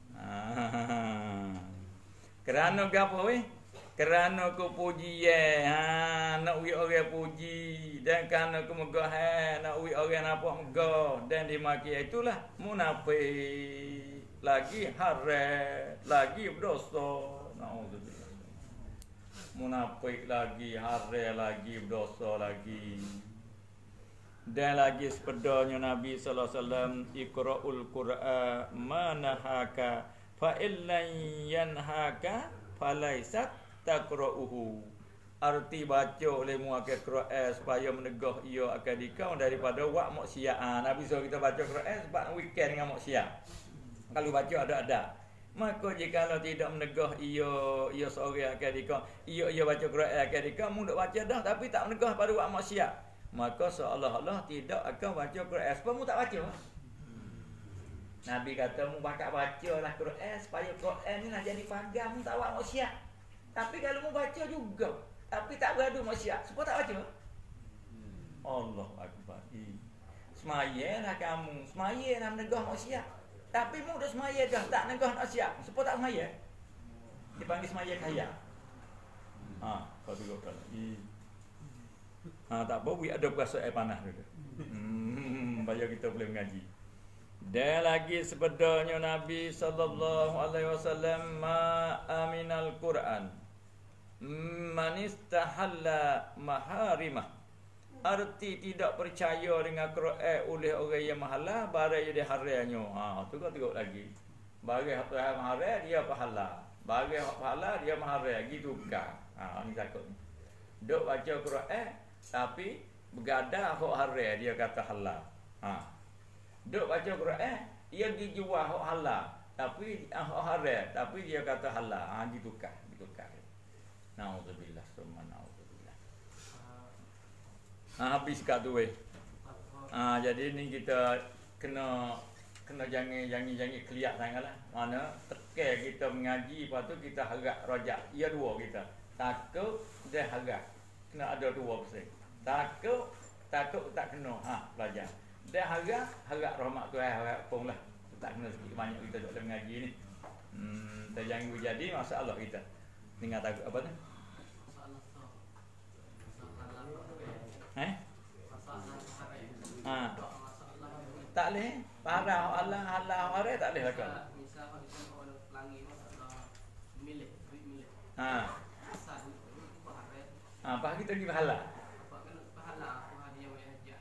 Kerana gapo weh? Kerana ku puji nak wi orang puji dan kerana ku megah nak wi orang nampak megah dan dimaki, itulah munafik. Lagi haram, lagi berdosa. Naudzubillah. Munafik lagi, haram lagi, berdosa lagi. Dan lagi sepedanya Nabi sallallahu alaihi wasallam, iqra'ul Qur'an manahaka fa illan yanhaka falaisat taqra'uhu. Arti baca oleh muakil Quran supaya menegah ia akan dikau daripada buat maksiat. Nabi suruh kita baca Quran sebab weekend dengan maksiat. Kalau baca ada. Maka jika tidak menegah ia seorang akan dikau, ia baca Quran akan dikau, mu nak baca dah tapi tak menegah pada buat maksiat, maka seolah-olah tidak akan baca Quran sebab mu tak baca. Nabi kata mu bacalah Quran supaya Quran ni nak jadi pagar mu tak buat maksiat. Tapi kalau mu baca juga tapi tak beradu maksiat, sebab tak baca. Allah Akbar. Semayalah kamu, semayalah menegah maksiat. Tapi mu dah semaya dah tak negah nak siap. Sebab tak semaya. Dipanggil semaya kaya. Kau tengok kan. Tak apa, we ada puasa air panas dulu. Supaya kita boleh mengaji. Dan lagi sebenarnya Nabi sallallahu alaihi wasallam ma aminal Quran man istahalla maharimah. Arti tidak percaya dengan Quran oleh orang yang mahalah barang dia haramnya. Tu kau tengok lagi. Barang hak haram dia pahala. Barang hak pahala dia haram gitu kan. Ni takut. Dok baca Quran tapi bergadah hak haram dia kata halal. Dok baca Quran dia dijual hak halal tapi hak haram tapi dia kata halal. Gitu kan. Naudzubillah summa naudzubillah. Habis kat tu weh. Jadi ni kita kena jangan keliak sangatlah. Mana tekan kita mengaji, lepas tu kita harap rajak. Ia dua kita. Takut dan harap. Kena ada dua persen. Takut tak kena. Belajar. Dan harap rahmat Tuhan, harap pun lah. Tak kena sikit banyak kita duduk mengaji ni. Kita jangan jadi masalah kita. Dengar takut apa tu? Tak boleh. Parah Allah haram tak boleh hakal. Misal kalau orang pelangi masalah milik. Asal itu haram. Apa kita pergi pahala? Pahala dia boleh hajat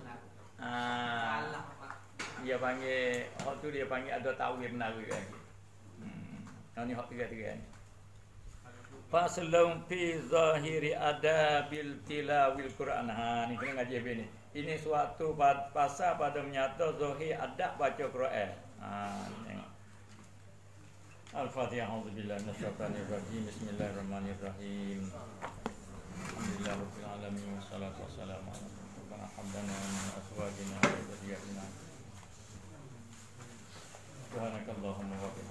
Dia panggil hak tu dia panggil ada tawil menara lagi. Ni hak tiga-tiga ni. Faslun fi zahiri adabil tilawil Quran. Ni kena ngaji habis ni. Ini suatu pasal pada menyata zahir adab baca Quran. Tengok. Al-Fatihah. Auzubillahi minasyaitanir rajim. Bismillahirrahmanirrahim. Alhamdulillahirabbil alamin wassalatu wassalamu ala rasulina hamdana wa azwajina wa dhurriyyatina. Subhanakallahumma wa bihamdika